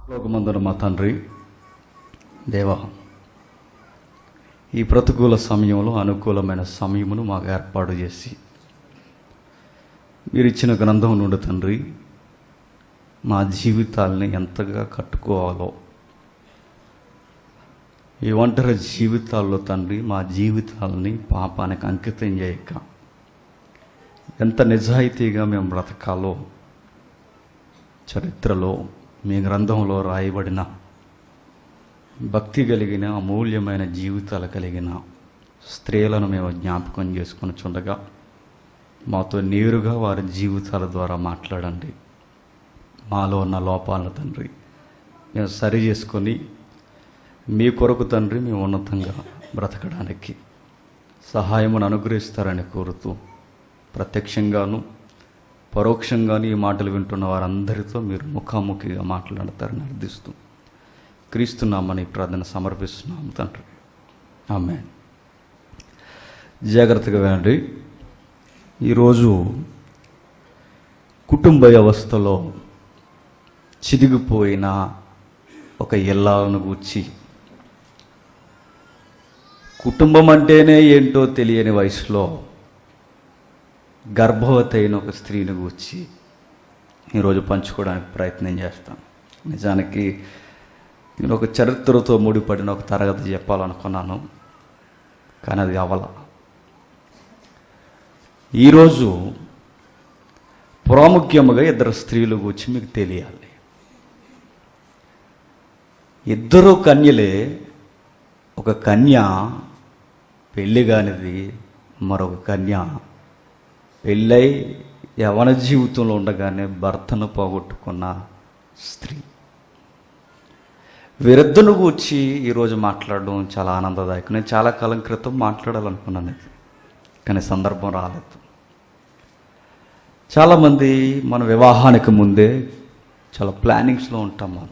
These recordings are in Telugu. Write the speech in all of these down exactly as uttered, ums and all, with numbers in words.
లోకమందున మా తండ్రి దేవా, ఈ ప్రతికూల సమయంలో అనుకూలమైన సమయమును మాకు ఏర్పాటు చేసి మీరు ఇచ్చిన గ్రంథం నుండి తండ్రి మా జీవితాలని ఎంతగా కట్టుకోవాలో, ఈ ఒంటరి జీవితాల్లో తండ్రి మా జీవితాలని పాపానికి అంకితం చేయక ఎంత నిజాయితీగా మేము బ్రతకాలో చరిత్రలో మీ గ్రంథంలో రాయబడిన భక్తి కలిగిన అమూల్యమైన జీవితాలు కలిగిన స్త్రీలను మేము జ్ఞాపకం చేసుకుని చుండగా మాతో నేరుగా వారి జీవితాల ద్వారా మాట్లాడండి. మాలో ఉన్న లోపాలను తండ్రి మేము సరి చేసుకొని మీ కొరకు తండ్రి మేము ఉన్నతంగా బ్రతకడానికి సహాయమును అనుగ్రహిస్తారని కోరుతూ ప్రత్యక్షంగాను పరోక్షంగాను ఈ మాటలు వింటున్న వారందరితో మీరు ముఖాముఖిగా మాట్లాడతారని అర్థిస్తూ క్రీస్తున్నామని ప్రార్థన సమర్పిస్తున్నాము తండ్రి. ఆమేన్. జాగ్రత్తగా వినండి. ఈరోజు కుటుంబ వ్యవస్థలో చిదిగిపోయిన ఒక ఇల్లాలను గూర్చి, కుటుంబం అంటేనే ఏంటో తెలియని వయసులో గర్భవతి అయిన ఒక స్త్రీని గూర్చి ఈరోజు పంచుకోవడానికి ప్రయత్నం చేస్తాను. నిజానికి నేను ఒక చరిత్రతో ముడిపడిన ఒక తరగతి చెప్పాలనుకున్నాను, కానీ అది అవల. ఈరోజు ప్రాముఖ్యముగా ఇద్దరు స్త్రీల గురించి మీకు తెలియాలి. ఇద్దరు కన్యలే. ఒక కన్య పెళ్ళి కానిది, మరొక కన్య పెళ్ళై యవన జీవితంలో ఉండగానే భర్తను పోగొట్టుకున్న స్త్రీ. వీరిద్దరిని గూర్చి ఈరోజు మాట్లాడడం చాలా ఆనందదాయకం. నేను చాలా కాలం క్రితం మాట్లాడాలనుకున్నాను ఇది, కానీ సందర్భం రాలేదు. చాలామంది మన వివాహానికి ముందే చాలా ప్లానింగ్స్లో ఉంటాం. మనం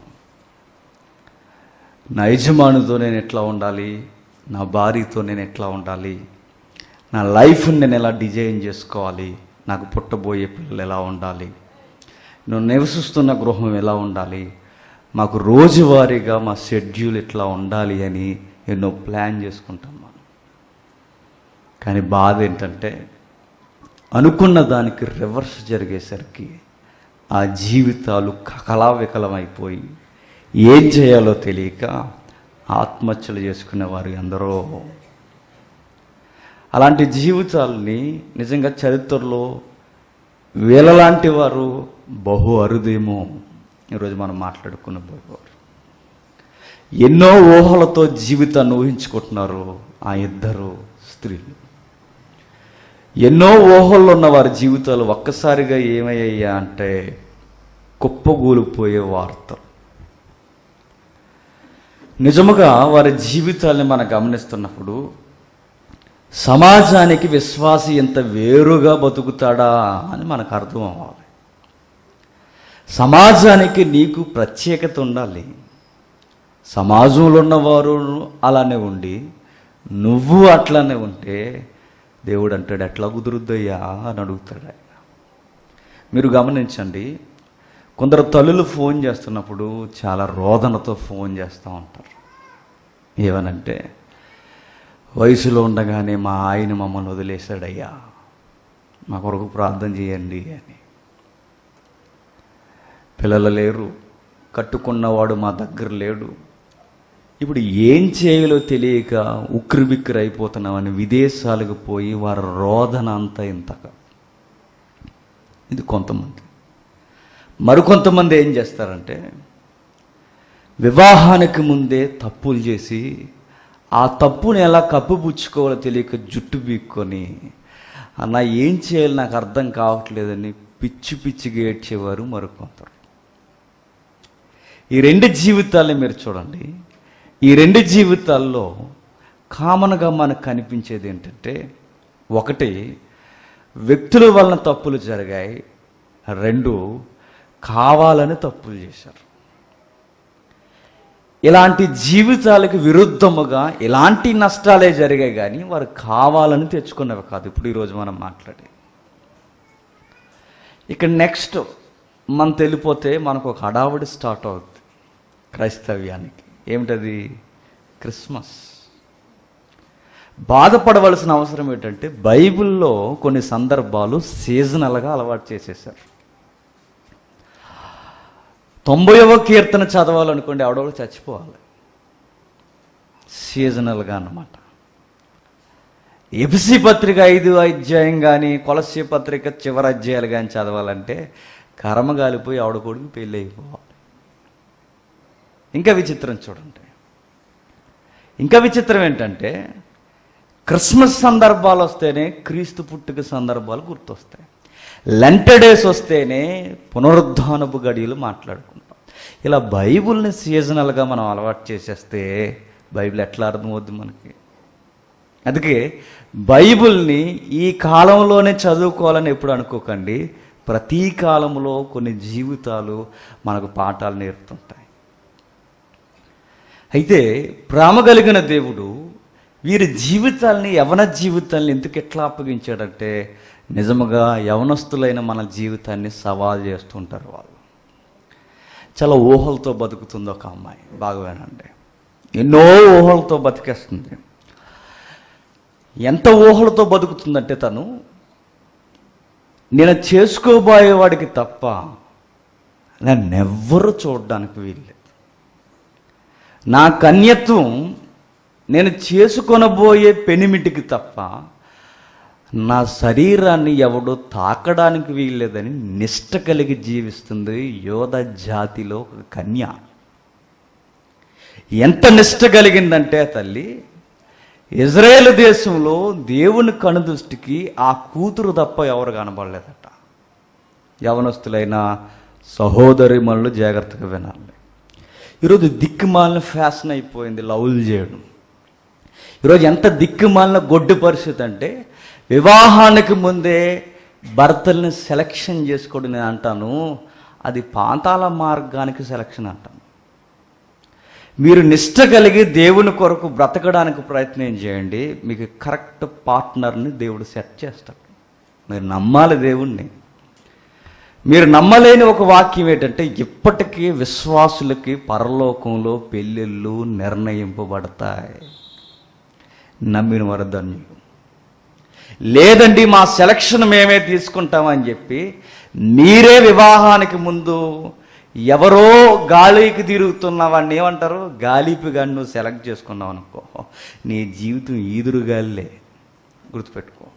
నా యజమానితో నేను ఎట్లా ఉండాలి, నా భార్యతో నేను ఎట్లా ఉండాలి, నా లైఫ్ని నేను ఎలా డిజైన్ చేసుకోవాలి, నాకు పుట్టబోయే పిల్లలు ఎలా ఉండాలి, నేను నివసిస్తున్న గృహం ఎలా ఉండాలి, మాకు రోజువారీగా మా షెడ్యూల్ ఎట్లా ఉండాలి అని ఎన్నో ప్లాన్ చేసుకుంటాం మనం. కానీ బాధ ఏంటంటే అనుకున్న దానికి రివర్స్ జరిగేసరికి ఆ జీవితాలు కకలావికలమైపోయి ఏం చేయాలో తెలియక ఆత్మహత్యలు చేసుకునే వారు ఎందరో. అలాంటి జీవితాలని నిజంగా చరిత్రలో వీళ్ళలాంటి వారు బహు అరుదేమో. ఈరోజు మనం మాట్లాడుకున్న బహువారు ఎన్నో ఊహలతో జీవితాన్ని ఊహించుకుంటున్నారు ఆ ఇద్దరు స్త్రీలు. ఎన్నో ఊహల్లో ఉన్న వారి జీవితాలు ఒక్కసారిగా ఏమయ్యాయా అంటే కుప్పగూలిపోయే వార్తలు. నిజముగా వారి జీవితాల్ని మనం గమనిస్తున్నప్పుడు సమాజానికి విశ్వాసి ఎంత వేరుగా బతుకుతాడా అని మనకు అర్థం అవ్వాలి. సమాజానికి నీకు ప్రత్యేకత ఉండాలి. సమాజంలో ఉన్నవారు అలానే ఉండి నువ్వు అట్లానే ఉంటే దేవుడు అంటాడు, ఎట్లా కుదురుద్దయ్యా అని అడుగుతాడు ఆయన. మీరు గమనించండి, కొందరు తల్లులు ఫోన్ చేస్తున్నప్పుడు చాలా రోదనతో ఫోన్ చేస్తూ ఉంటారు. ఏమనంటే, వయసులో ఉండగానే మా ఆయన మమ్మల్ని వదిలేశాడయ్యా, మా కొరకు ప్రార్థన చేయండి అని. పిల్లలు లేరు, కట్టుకున్నవాడు మా దగ్గర లేడు, ఇప్పుడు ఏం చేయాలో తెలియక ఉక్కిరిబిక్కిరి అయిపోతున్నామని విదేశాలకు పోయి వారి రోదన అంతా ఇంతగా. ఇది కొంతమంది. మరికొంతమంది ఏం చేస్తారంటే వివాహానికి ముందే తప్పులు చేసి ఆ తప్పుని ఎలా కప్పుపుచ్చుకోవాలో తెలియక జుట్టు బీక్కొని, అన్న ఏం చేయాలి నాకు అర్థం కావట్లేదని పిచ్చి పిచ్చిగా ఏడ్చేవారు మరికొందరు. ఈ రెండు జీవితాలని మీరు చూడండి. ఈ రెండు జీవితాల్లో కామన్గా మనకు కనిపించేది ఏంటంటే, ఒకటి వ్యక్తుల వలన తప్పులు జరిగాయి, రెండు కావాలని తప్పులు చేశారు. ఇలాంటి జీవితాలకు విరుద్ధముగా ఇలాంటి నష్టాలే జరిగాయి, కానీ వారు కావాలని తెచ్చుకున్నవి కాదు. ఇప్పుడు ఈరోజు మనం మాట్లాడే ఇక్కడ నెక్స్ట్ మనం తెలిపోతే మనకు ఒక హడావుడి స్టార్ట్ అవుతుంది. క్రైస్తవ్యానికి. ఏమిటది? క్రిస్మస్. బాధపడవలసిన అవసరం ఏంటంటే బైబిల్లో కొన్ని సందర్భాలు సీజనల్గా అలవాటు చేసేసారు. తొంభైవ కీర్తన చదవాలనుకోండి, ఎవడో చచ్చిపోవాలి, సీజనల్గా అన్నమాట. ఎఫెసీ పత్రిక ఐదు అధ్యాయం కానీ కొలస్సీ పత్రిక చివరి అధ్యాయాలు కానీ చదవాలంటే కర్మగాలిపోయి ఆవిడ కొడుకు పెళ్ళి అయిపోవాలి. ఇంకా విచిత్రం చూడండి, ఇంకా విచిత్రం ఏంటంటే క్రిస్మస్ సందర్భాలు వస్తేనే క్రీస్తు పుట్టుక సందర్భాలు గుర్తొస్తాయి. లెంట్ డేస్ వస్తేనే పునరుద్ధానపు గడియలు మాట్లాడుకుంటాం. ఇలా బైబిల్ని సీజనల్గా మనం అలవాటు చేసేస్తే బైబిల్ ఎట్లా అర్థమవుద్ది మనకి? అందుకే బైబిల్ని ఈ కాలంలోనే చదువుకోవాలని ఎప్పుడు అనుకోకండి. ప్రతీ కాలంలో కొన్ని జీవితాలు మనకు పాఠాలు నేర్పుతుంటాయి. అయితే ప్రేమ కలిగిన దేవుడు వీరి జీవితాల్ని, యవన జీవితాల్ని ఎందుకు ఎట్లా అప్పగించాడంటే నిజముగా యవనస్తులైన మన జీవితాన్ని సవాల్ చేస్తుంటారు. వాళ్ళు చాలా ఊహలతో బతుకుతుంది ఒక అమ్మాయి. బాగా వినండి, ఎన్నో ఊహలతో బతికేస్తుంది. ఎంత ఊహలతో బతుకుతుందంటే తను, నేను చేసుకోబోయేవాడికి తప్ప నన్నెవ్వరూ చూడడానికి వీల్లేదు, నా కన్యత్వం నేను చేసుకొనబోయే పెనిమిటికి తప్ప నా శరీరాన్ని ఎవడో తాకడానికి వీల్లేదని నిష్ట కలిగి జీవిస్తుంది యోధ జాతిలో ఒక కన్య. ఎంత నిష్ట కలిగిందంటే తల్లి, ఇజ్రాయేల్ దేశంలో దేవుని కనుదృష్టికి ఆ కూతురు తప్ప ఎవరు కనబడలేదట. యవనస్తులైన సహోదరి మనులు జాగ్రత్తగా వినాలి. ఈరోజు దిక్కుమాలిన ఫ్యాషన్ అయిపోయింది లవ్లు చేయడం. ఈరోజు ఎంత దిక్కుమాలిన గొడ్డు పరిస్థితి అంటే వివాహానికి ముందే భర్తల్ని సెలక్షన్ చేసుకోవడం. నేను అంటాను అది పాతాళ మార్గానికి సెలక్షన్ అంటాను. మీరు నిష్ట కలిగి దేవుని కొరకు బ్రతకడానికి ప్రయత్నం చేయండి, మీకు కరెక్ట్ పార్ట్నర్ని దేవుడు సెట్ చేస్తాడు. మీరు నమ్మాలి దేవుణ్ణి. మీరు నమ్మలేని ఒక వాక్యం ఏంటంటే ఇప్పటికీ విశ్వాసులకి పరలోకంలో పెళ్ళిళ్ళు నిర్ణయింపబడతాయి. నమ్మిన వారు ధన్యులు. లేదండి మా సెలక్షన్ మేమే తీసుకుంటామని చెప్పి మీరే వివాహానికి ముందు ఎవరో గాలికి తిరుగుతున్న వాడిని ఏమంటారు, గాలిపిగా నువ్వు సెలెక్ట్ చేసుకున్నావు అనుకో, నీ జీవితం ఈదురు గాలిలే. గుర్తుపెట్టుకో,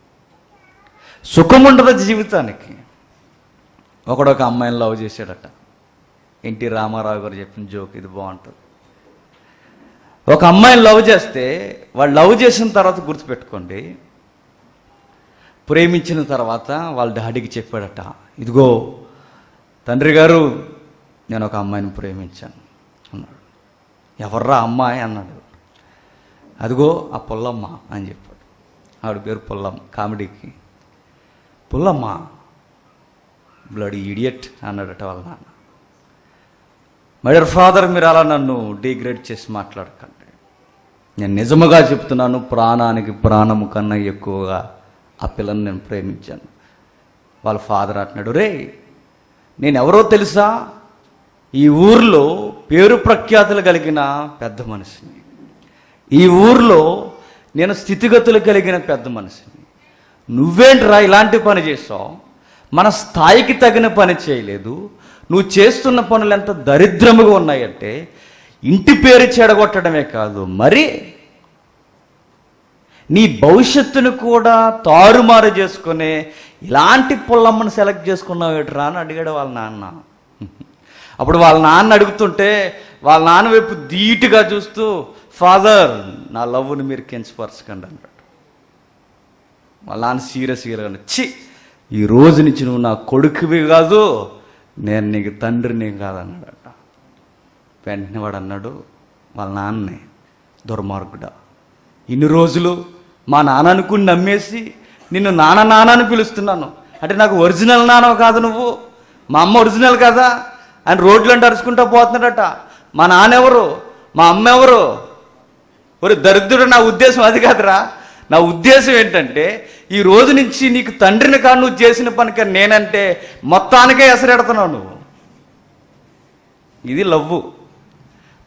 సుఖం ఉండదు జీవితానికి. ఒకడొక అమ్మాయిని లవ్ చేశాడట. ఎన్టీ రామారావు గారు చెప్పిన జోక్ ఇది బాగుంటుంది. ఒక అమ్మాయిని లవ్ చేస్తే వాళ్ళు లవ్ చేసిన తర్వాత గుర్తుపెట్టుకోండి, ప్రేమించిన తర్వాత వాళ్ళ డాడీకి చెప్పాడట, ఇదిగో తండ్రి గారు నేను ఒక అమ్మాయిని ప్రేమించాను అన్నాడు. ఎవర్రా అమ్మాయి అన్నాడు. అదిగో ఆ పుల్లమ్మ అని చెప్పాడు. ఆవిడ పేరు పుల్లమ్మ. కామెడీకి పుల్లమ్మ, బ్లడీ ఇడియట్ అన్నాడట వాళ్ళ నాన్న. మై డియర్ ఫాదర్, మీరు అలా నన్ను డిగ్రేడ్ చేసి మాట్లాడకండి. నేను నిజముగా చెప్తున్నాను, ప్రాణానికి ప్రాణము కన్నా ఎక్కువగా ఆ పిల్లని నేను ప్రేమించాను. వాళ్ళ ఫాదర్ అంటున్నాడు, రే నేను ఎవరో తెలుసా, ఈ ఊర్లో పేరు ప్రఖ్యాతులు కలిగిన పెద్ద మనిషిని, ఈ ఊర్లో నేను స్థితిగతులు కలిగిన పెద్ద మనిషిని. నువ్వేంట్రా ఇలాంటి పని చేసావు, మన స్థాయికి తగిన పని చేయలేదు, నువ్వు చేస్తున్న పనులు ఎంత దరిద్రముగా ఉన్నాయంటే ఇంటి పేరు చెడగొట్టడమే కాదు, మరి నీ భవిష్యత్తును కూడా తారుమారు చేసుకునే ఇలాంటి పుల్లమ్మను సెలెక్ట్ చేసుకున్నావు ఏట్రా అని అడిగాడు వాళ్ళ నాన్న. అప్పుడు వాళ్ళ నాన్న అడుగుతుంటే వాళ్ళ నాన్న వైపు ధీటుగా చూస్తూ, ఫాదర్ నా లవ్ని మీరు కించపరచకండి అన్నాడు. వాళ్ళ నాన్న సీరియస్గా, చి ఈ రోజు నుంచి నువ్వు నా కొడుకువి కాదు, నేను నీకు తండ్రిని కాదన్నాడట. వెంటనే వాడు అన్నాడు వాళ్ళ నాన్నే, దుర్మార్గుడా, ఇన్ని రోజులు మా నాన్న అనుకుని నమ్మేసి నిన్ను నాన్న నాన్న అని పిలుస్తున్నాను అంటే నాకు ఒరిజినల్ నాన్న కాదు నువ్వు, మా అమ్మ ఒరిజినల్ కదా అని రోడ్లు అరుచుకుంటూ పోతున్నాడట. మా నాన్న ఎవరు, మా అమ్మ ఎవరు? ఒరే దరిద్రుడు, నా ఉద్దేశం అది కాదురా. నా ఉద్దేశం ఏంటంటే ఈ రోజు నుంచి నీకు తండ్రిని కాదు నువ్వు చేసిన పనికి నేనంటే మొత్తానికే ఎసరెడుతున్నావు నువ్వు. ఇది లవ్వు.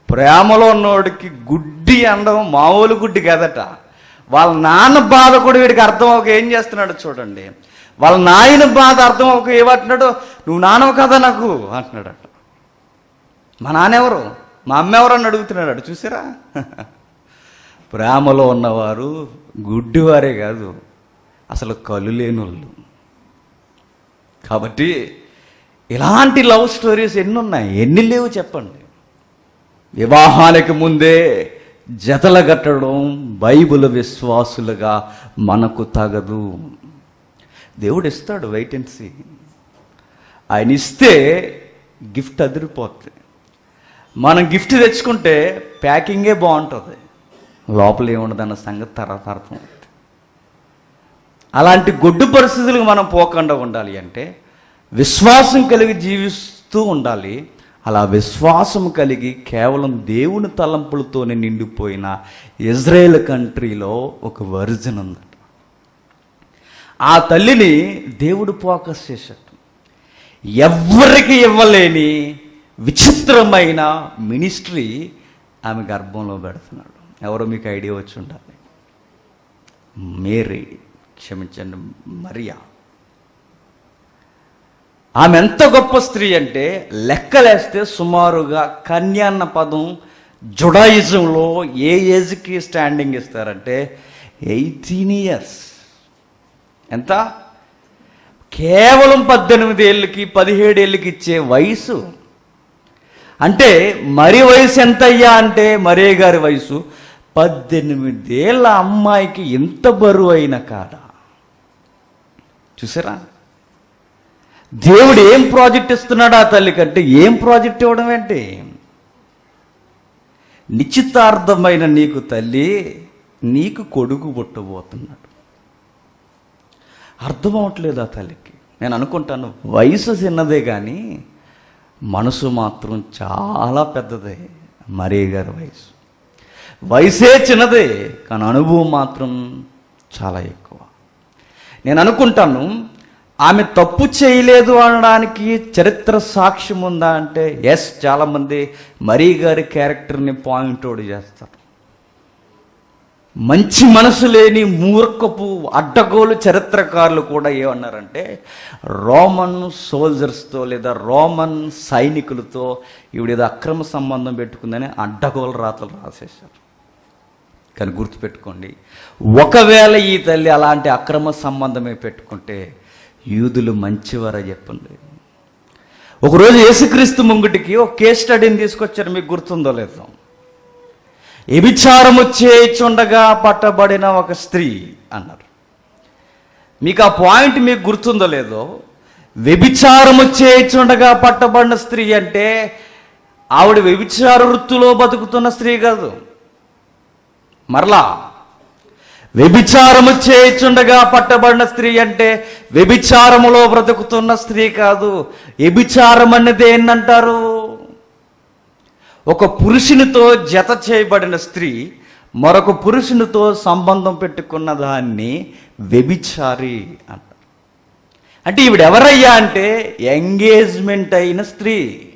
ప్రేమలో ఉన్నవాడికి గుడ్డి అనడం మామూలు గుడ్డి కదట. వాళ్ళ నాన్న బాధ కూడా వీడికి అర్థం అవ్వక ఏం చేస్తున్నాడు చూడండి. వాళ్ళ నాయన బాధ అర్థం అవ్వక ఏమంటున్నాడు, నువ్వు నానవు కదా నాకు అంటున్నాడట. మా నాన్న ఎవరు, మా అమ్మ ఎవరు అని అడుగుతున్నాడు. చూసారా, ప్రేమలో ఉన్నవారు గుడ్డివారే కాదు, అసలు కళ్ళు లేని వాళ్ళు. కాబట్టి ఇలాంటి లవ్ స్టోరీస్ ఎన్ని ఉన్నాయి, ఎన్ని లేవు చెప్పండి. వివాహానికి ముందే జతల కట్టడం బైబిల్ విశ్వాసులుగా మనకు తగదు. దేవుడు ఇస్తాడు, వెయిట్ అండ్ సీ. ఆయన ఇస్తే గిఫ్ట్ అదిరిపోతుంది. మనం గిఫ్ట్ తెచ్చుకుంటే ప్యాకింగే బాగుంటుంది, లోపల ఏముండదన్న సంగతి తర్వాత అర్థమవుతుంది. అలాంటి గొడ్డు పరిస్థితులకు మనం పోకుండా ఉండాలి అంటే విశ్వాసం కలిగి జీవిస్తూ ఉండాలి. అలా విశ్వాసం కలిగి కేవలం దేవుని తలంపులతోనే నిండిపోయిన ఇజ్రాయేల్ కంట్రీలో ఒక వర్జిన్ ఉందట. ఆ తల్లిని దేవుడు ఫోకస్ చేశాడు. ఎవ్వరికి ఇవ్వలేని విచిత్రమైన మినిస్ట్రీ ఆమె గర్భంలో పెడుతున్నాడు. ఎవరో మీకు ఐడియా వచ్చి ఉండాలి. మేరీ, క్షమించండి, మరియా. ఆమె ఎంత గొప్ప స్త్రీ అంటే లెక్కలేస్తే సుమారుగా కన్య అన్న పదం జుడాయిజంలో ఏ ఏజ్కి స్టాండింగ్ ఇస్తారంటే ఎయిటీన్ ఇయర్స్. ఎంత? కేవలం పద్దెనిమిది ఏళ్ళకి పదిహేడు ఏళ్ళకి ఇచ్చే వయసు. అంటే మరి వయసు ఎంత అయ్యా అంటే మరే గారి వయసు పద్దెనిమిదేళ్ళ అమ్మాయికి ఎంత బరువు అయినా కాదా? చూసారా, దేవుడు ఏం ప్రాజెక్ట్ ఇస్తున్నాడు ఆ తల్లి కంటే? ఏం ప్రాజెక్ట్ ఇవ్వడం ఏంటి? నిశ్చితార్థమైన నీకు తల్లి, నీకు కొడుకు పుట్టబోతున్నాడు. అర్థం అవట్లేదు ఆ తల్లికి. నేను అనుకుంటాను వయసు చిన్నదే కానీ మనసు మాత్రం చాలా పెద్దదే. మరీ గారి వయసు వయసే చిన్నదే కానీ అనుభవం మాత్రం చాలా ఎక్కువ. నేను అనుకుంటాను ఆమె తప్పు చేయలేదు అనడానికి చరిత్ర సాక్ష్యం ఉందా అంటే ఎస్. చాలామంది మరీ గారి క్యారెక్టర్ని పాయింట్ అవుట్ చేస్తారు. మంచి మనసు లేని మూర్ఖపు అడ్డగోలు చరిత్రకారులు కూడా ఏమన్నారంటే రోమన్ సోల్జర్స్తో లేదా రోమన్ సైనికులతో ఈవిడేదో అక్రమ సంబంధం పెట్టుకుందని అడ్డగోలు రాతలు రాసేశారు. కానీ గుర్తుపెట్టుకోండి, ఒకవేళ ఈ తల్లి అలాంటి అక్రమ సంబంధమే పెట్టుకుంటే యూదులు మంచివారా చెప్పండి. ఒకరోజు యేసుక్రీస్తు ముంగిటికి ఒక కేస్ స్టడీని తీసుకొచ్చారు, మీకు గుర్తుందో లేదో. వ్యభిచారము చేయుచుండగా పట్టబడిన ఒక స్త్రీ అన్నారు. మీకు ఆ పాయింట్ మీకు గుర్తుందో లేదో. వ్యభిచారము చేయుచుండగా పట్టబడిన స్త్రీ అంటే ఆవిడ వ్యభిచార వృత్తిలో బతుకుతున్న స్త్రీ కాదు. మరలా వ్యభిచారము చేయుచుండగా పట్టబడిన స్త్రీ అంటే వ్యభిచారములో బ్రతుకుతున్న స్త్రీ కాదు. వ్యభిచారం అనేది ఏంటంటారు? ఒక పురుషునితో జత చేయబడిన స్త్రీ మరొక పురుషునితో సంబంధం పెట్టుకున్న దాన్ని వ్యభిచారి అంటారు. అంటే ఈవిడ ఎవరయ్యా అంటే ఎంగేజ్మెంట్ అయిన స్త్రీ.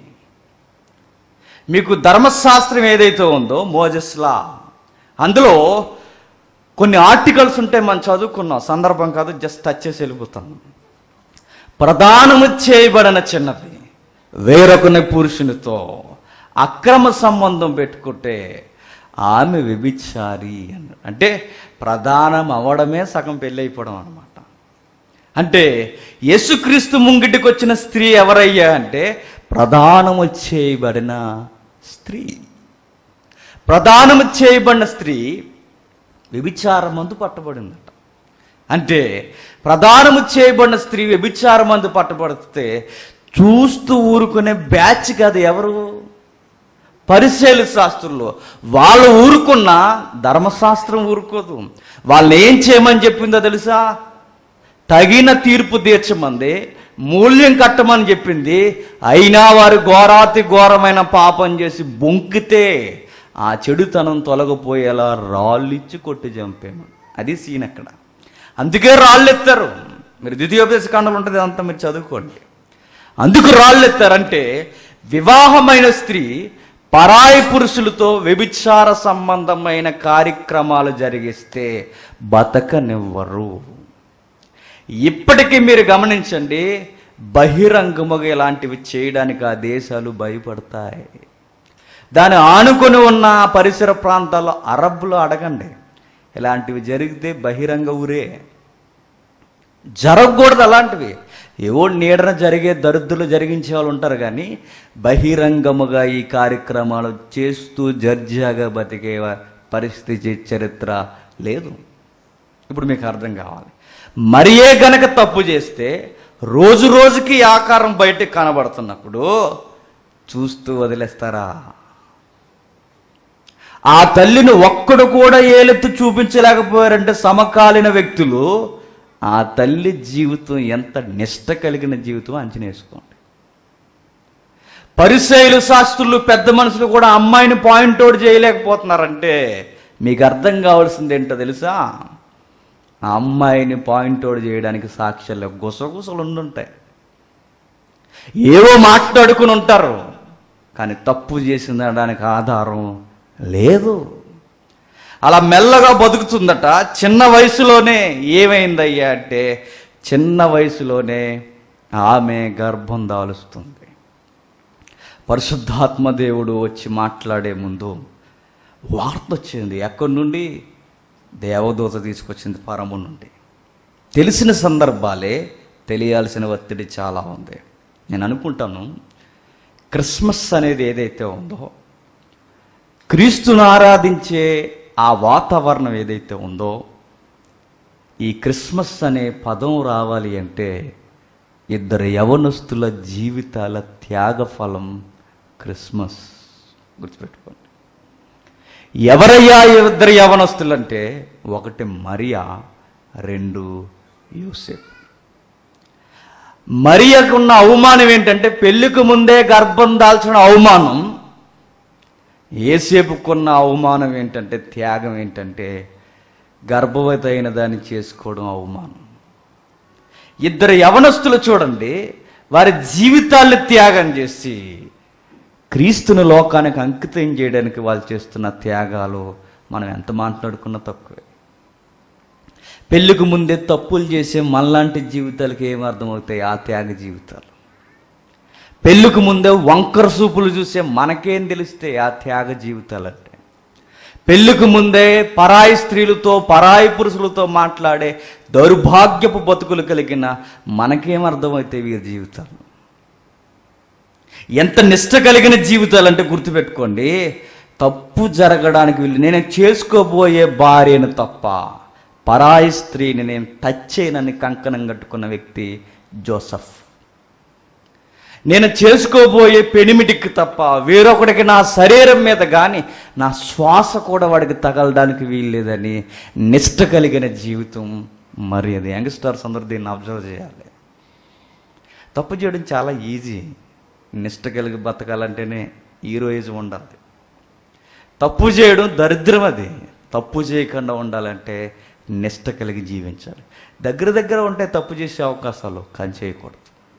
మీకు ధర్మశాస్త్రం ఏదైతే ఉందో మోజెస్ లా, అందులో కొన్ని ఆర్టికల్స్ ఉంటే మనం చదువుకున్నాం, సందర్భం కాదు, జస్ట్ టచ్ చేసి వెళ్ళిపోతాను. ప్రదానము చేయబడిన చిన్నది వేరొకని పురుషునితో అక్రమ సంబంధం పెట్టుకుంటే ఆమె వ్యభిచారి అన్నాడు. అంటే ప్రధానం అవ్వడమే సగం పెళ్ళి అయిపోవడం అనమాట. అంటే యేసుక్రీస్తు ముంగిటికి వచ్చిన స్త్రీ ఎవరయ్యా అంటే ప్రదానము చేయబడిన స్త్రీ. ప్రదానము చేయబడిన స్త్రీ వ్యభిచారమందు పట్టబడిందట. అంటే ప్రదానము చేయబడిన స్త్రీ వ్యభిచారమందు పట్టబడితే చూస్తూ ఊరుకునే బ్యాచ్ కాదు ఎవరు? పరిశీలి శాస్త్రులు. వాళ్ళు ఊరుకున్న ధర్మశాస్త్రం ఊరుకోదు. వాళ్ళని ఏం చేయమని చెప్పిందో తెలుసా? తగిన తీర్పు తీర్చమంది, మూల్యం కట్టమని చెప్పింది. అయినా వారు ఘోరాతి ఘోరమైన పాపం చేసి బొంకితే ఆ చెడుతనం తొలగిపోయేలా రాళ్ళిచ్చి కొట్టి చంపేమని. అది సీన్ అక్కడ. అందుకే రాళ్ళు ఎత్తారు. మీరు ద్వితీయోపదేశ కాండలు ఉంటుంది, అంతా మీరు చదువుకోండి. అందుకు రాళ్ళు ఎత్తారంటే వివాహమైన స్త్రీ పరాయి పురుషులతో వ్యభిచార సంబంధమైన కార్యక్రమాలు జరిగిస్తే బతకనివ్వరు. ఇప్పటికీ మీరు గమనించండి, బహిరంగముగా ఇలాంటివి చేయడానికి ఆ దేశాలు భయపడతాయి. దాన్ని ఆనుకొని ఉన్న పరిసర ప్రాంతాల్లో అరబ్బులో అడగండి, ఇలాంటివి జరిగితే బహిరంగ ఊరే. జరగకూడదు అలాంటివి. ఏవో నీడన జరిగే దరిద్రులు జరిగించే వాళ్ళు ఉంటారు, కానీ బహిరంగముగా ఈ కార్యక్రమాలు చేస్తూ జర్జాగా బతికే పరిస్థితి చరిత్ర లేదు. ఇప్పుడు మీకు అర్థం కావాలి, మరియే గనక తప్పు చేస్తే రోజు రోజుకి ఆకారం బయటకు కనబడుతున్నప్పుడు చూస్తూ వదిలేస్తారా? ఆ తల్లిని ఒక్కడు కూడా ఏలెత్తు చూపించలేకపోయారంటే సమకాలీన వ్యక్తులు ఆ తల్లి జీవితం ఎంత నిష్ట కలిగిన జీవితం అంచనా వేసుకోండి. పరిసయ్యులు, శాస్త్రులు, పెద్ద మనుషులు కూడా అమ్మాయిని పాయింట్ అవుట్ చేయలేకపోతున్నారంటే మీకు అర్థం కావాల్సింది ఏంటో తెలుసా? ఆ అమ్మాయిని పాయింట్ అవుట్ చేయడానికి సాక్ష్యాలు గుసగుసలు ఉండుంటాయి, ఏవో మాట్లాడుకుని ఉంటారు, కానీ తప్పు చేసిందనడానికి ఆధారం లేదు. అలా మెల్లగా బతుకుతుందట. చిన్న వయసులోనే ఏమైందయ్యా అంటే, చిన్న వయసులోనే ఆమె గర్భం దాలుస్తుంది. పరిశుద్ధాత్మ దేవుడు వచ్చి మాట్లాడే ముందు వార్త వచ్చింది. ఎక్కడి నుండి? దేవదూత తీసుకొచ్చింది, పరము నుండి. తెలిసిన సందర్భాలే, తెలియాల్సిన ఒత్తిడి చాలా ఉంది. నేను అనుకుంటాను, క్రిస్మస్ అనేది ఏదైతే ఉందో, క్రీస్తును ఆరాధించే ఆ వాతావరణం ఏదైతే ఉందో, ఈ క్రిస్మస్ అనే పదం రావాలి అంటే ఇద్దరు యవనస్తుల జీవితాల త్యాగ ఫలం క్రిస్మస్. గుర్తుపెట్టుకోండి. ఎవరయ్యా ఇద్దరు యవనస్తులు అంటే, ఒకటి మరియా, రెండు యోసేపు. మరియకున్న అవమానం ఏంటంటే పెళ్లికి ముందే గర్భం దాల్చిన అవమానం. యోసేపుకున్న అవమానం ఏంటంటే, త్యాగం ఏంటంటే గర్భవతి అయిన దాన్ని చేసుకోవడం అవమానం. ఇద్దరు యవనస్తులు చూడండి, వారి జీవితాన్ని త్యాగం చేసి క్రీస్తుని లోకానికి అంకితం చేయడానికి వాళ్ళు చేస్తున్న త్యాగాలు మనం ఎంత మాట్లాడుకున్నా తక్కువే. పెళ్ళికి ముందే తప్పులు చేసే మనలాంటి జీవితాలకి ఏం అర్థమవుతాయి ఆ త్యాగ జీవితాలు? పెళ్ళికి ముందే వంకర సూపులు చూసే మనకేం తెలిస్తే ఆ త్యాగ జీవితాలంటే? పెళ్ళికి ముందే పరాయి స్త్రీలతో, పరాయి పురుషులతో మాట్లాడే దౌర్భాగ్యపు బతుకులు కలిగిన మనకేం అర్థమవుతాయి వీరి జీవితాలు? ఎంత నిష్ట కలిగిన జీవితాలు అంటే గుర్తుపెట్టుకోండి, తప్పు జరగడానికి వీళ్ళు, నేను చేసుకోబోయే భార్యను తప్ప పరాయి స్త్రీని నేను టచ్ చేయనని కంకణం కట్టుకున్న వ్యక్తి జోసఫ్. నేను చేసుకోబోయే పెనిమిటికి తప్ప వేరొకడికి నా శరీరం మీద కానీ నా శ్వాస కూడా వాడికి తగలడానికి వీల్లేదని నిష్ట కలిగిన జీవితం మరి. అది యంగ్స్టర్స్ అందరూ దీన్ని అబ్జర్వ్ చేయాలి. తప్పు చేయడం చాలా ఈజీ, నిష్ట కలిగి బతకాలంటేనే హీరోయిజం ఉండాలి. తప్పు చేయడం దరిద్రం. అది తప్పు చేయకుండా ఉండాలంటే నిష్ట కలిగి జీవించాలి. దగ్గర దగ్గర ఉంటే తప్పు చేసే అవకాశాలు, కానీ చేయకూడదు.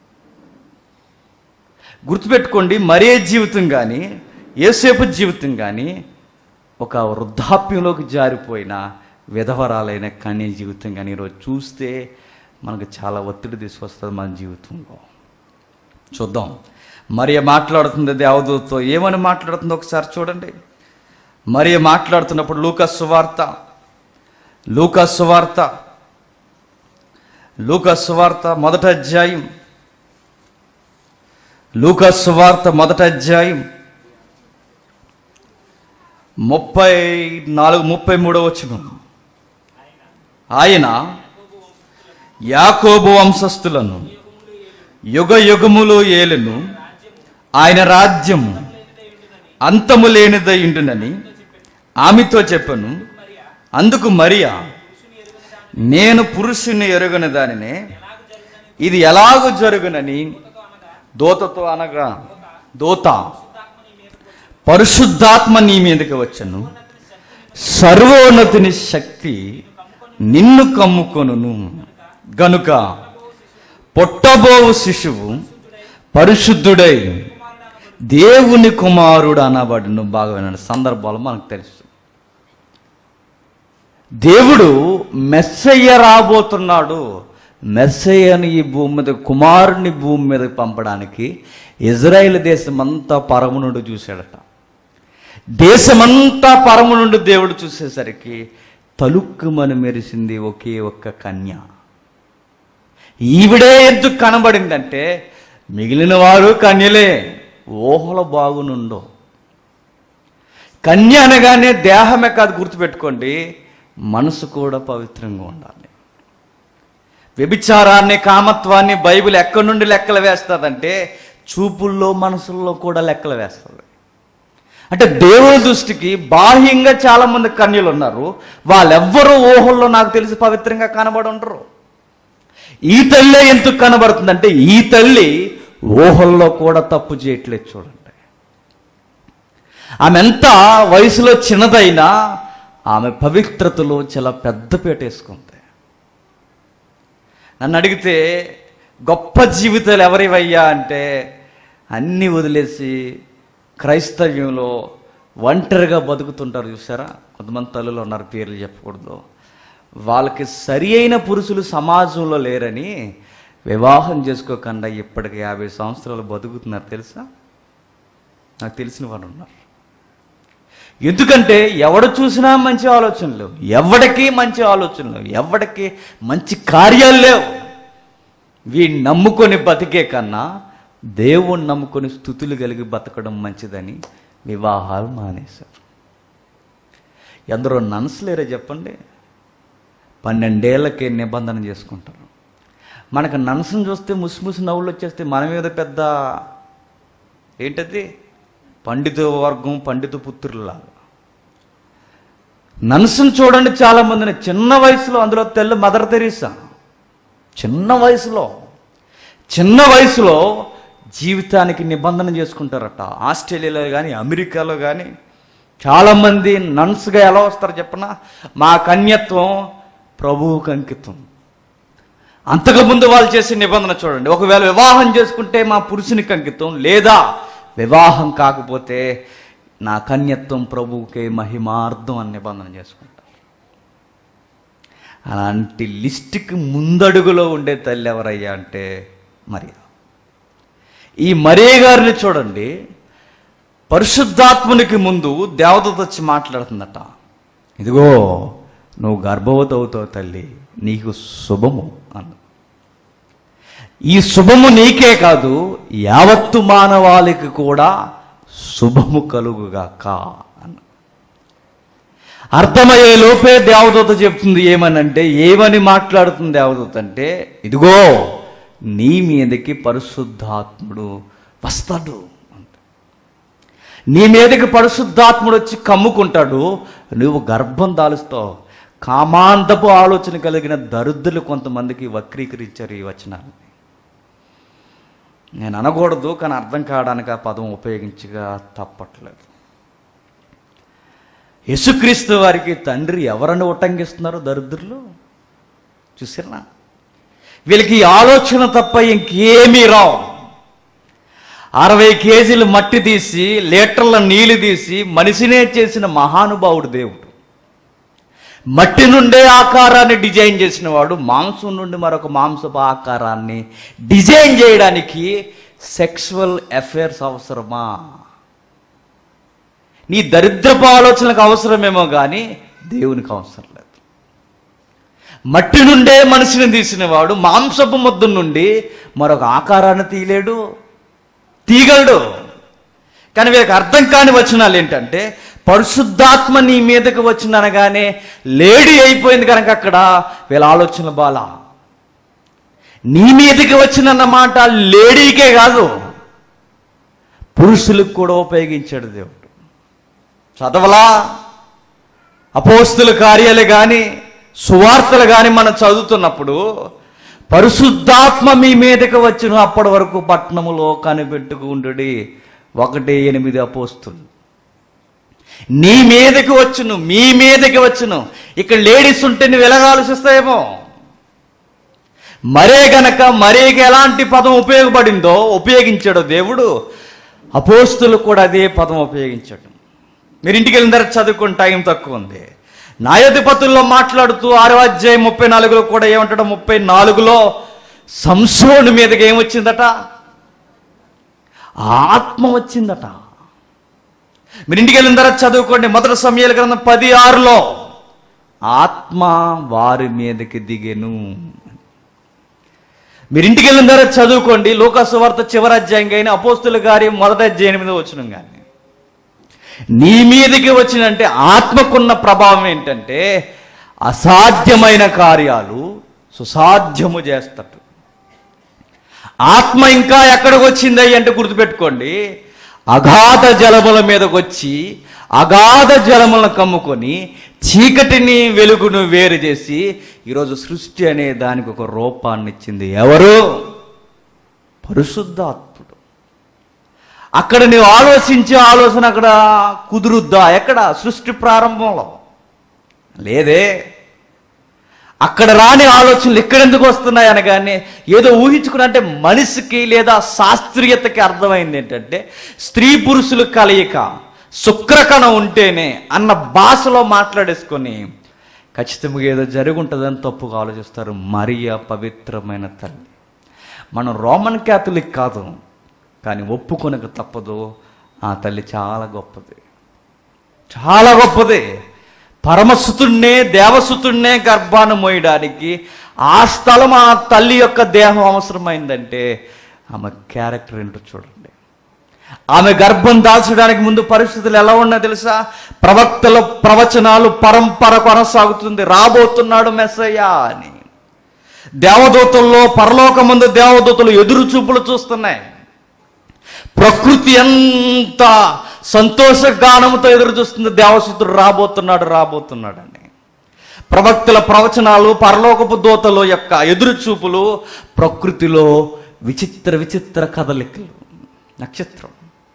గుర్తుపెట్టుకోండి, మరే జీవితం కానీ యోసేపు జీవితం కానీ ఒక వృద్ధాప్యంలోకి జారిపోయిన విధవరాలైన కన్య జీవితం కానీ ఈరోజు చూస్తే మనకు చాలా ఒత్తిడి తీసుకొస్తుంది మన జీవితంలో. చూద్దాం, మరియ మాట్లాడుతుంది దేవదూతతో. ఏమని మాట్లాడుతుందో ఒకసారి చూడండి. మరియ మాట్లాడుతున్నప్పుడు లూకా సువార్త లూకా సువార్త లూకా సువార్త మొదటి అధ్యాయం లూకా సువార్త మొదటి అధ్యాయం ముప్పై నాలుగు ముప్పై మూడవ వచనం. ఆయన యాకోబు వంశస్థులను యుగ యుగములు ఏలును, ఆయన రాజ్యము అంతము లేనిదై ఉండునని ఆమెతో చెప్పను. అందుకు మరియా, నేను పురుషుని ఎరుగని దానినే, ఇది ఎలాగూ జరుగునని దూతతో అనగా, దూత పరిశుద్ధాత్మ నీ మీదకి వచ్చను, సర్వోన్నతిని శక్తి నిన్ను కమ్ముకొనును గనుక పుట్టబోవు శిశువు పరిశుద్ధుడై దేవుని కుమారుడు అనబడిన బాగా వినండి, సందర్భాలు మనకు తెలుసు. దేవుడు మెస్సయ్య రాబోతున్నాడు, మెస్సయ్యని ఈ భూమి మీద, కుమారుని భూమి మీద పంపడానికి ఇజ్రాయేల్ దేశమంతా పరము నుండి చూశాడట. దేశమంతా పరము నుండి దేవుడు చూసేసరికి తలుక్కుమని మెరిసింది ఒకే ఒక్క కన్య. ఈవిడే ఎందుకు కనబడిందంటే మిగిలిన వారు కన్యలే, ఊహలు బాగునుండో. కన్య అనగానే దేహమే కాదు, గుర్తుపెట్టుకోండి, మనసు కూడా పవిత్రంగా ఉండాలి. వ్యభిచారాన్ని, కామత్వాన్ని బైబిల్ ఎక్కడి నుండి లెక్కలు వేస్తుందంటే చూపుల్లో, మనసుల్లో కూడా లెక్కలు వేస్తుంది. అంటే దేవుని దృష్టికి బాహ్యంగా చాలా మంది కన్యలు ఉన్నారు, వాళ్ళెవ్వరూ ఊహల్లో నాకు తెలిసి పవిత్రంగా కనబడి ఉండరు. ఈ తల్లి ఎందుకు కనబడుతుందంటే ఈ తల్లి ఊహల్లో కూడా తప్పు చేయట్లేదు. చూడండి, ఆమె ఎంత వయసులో చిన్నదైనా ఆమె పవిత్రతలో చాలా పెద్ద పీట వేసుకుంది. నన్ను అడిగితే గొప్ప జీవితాలు ఎవరివయ్యా అంటే అన్నీ వదిలేసి క్రైస్తవ్యంలో ఒంటరిగా బతుకుతుంటారు చూసారా. కొంతమంది తల్లులు ఉన్నారు, పేర్లు చెప్పకూడదు. వాళ్ళకి సరి అయిన పురుషులు సమాజంలో లేరని వివాహం చేసుకోకుండా ఇప్పటికి యాభై సంవత్సరాలు బతుకుతున్నారు తెలుసా. నాకు తెలిసిన వాళ్ళు ఉన్నారు. ఎందుకంటే ఎవడు చూసినా మంచి ఆలోచనలు, ఎవడికి మంచి ఆలోచనలు, ఎవడికి మంచి కార్యాలు లేవు. వీడిని నమ్ముకొని బతికే కన్నా దేవుణ్ణి నమ్ముకొని స్థుతులు కలిగి బతకడం మంచిదని వివాహాలు మానేశారు. ఎందరో నన్సలేరే చెప్పండి, పన్నెండేళ్లకే నిబంధన చేసుకుంటారు. మనకు నన్సును చూస్తే ముసిముసి నవ్వులు వచ్చేస్తే మన మీద పెద్ద ఏంటది పండిత వర్గం, పండిత పుత్రులాగా. నన్సును చూడండి, చాలా మందిని చిన్న వయసులో, అందులో తెల్ల మదర్ తెరీసా, చిన్న వయసులో చిన్న వయసులో జీవితానికి నిబంధన చేసుకుంటారట. ఆస్ట్రేలియాలో కానీ అమెరికాలో కానీ చాలామంది నన్స్గా ఎలా వస్తారు చెప్పనా, మా కన్యత్వం ప్రభువుకు అంకితం. అంతకుముందు వాళ్ళు చేసే నిబంధన చూడండి, ఒకవేళ వివాహం చేసుకుంటే మా పురుషునికి అంకితం, లేదా వివాహం కాకపోతే నా కన్యత్వం ప్రభువుకే మహిమార్థం అని నిబంధన చేసుకుంటారు. అలాంటి లిస్టుకి ముందడుగులో ఉండే తల్లి ఎవరయ్యా అంటే మరియా. ఈ మరియ గారిని చూడండి, పరిశుద్ధాత్మునికి ముందు దేవదూత వచ్చి మాట్లాడుతుందట, ఇదిగో నువ్వు గర్భవతి అవుతావు తల్లి, నీకు శుభము అన్న. ఈ శుభము నీకే కాదు, యావత్తు మానవాళికి కూడా శుభము కలుగుగాక అన్న. అర్థమయ్యే లోపే దేవదూత చెప్తుంది ఏమనంటే, ఏమని మాట్లాడుతుంది దేవదూత అంటే, ఇదిగో నీ మీదకి పరిశుద్ధాత్ముడు వస్తాడు, నీ మీదకి పరిశుద్ధాత్ముడు వచ్చి కమ్ముకుంటాడు, నువ్వు గర్భం దాలుస్తావు. కామాంతపు ఆలోచన కలిగిన దరిద్రులు కొంతమందికి వక్రీకరించారు ఈ వచనాన్ని. నేను అనకూడదు, కానీ అర్థం కావడానికి ఆ పదం ఉపయోగించగా తప్పట్లేదు. యేసుక్రీస్తు వారికి తండ్రి ఎవరని ఉటంకిస్తున్నారు దరిద్రులు చూసినా. వీళ్ళకి ఆలోచన తప్ప ఇంకేమీ రావు. అరవై కేజీలు మట్టి తీసి లీటర్ల నీళ్లు తీసి మనిషినే చేసిన మహానుభావుడు దేవుడు. మట్టి నుండే ఆకారాన్ని డిజైన్ చేసిన వాడు మాంసం నుండి మరొక మాంసపు ఆకారాన్ని డిజైన్ చేయడానికి సెక్సువల్ అఫైర్స్ అవసరమా? నీ దరిద్రపు ఆలోచనలకు అవసరమేమో కానీ దేవునికి అవసరం లేదు. మట్టి నుండే మనిషిని తీసిన వాడు మాంసపు ముద్ద నుండి మరొక ఆకారాన్ని తీయలేడు, తీయగలడు. కానీ వీళ్ళకి అర్థం కాని వచనాలు ఏంటంటే, పరిశుద్ధాత్మ నీ మీదకి వచ్చిన అనగానే లేడీ అయిపోయింది కనుక అక్కడ వీళ్ళ ఆలోచనలు బాలా. నీ మీదకి వచ్చిన మాట లేడీకే కాదు, పురుషులకు కూడా ఉపయోగించాడు దేవుడు. చదవలా అపోస్తుల కార్యాలు కానీ సువార్తలు కానీ మనం చదువుతున్నప్పుడు, పరిశుద్ధాత్మ మీ మీదకి వచ్చిన అప్పటి వరకు పట్టణములో కనిపెట్టుకుంటుడి ఒకటి ఎనిమిది అపోస్తులు. నీ మీదకి వచ్చును, మీ మీదకి వచ్చును. ఇక్కడ లేడీస్ ఉంటే నువ్వు ఎలాగ ఆలోచిస్తాయేమో. మరే గనక మరేకి ఎలాంటి పదం ఉపయోగపడిందో ఉపయోగించాడో దేవుడు, అపోస్తులు కూడా అదే పదం ఉపయోగించటం. మీరు ఇంటికి వెళ్ళిన తర్వాత చదువుకుని టైం తక్కువ ఉంది. న్యాయాధిపతుల్లో మాట్లాడుతూ ఆరో అధ్యాయం ముప్పై నాలుగులో కూడా ఏమంటాడు, ముప్పై నాలుగులో సంసోను మీదకి ఏమొచ్చిందట, ఆత్మ వచ్చిందట. మీరు ఇంటికి వెళ్ళిన తర్వాత చదువుకోండి, మొదటి సమయాల గ్రంథం పది ఆరులో ఆత్మ వారి మీదకి దిగెను. మీరు ఇంటికి వెళ్ళిన తర్వాత చదువుకోండి, లూకా సువార్త చివరి అధ్యాయం కానీ అపోస్తుల కార్యం మొదటి అధ్యాయం మీద వచ్చిన కానీ నీ మీదకి వచ్చినంటే ఆత్మకున్న ప్రభావం ఏంటంటే అసాధ్యమైన కార్యాలు సుసాధ్యము చేస్తాడు. ఆత్మ ఇంకా ఎక్కడికి వచ్చింది అంటే గుర్తుపెట్టుకోండి, అగాధ జలముల మీదకి వచ్చి అగాధ జలములను కమ్ముకొని చీకటిని వెలుగును వేరు చేసి ఈరోజు సృష్టి అనే దానికి ఒక రూపాన్ని ఇచ్చింది. ఎవరు? పరిశుద్ధాత్ముడు. అక్కడ నీవు ఆలోచించే ఆలోచన అక్కడ కుదురుద్దా? ఎక్కడ? సృష్టి ప్రారంభంలో లేదే. అక్కడ రాని ఆలోచనలు ఎక్కడెందుకు వస్తున్నాయి అనగానే ఏదో ఊహించుకున్నా అంటే మనిషికి లేదా శాస్త్రీయతకి అర్థమైంది ఏంటంటే స్త్రీ పురుషుల కలయిక శుక్రకణం ఉంటేనే అన్న భాషలో మాట్లాడేసుకొని ఖచ్చితంగా ఏదో జరిగి ఉంటుందని తప్పుగా ఆలోచిస్తారు. మరియా పవిత్రమైన తల్లి. మనం రోమన్ క్యాథలిక్ కాదు, కానీ ఒప్పుకొనక తప్పదు. ఆ తల్లి చాలా గొప్పది, చాలా గొప్పది. పరమసుతుడినే దేవసుతుడినే గర్భాన్ని మోయడానికి ఆ స్థలం ఆ తల్లి యొక్క దేహం అవసరమైందంటే ఆమె క్యారెక్టర్ ఏంటో చూడండి. ఆమె గర్భం దాల్చడానికి ముందు పరిస్థితులు ఎలా ఉన్నా తెలుసా? ప్రవక్తల ప్రవచనాలు పరంపర కొనసాగుతుంది, రాబోతున్నాడు మెస్సయ్య అని. దేవదూతల్లో పరలోకమందు దేవదూతలు ఎదురు చూపులు చూస్తున్నాయి. ప్రకృతి ఎంత సంతోష గానముతో ఎదురు చూస్తుంది, దేవసుతుడు రాబోతున్నాడు రాబోతున్నాడు అని. ప్రవక్తల ప్రవచనాలు పరలోకపు దూతల యొక్క ఎదురు చూపులు, ప్రకృతిలో విచిత్ర విచిత్ర కదలికలు, నక్షత్రం,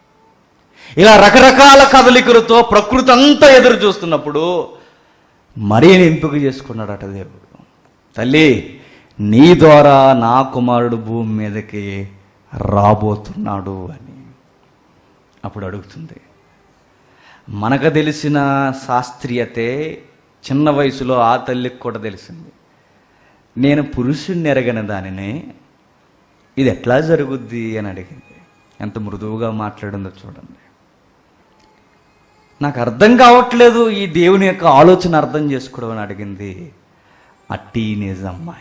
ఇలా రకరకాల కదలికలతో ప్రకృతి అంతా ఎదురు చూస్తున్నప్పుడు మరియని ఎంపిక చేసుకున్నాడట దేవుడు. తల్లి, నీ ద్వారా నా కుమారుడు భూమి మీదకి రాబోతున్నాడు అని అప్పుడు అడుగుతుంది. మనకు తెలిసిన శాస్త్రీయతే చిన్న వయసులో ఆ తల్లికి కూడా తెలిసింది. నేను పురుషుణ్ణి ఎరగని దానిని ఇది ఎట్లా జరుగుద్ది అని అడిగింది. ఎంత మృదువుగా మాట్లాడిందో చూడండి. నాకు అర్థం కావట్లేదు ఈ దేవుని యొక్క ఆలోచన అర్థం చేసుకోవడం అని అడిగింది ఆ టీనేజ్ అమ్మాయి.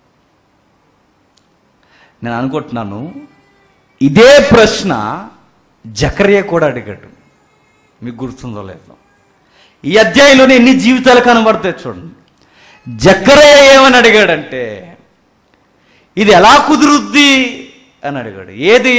నేను అనుకుంటున్నాను ఇదే ప్రశ్న జకర్యా కూడా అడిగాడు. మీకు గుర్తుందో లేదో? ఈ అధ్యాయంలోనే ఎన్ని జీవితాలు కనబడతాయి చూడండి. జకర్యా ఏమని అడిగాడంటే ఇది ఎలా కుదురుద్ది అని అడిగాడు. ఏది?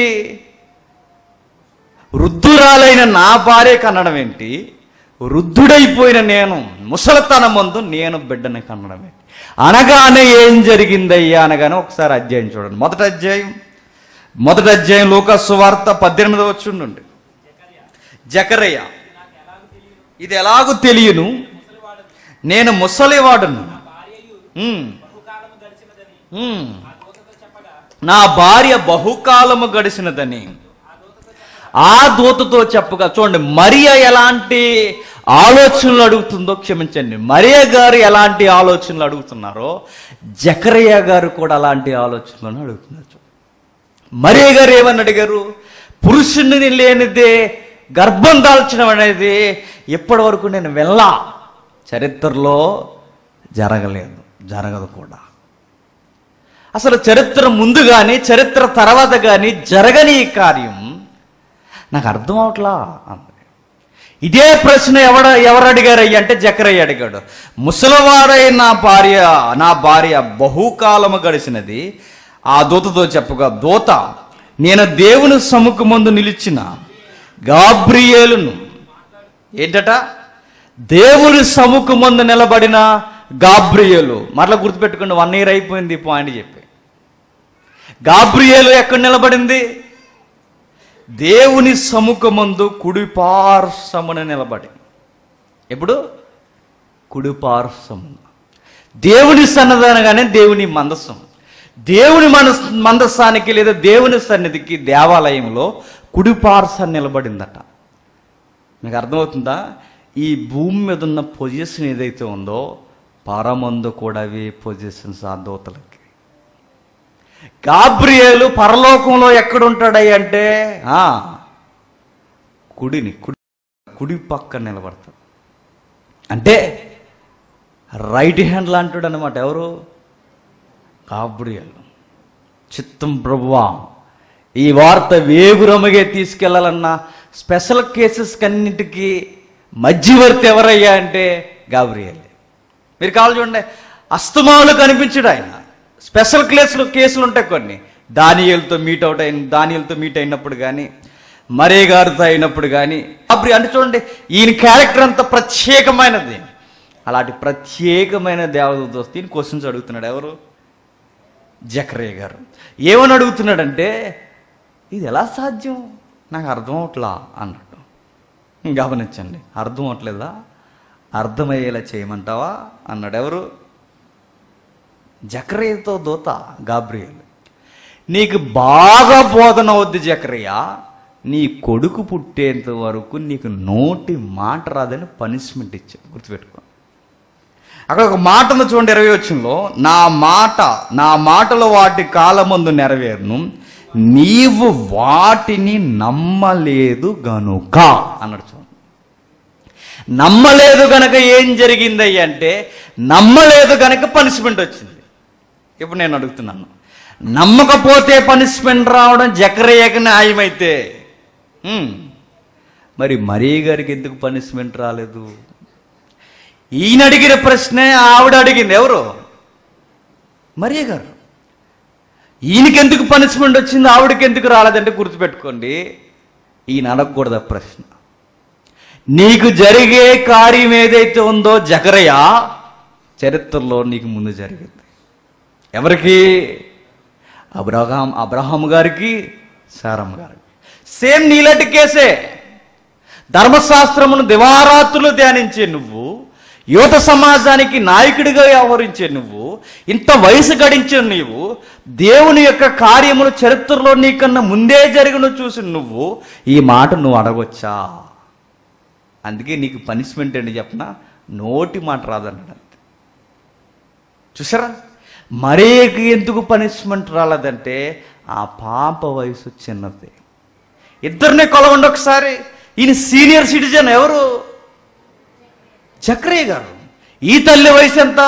వృద్ధురాలైన నా భార్య కనడం ఏంటి, వృద్ధుడైపోయిన నేను ముసలితనం ముందు నేను బిడ్డని కనడం ఏంటి అనగానే ఏం జరిగిందయ్యా అనగానే ఒకసారి అధ్యాయం చూడండి. మొదటి అధ్యాయం మొదటి అధ్యాయం లూకా సువార్త పద్దెనిమిదవ వచనం నుండి. జకర్యా, ఇది ఎలాగూ తెలియను, నేను ముసలివాడును, నా భార్య బహుకాలము గడిచినదని ఆ దూతతో చెప్పగా. చూడండి, మరియా ఎలాంటి ఆలోచనలు అడుగుతుందో, క్షమించండి, మరియా గారు ఎలాంటి ఆలోచనలు అడుగుతున్నారో జకర్యా గారు కూడా అలాంటి ఆలోచనలను అడుగుతున్నారు. మరియా గారు ఏమని అడిగారు? పురుషుని లేనిదే గర్భం దాల్చడం అనేది ఎప్పటి వరకు నేను వెళ్ళా, చరిత్రలో జరగలేదు, జరగదు కూడా. అసలు చరిత్ర ముందు కానీ చరిత్ర తర్వాత కానీ జరగని ఈ కార్యం నాకు అర్థం అవట్లా అంది. ఇదే ప్రశ్న ఎవడ ఎవరు అడిగారయ్య అంటే జకర్యా అడిగాడు. ముసలివాడై నా భార్య నా భార్య బహుకాలము గడిచినది ఆ దూతతో చెప్పగా, దూత నేను దేవుని సముఖమందు నిలిచిన గాబ్రియేలును. ఏంటట? దేవుని సముఖమందు నిలబడిన గాబ్రియేలు. మరలా గుర్తుపెట్టుకోండి, వన్ ఇయర్ అయిపోయింది ఈ పాయింట్ చెప్పి. గాబ్రియేలు ఎక్కడ నిలబడింది? దేవుని సముఖమందు కుడిపార్శ్వమున నిలబడి. ఎప్పుడు? కుడిపార్శ్వమున. దేవుని సన్నదనగానే దేవుని మందసం. దేవుని మనస్ మందస్సానికి లేదా దేవుని సన్నిధికి దేవాలయంలో కుడి పార్శ్వ నిలబడిందట. మీకు అర్థమవుతుందా? ఈ భూమి మీద ఉన్న పొజిషన్ ఏదైతే ఉందో పరమందు కూడా అవే పొజిషన్స్ ఆ దూతలకి. గాబ్రియేలు పరలోకంలో ఎక్కడుంటాడయ్య అంటే కుడిని కుడి కుడి పక్క నిలబడతాడు. అంటే రైట్ హ్యాండ్ లాంటాడు అనమాట. ఎవరు? గాబ్రియేలు. చిత్తం ప్రభువా, ఈ వార్త వేగురమగే తీసుకెళ్లాలన్న స్పెషల్ కేసెస్ కన్నింటికి మధ్యవర్తి ఎవరయ్యా అంటే గాబ్రియేలే. మీరు కావాలి చూడండి, అస్తమాలు కనిపించడు ఆయన. స్పెషల్ కేసులు కేసులు ఉంటాయి కొన్ని. దానియేలుతో మీట్ అవుట్ అయిన దానియేలుతో మీట్ అయినప్పుడు కానీ, మరే గారితో అయినప్పుడు కానీ, గాబ్రియేలు అంటే చూడండి, ఈయన క్యారెక్టర్ అంత ప్రత్యేకమైనది. అలాంటి ప్రత్యేకమైన దేవదూత వస్తే ఈయన క్వశ్చన్స్ అడుగుతున్నాడు. ఎవరు? జకరియా గారు. ఏమని అడుగుతున్నాడంటే, ఇది ఎలా సాధ్యం, నాకు అర్థం అవట్లా అన్నట్టు. గమనించండి, అర్థం అవట్లేదా? అర్థమయ్యేలా చేయమంటావా అన్నాడు. ఎవరు? జకరియతో దూత గాబ్రియేలు. నీకు బాగా బోధన అవుద్ది జకరియా, నీ కొడుకు పుట్టేంత వరకు నీకు నోటి మాట రాదని పనిష్మెంట్ ఇచ్చాడు. గుర్తుపెట్టుకో. అక్కడ ఒక మాట ఉంది చూడండి, ఇరవై వచనంలో, నా మాట నా మాటలో వాటి కాలమందు నెరవేరును, నీవు వాటిని నమ్మలేదు గనుక అన్నాడు. చూడండి, నమ్మలేదు గనక ఏం జరిగింది అంటే, నమ్మలేదు గనక పనిష్మెంట్ వచ్చింది. ఇప్పుడు నేను అడుగుతున్నాను, నమ్మకపోతే పనిష్మెంట్ రావడం జకరియకి న్యాయమైతే మరి మరియ గారికి ఎందుకు పనిష్మెంట్ రాలేదు? ఈయన అడిగిన ప్రశ్నే ఆవిడ అడిగింది. ఎవరు? మరియ గారు. ఈయనకెందుకు పనిష్మెంట్ వచ్చింది, ఆవిడకి ఎందుకు రాలేదంటే గుర్తుపెట్టుకోండి, ఈయన అడగకూడదు ఆ ప్రశ్న. నీకు జరిగే కార్యం ఏదైతే ఉందో జకరియా, చరిత్రలో నీకు ముందు జరిగింది. ఎవరికి? అబ్రహాం అబ్రహాం గారికి, సారమ్మ గారికి. సేమ్ నీలాంటి కేసే. ధర్మశాస్త్రమును దివారాత్రులు ధ్యానించే నువ్వు, యువత సమాజానికి నాయకుడిగా వ్యవహరించే నువ్వు, ఇంత వయసు గడించిన నీవు, దేవుని యొక్క కార్యములు చరిత్రలో నీకన్నా ముందే జరిగిన చూసి నువ్వు ఈ మాట నువ్వు అడగొచ్చా? అందుకే నీకు పనిష్మెంట్ ఏంటి చెప్పనా, నోటి మాట రాదన్నాడు. చూసారా? మరేకి ఎందుకు పనిష్మెంట్ రాలేదంటే ఆ పాప వయసు చిన్నది. ఇద్దరినే కొలవండి ఒకసారి. ఈయన సీనియర్ సిటిజన్. ఎవరు? జకరియా గారు. ఈ తల్లి వయసు ఎంత?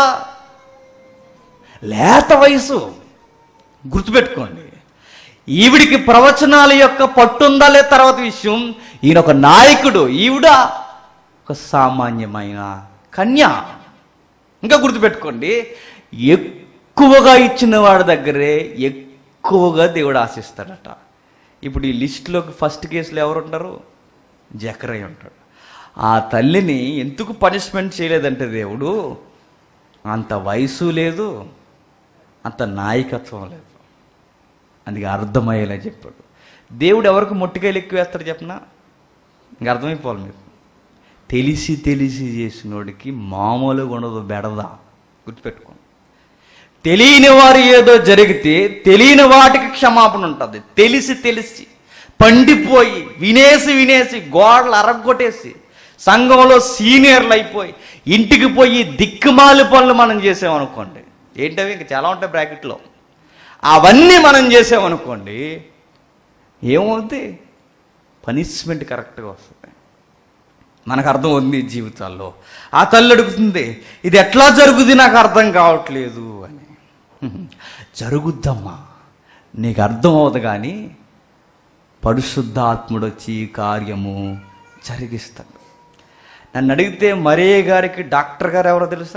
లేత వయసు. గుర్తుపెట్టుకోండి, ఈవిడికి ప్రవచనాల యొక్క పట్టుందా లేదా తర్వాత విషయం. ఈయన ఒక నాయకుడు, ఈవిడ ఒక సామాన్యమైన కన్య. ఇంకా గుర్తుపెట్టుకోండి, ఎక్కువగా ఇచ్చిన వాడి దగ్గరే ఎక్కువగా దేవుడు ఆశిస్తాడట. ఇప్పుడు ఈ లిస్టులోకి ఫస్ట్ కేసులో ఎవరు ఉంటారు? జకరియా ఉంటాడు. ఆ తల్లిని ఎందుకు పనిష్మెంట్ చేయలేదంటే దేవుడు, అంత వయసు లేదు, అంత నాయకత్వం లేదు. అందుకే అర్థమయ్యేలా చెప్పాడు. దేవుడు ఎవరికి మొట్టికాయలు ఎక్కువ వేస్తాడు చెప్పనా? ఇంక అర్థమైపోవాలి మీరు. తెలిసి తెలిసి చేసినోడికి మామూలుగా ఉండదు బెడదా. గుర్తుపెట్టుకోండి, తెలియని వారు ఏదో జరిగితే తెలియని వాటికి క్షమాపణ ఉంటుంది. తెలిసి తెలిసి పండిపోయి వినేసి వినేసి గోడలు అరగొట్టేసి సంఘంలో సీనియర్లు అయిపోయి ఇంటికి పోయి దిక్కుమాలి పనులు మనం చేసామనుకోండి, ఏంటవి ఇంకా చాలా ఉంటాయి బ్రాకెట్లో, అవన్నీ మనం చేసామనుకోండి, ఏమవుతుంది? పనిష్మెంట్ కరెక్ట్గా వస్తుంది. మనకు అర్థం అవుతుంది జీవితాల్లో. ఆ తల్లి అడుగుతుంది, ఇది ఎట్లా జరుగుతుంది నాకు అర్థం కావట్లేదు అని. జరుగుద్దమ్మా, నీకు అర్థం అవుతుంది, కానీ పరిశుద్ధాత్ముడు వచ్చి కార్యము జరిగిస్తాడు. నన్ను అడిగితే మరియ గారికి డాక్టర్ గారు ఎవరో తెలుసా?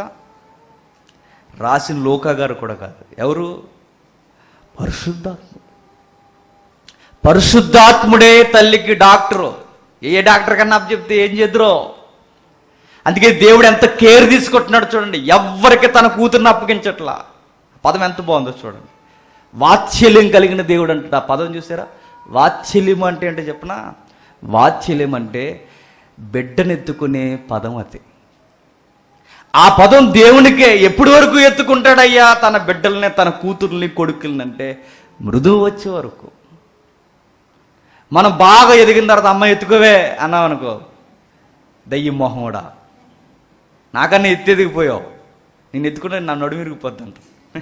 రాసిన లోకా గారు కూడా కాదు. ఎవరు? పరిశుద్ధాత్ముడు. పరిశుద్ధాత్ముడే తల్లికి డాక్టరు. ఏ డాక్టర్ కన్నా చెప్తే ఏం చేద్దరో. అందుకే దేవుడు ఎంత కేర్ తీసుకుంటున్నాడు చూడండి. ఎవ్వరికి తన కూతురుని అప్పగించట్లా. పదం ఎంత బాగుందో చూడండి. వాత్సల్యం కలిగిన దేవుడు అంటాడు. ఆ పదం చూసారా? వాత్సల్యం అంటే ఏంటో చెప్పనా? వాత్సల్యం అంటే బిడ్డనెత్తుకునే పదం అది. ఆ పదం దేవునికే. ఎప్పటి వరకు ఎత్తుకుంటాడయ్యా తన బిడ్డల్ని, తన కూతుర్ని, కొడుకుల్ని అంటే మృదువు వచ్చే వరకు. మనం బాగా ఎదిగిన తర్వాత అమ్మ ఎత్తుకోవే అన్నాం అనుకో, దయ్యం మొహం కూడా నాకన్నా ఎత్తి ఎదిగిపోయావు, నేను ఎత్తుకుంటే నా నడుము విరిగిపోద్ది అంట.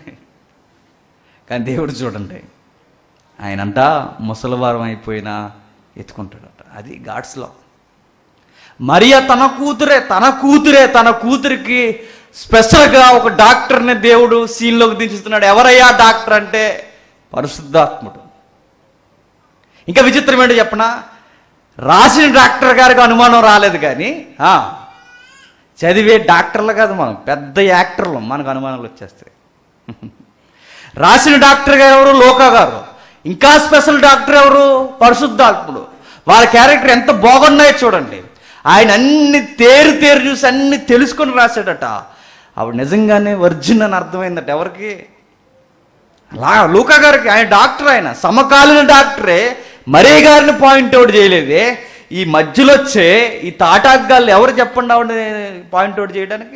కానీ దేవుడు చూడండి, ఆయనంట ముసలివారం అయిపోయినా ఎత్తుకుంటాడట. అది గాడ్స్లో. మరియా తన కూతురే తన కూతురే తన కూతురికి స్పెషల్గా ఒక డాక్టర్ని దేవుడు సీన్లోకి దించుతున్నాడు. ఎవరయ్యా డాక్టర్ అంటే పరిశుద్ధాత్ముడు. ఇంకా విచిత్రం ఏంటో చెప్పనా, రాసిన డాక్టర్ గారికి అనుమానం రాలేదు, కానీ చదివే డాక్టర్లు కాదు, మనం పెద్ద యాక్టర్లు, మనకు అనుమానాలు వచ్చేస్తాయి. రాసిన డాక్టర్ గారు ఎవరు? లోకా గారు. ఇంకా స్పెషల్ డాక్టర్ ఎవరు? పరిశుద్ధాత్ముడు. వాళ్ళ క్యారెక్టర్ ఎంత బాగున్నాయో చూడండి. ఆయన అన్ని తేరు తేరు చూసి అన్ని తెలుసుకొని రాశాడట. ఆవిడ నిజంగానే వర్జిన్ అని అర్థమైందట. ఎవరికి? లా లూకా గారికి. ఆయన డాక్టర్, ఆయన సమకాలీన డాక్టరే. మరే గారిని పాయింట్అవుట్ చేయలేదే. ఈ మధ్యలో వచ్చే ఈ తాటాగ్గాళ్ళు ఎవరు చెప్పండి ఆవిడ పాయింట్అవుట్ చేయడానికి?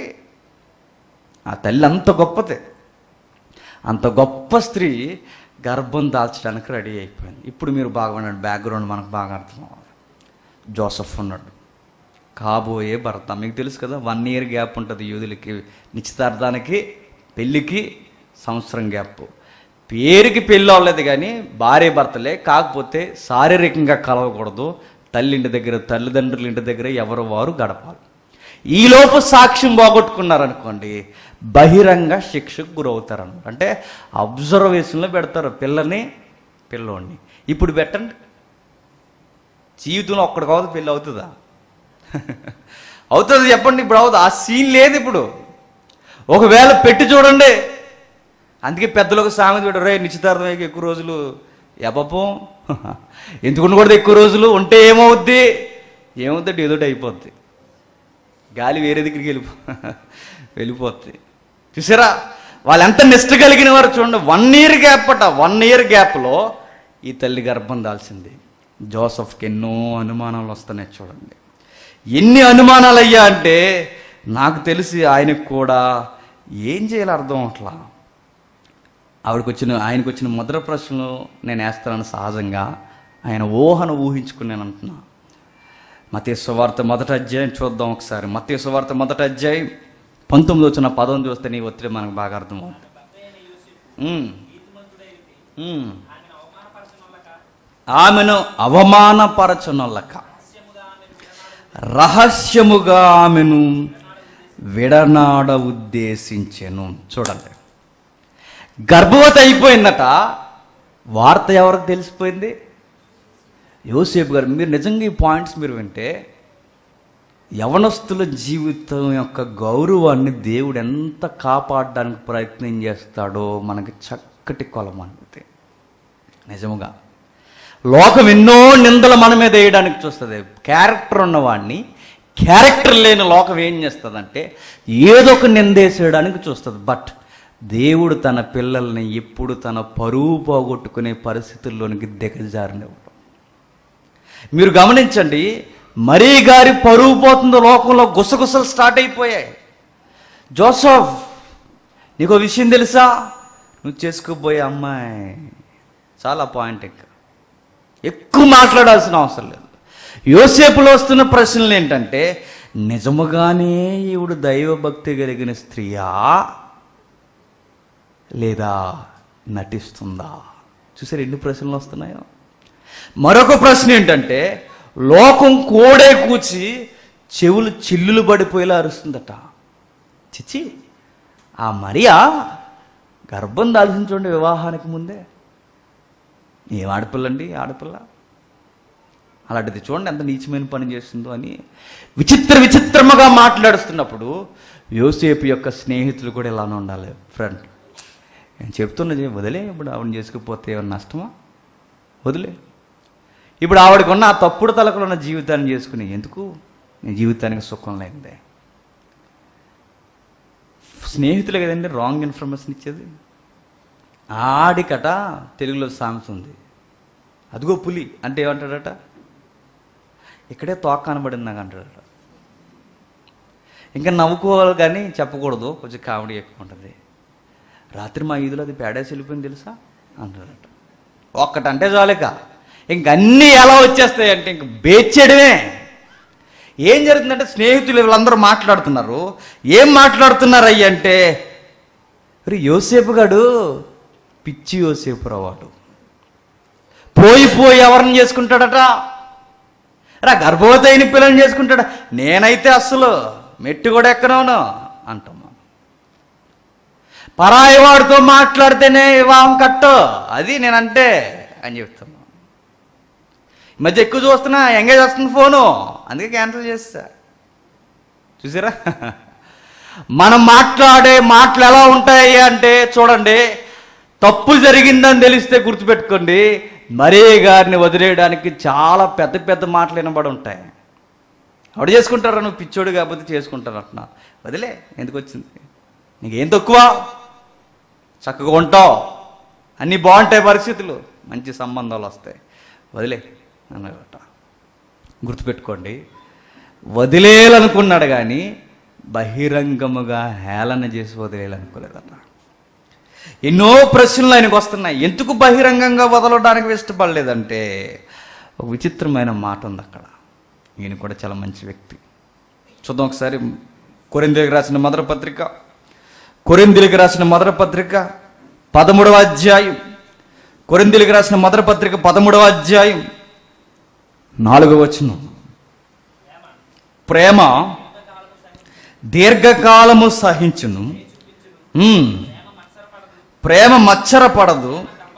ఆ తల్లి అంత గొప్పతే. అంత గొప్ప స్త్రీ గర్భం దాల్చడానికి రెడీ అయిపోయింది. ఇప్పుడు మీరు బాగా ఉన్నాడు, బ్యాక్గ్రౌండ్ మనకు బాగా అర్థం అవ్వాలి. జోసెఫ్ ఉన్నాడు, కాబోయే భర్త. మీకు తెలుసు కదా, వన్ ఇయర్ గ్యాప్ ఉంటుంది యూదులకి, నిశ్చితార్థానికి పెళ్ళికి సంవత్సరం గ్యాప్. పేరుకి పెళ్ళి అవ్వలేదు కానీ భార్య భర్తలే, కాకపోతే శారీరకంగా కలవకూడదు. తల్లి ఇంటి దగ్గర, తల్లిదండ్రుల ఇంటి దగ్గర ఎవరు వారు గడపాలి. ఈలోపు సాక్ష్యం పోగొట్టుకున్నారనుకోండి, బహిరంగ శిక్షకు గురవుతారన్నమాట. అంటే అబ్జర్వేషన్లో పెడతారు పిల్లని పిల్లోడిని. ఇప్పుడు పెట్టండి, జీవితంలో ఒక్కడికి అవుతుంది పెళ్ళి అవుతుందా? అవుతుంది చెప్పండి? ఇప్పుడు అవుతుంది. ఆ సీన్ లేదు ఇప్పుడు. ఒకవేళ పెట్టి చూడండి. అందుకే పెద్దలకు సామెత పెట్టారు, రే నిశ్చితార్థం ఎక్కువ రోజులు ఎపపం ఎందుకు ఉండకూడదు, ఎక్కువ రోజులు ఉంటే ఏమవుద్ది? ఏమవుద్దంటే ఏదోటి అయిపోద్ది, గాలి వేరే దగ్గరికి వెళ్ళిపో వెళ్ళిపోద్ది. చూసారా వాళ్ళు ఎంత నిష్ట కలిగిన వారు చూడండి. వన్ ఇయర్ గ్యాప్ అట. వన్ ఇయర్ గ్యాప్లో ఈ తల్లి గర్భం దాల్చింది. జోసెఫ్కి ఎన్నో అనుమానాలు వస్తున్నాయి చూడండి. ఎన్ని అనుమానాలు అయ్యా అంటే నాకు తెలిసి ఆయనకు కూడా ఏం చేయాలో అర్థం అవట్లా. ఆవిడకి వచ్చిన ఆయనకు వచ్చిన మొదటి ప్రశ్నలు నేను వేస్తానని సహజంగా ఆయన ఊహను ఊహించుకుని నేను అంటున్నా. మత్తయి సువార్త మొదటి అధ్యాయం చూద్దాం ఒకసారి. మత్తయి సువార్త మొదటి అధ్యాయం పంతొమ్మిది వచ్చిన పదం చూస్తే నీ ఒత్తిడి మనకు బాగా అర్థమవుతుంది. ఆమెను అవమానపరచనొల్లక రహస్యముగా ఆమెను విడనాడ ఉద్దేశించెను. చూడండి, గర్భవతి అయిపోయిందట. వార్త ఎవరికి తెలిసిపోయింది? యోసేపు గారు. మీరు నిజంగా ఈ పాయింట్స్ మీరు వింటే యవనస్తుల జీవితం యొక్క గౌరవాన్ని దేవుడు ఎంత కాపాడడానికి ప్రయత్నం చేస్తాడో మనకి చక్కటి కొలం అంటే నిజముగా. లోకం ఎన్నో నిందలు మన మీద వేయడానికి చూస్తుంది. క్యారెక్టర్ ఉన్నవాడిని, క్యారెక్టర్ లేని లోకం ఏం చేస్తుందంటే ఏదో ఒక నిందేసేయడానికి చూస్తుంది. బట్ దేవుడు తన పిల్లల్ని ఎప్పుడు తన పరువు పోగొట్టుకునే పరిస్థితుల్లోనికి దిగజారినవ్వడం. మీరు గమనించండి, మరీ గారి పరువు పోతుందో లోకంలో గుసగుసలు స్టార్ట్ అయిపోయాయి. జోసెఫ్, నీకో విషయం తెలుసా? నువ్వు చేసుకోబోయే అమ్మాయి చాలా పాయింట్, ఇంకా ఎక్కువ మాట్లాడాల్సిన అవసరం లేదు. యోసేపులో వస్తున్న ప్రశ్నలు ఏంటంటే, నిజముగానే ఈవిడ దైవభక్తి కలిగిన స్త్రీయా లేదా నటిస్తుందా? చూసారు ఎన్ని ప్రశ్నలు వస్తున్నాయో. మరొక ప్రశ్న ఏంటంటే, లోకం కోడే కూచి చెవులు చిల్లులు పడిపోయేలా అరుస్తుందట. చిచ్చి, ఆ మరియా గర్భం దాల్చించండి వివాహానికి ముందే. ఏం ఆడపిల్లండి ఆడపిల్ల, అలాంటిది చూడండి ఎంత నీచమైన పని చేస్తుందో అని విచిత్ర విచిత్రముగా మాట్లాడుతున్నప్పుడు యోసేపు యొక్క స్నేహితులు కూడా ఇలానే ఉండాలి. ఫ్రెండ్, నేను చెప్తున్నది వదిలే, ఇప్పుడు ఆవిడని చేసుకుపోతే ఏమన్నా నష్టమా? వదిలే. ఇప్పుడు ఆవిడకి ఉన్న ఆ తప్పుడు తలకలు ఉన్న జీవితాన్ని చేసుకుని ఎందుకు? నీ జీవితానికి సుఖం లేదే. స్నేహితులు కదండి రాంగ్ ఇన్ఫర్మేషన్ ఇచ్చేది. ఆడికట తెలుగులో సామెత ఉంది, అదిగో పులి అంటే ఏమంటాడట, ఇక్కడే తోక కనబడింది నాకు అంటాడట. ఇంకా నవ్వుకోవాలి కానీ చెప్పకూడదు, కొంచెం కామెడీ ఎక్కువ ఉంటుంది. రాత్రి మా ఈదులో అది పేడేసి వెళ్ళిపోయింది తెలుసా అంటాడట. ఒక్కటంటే చాలేక ఇంక అన్నీ ఎలా వచ్చేస్తాయి అంటే ఇంక బేచ్చడమే. ఏం జరుగుతుందంటే స్నేహితులు వీళ్ళందరూ మాట్లాడుతున్నారు. ఏం మాట్లాడుతున్నారు అయ్యి అంటే, రే యోసేపు గాడు పిచ్చి యోసేపు రావాడు, పోయి పోయి ఎవరిని చేసుకుంటాడట, రా గర్భవతి అయిన పిల్లని చేసుకుంటాడా, నేనైతే అస్సలు మెట్టు కూడా ఎక్కనవును అంటాం. పరాయి వాడితో మాట్లాడితేనే వివాహం కట్టు, అది నేనంటే అని చెప్తాను. ఈ మధ్య ఎక్కువ చూస్తున్నా, ఎంగేజ్ వస్తుంది ఫోను, అందుకే క్యాన్సిల్ చేస్తా. చూసారా, మనం మాట్లాడే మాటలు ఎలా ఉంటాయి అంటే చూడండి, తప్పు జరిగిందని తెలిస్తే గుర్తుపెట్టుకోండి, మరే గారిని వదిలేయడానికి చాలా పెద్ద పెద్ద మాటలు వినబడి ఉంటాయి. ఆవిడ చేసుకుంటారా, నువ్వు పిచ్చోడు కాకపోతే చేసుకుంటాను అంటున్నా, వదిలే, ఎందుకు వచ్చింది, నీకేం తక్కువ, చక్కగా ఉంటావు, అన్నీ బాగుంటాయి, పరిస్థితులు మంచి సంబంధాలు వస్తాయి, వదిలే అన్నమాట. గుర్తుపెట్టుకోండి, వదిలేయాలనుకున్నాడు కానీ బహిరంగముగా హేళన చేసి వదిలేయాలనుకోలేదన్న. ఎన్నో ప్రశ్నలు ఆయనకు వస్తున్నాయి, ఎందుకు బహిరంగంగా వదలడానికి ఇష్టపడలేదంటే ఒక విచిత్రమైన మాట ఉంది అక్కడ. ఈయన కూడా చాలా మంచి వ్యక్తి. చూద్దాం ఒకసారి, కొరింథీయులకు రాసిన మొదటి పత్రిక, కొరింథీయులకు రాసిన మొదటి పత్రిక పదమూడవ అధ్యాయం, కొరింథీయులకు రాసిన మొదటి పత్రిక పదమూడవ అధ్యాయం నాలుగవ వచనం. ప్రేమ దీర్ఘకాలము సహించును, ప్రేమ మత్సరపడదు,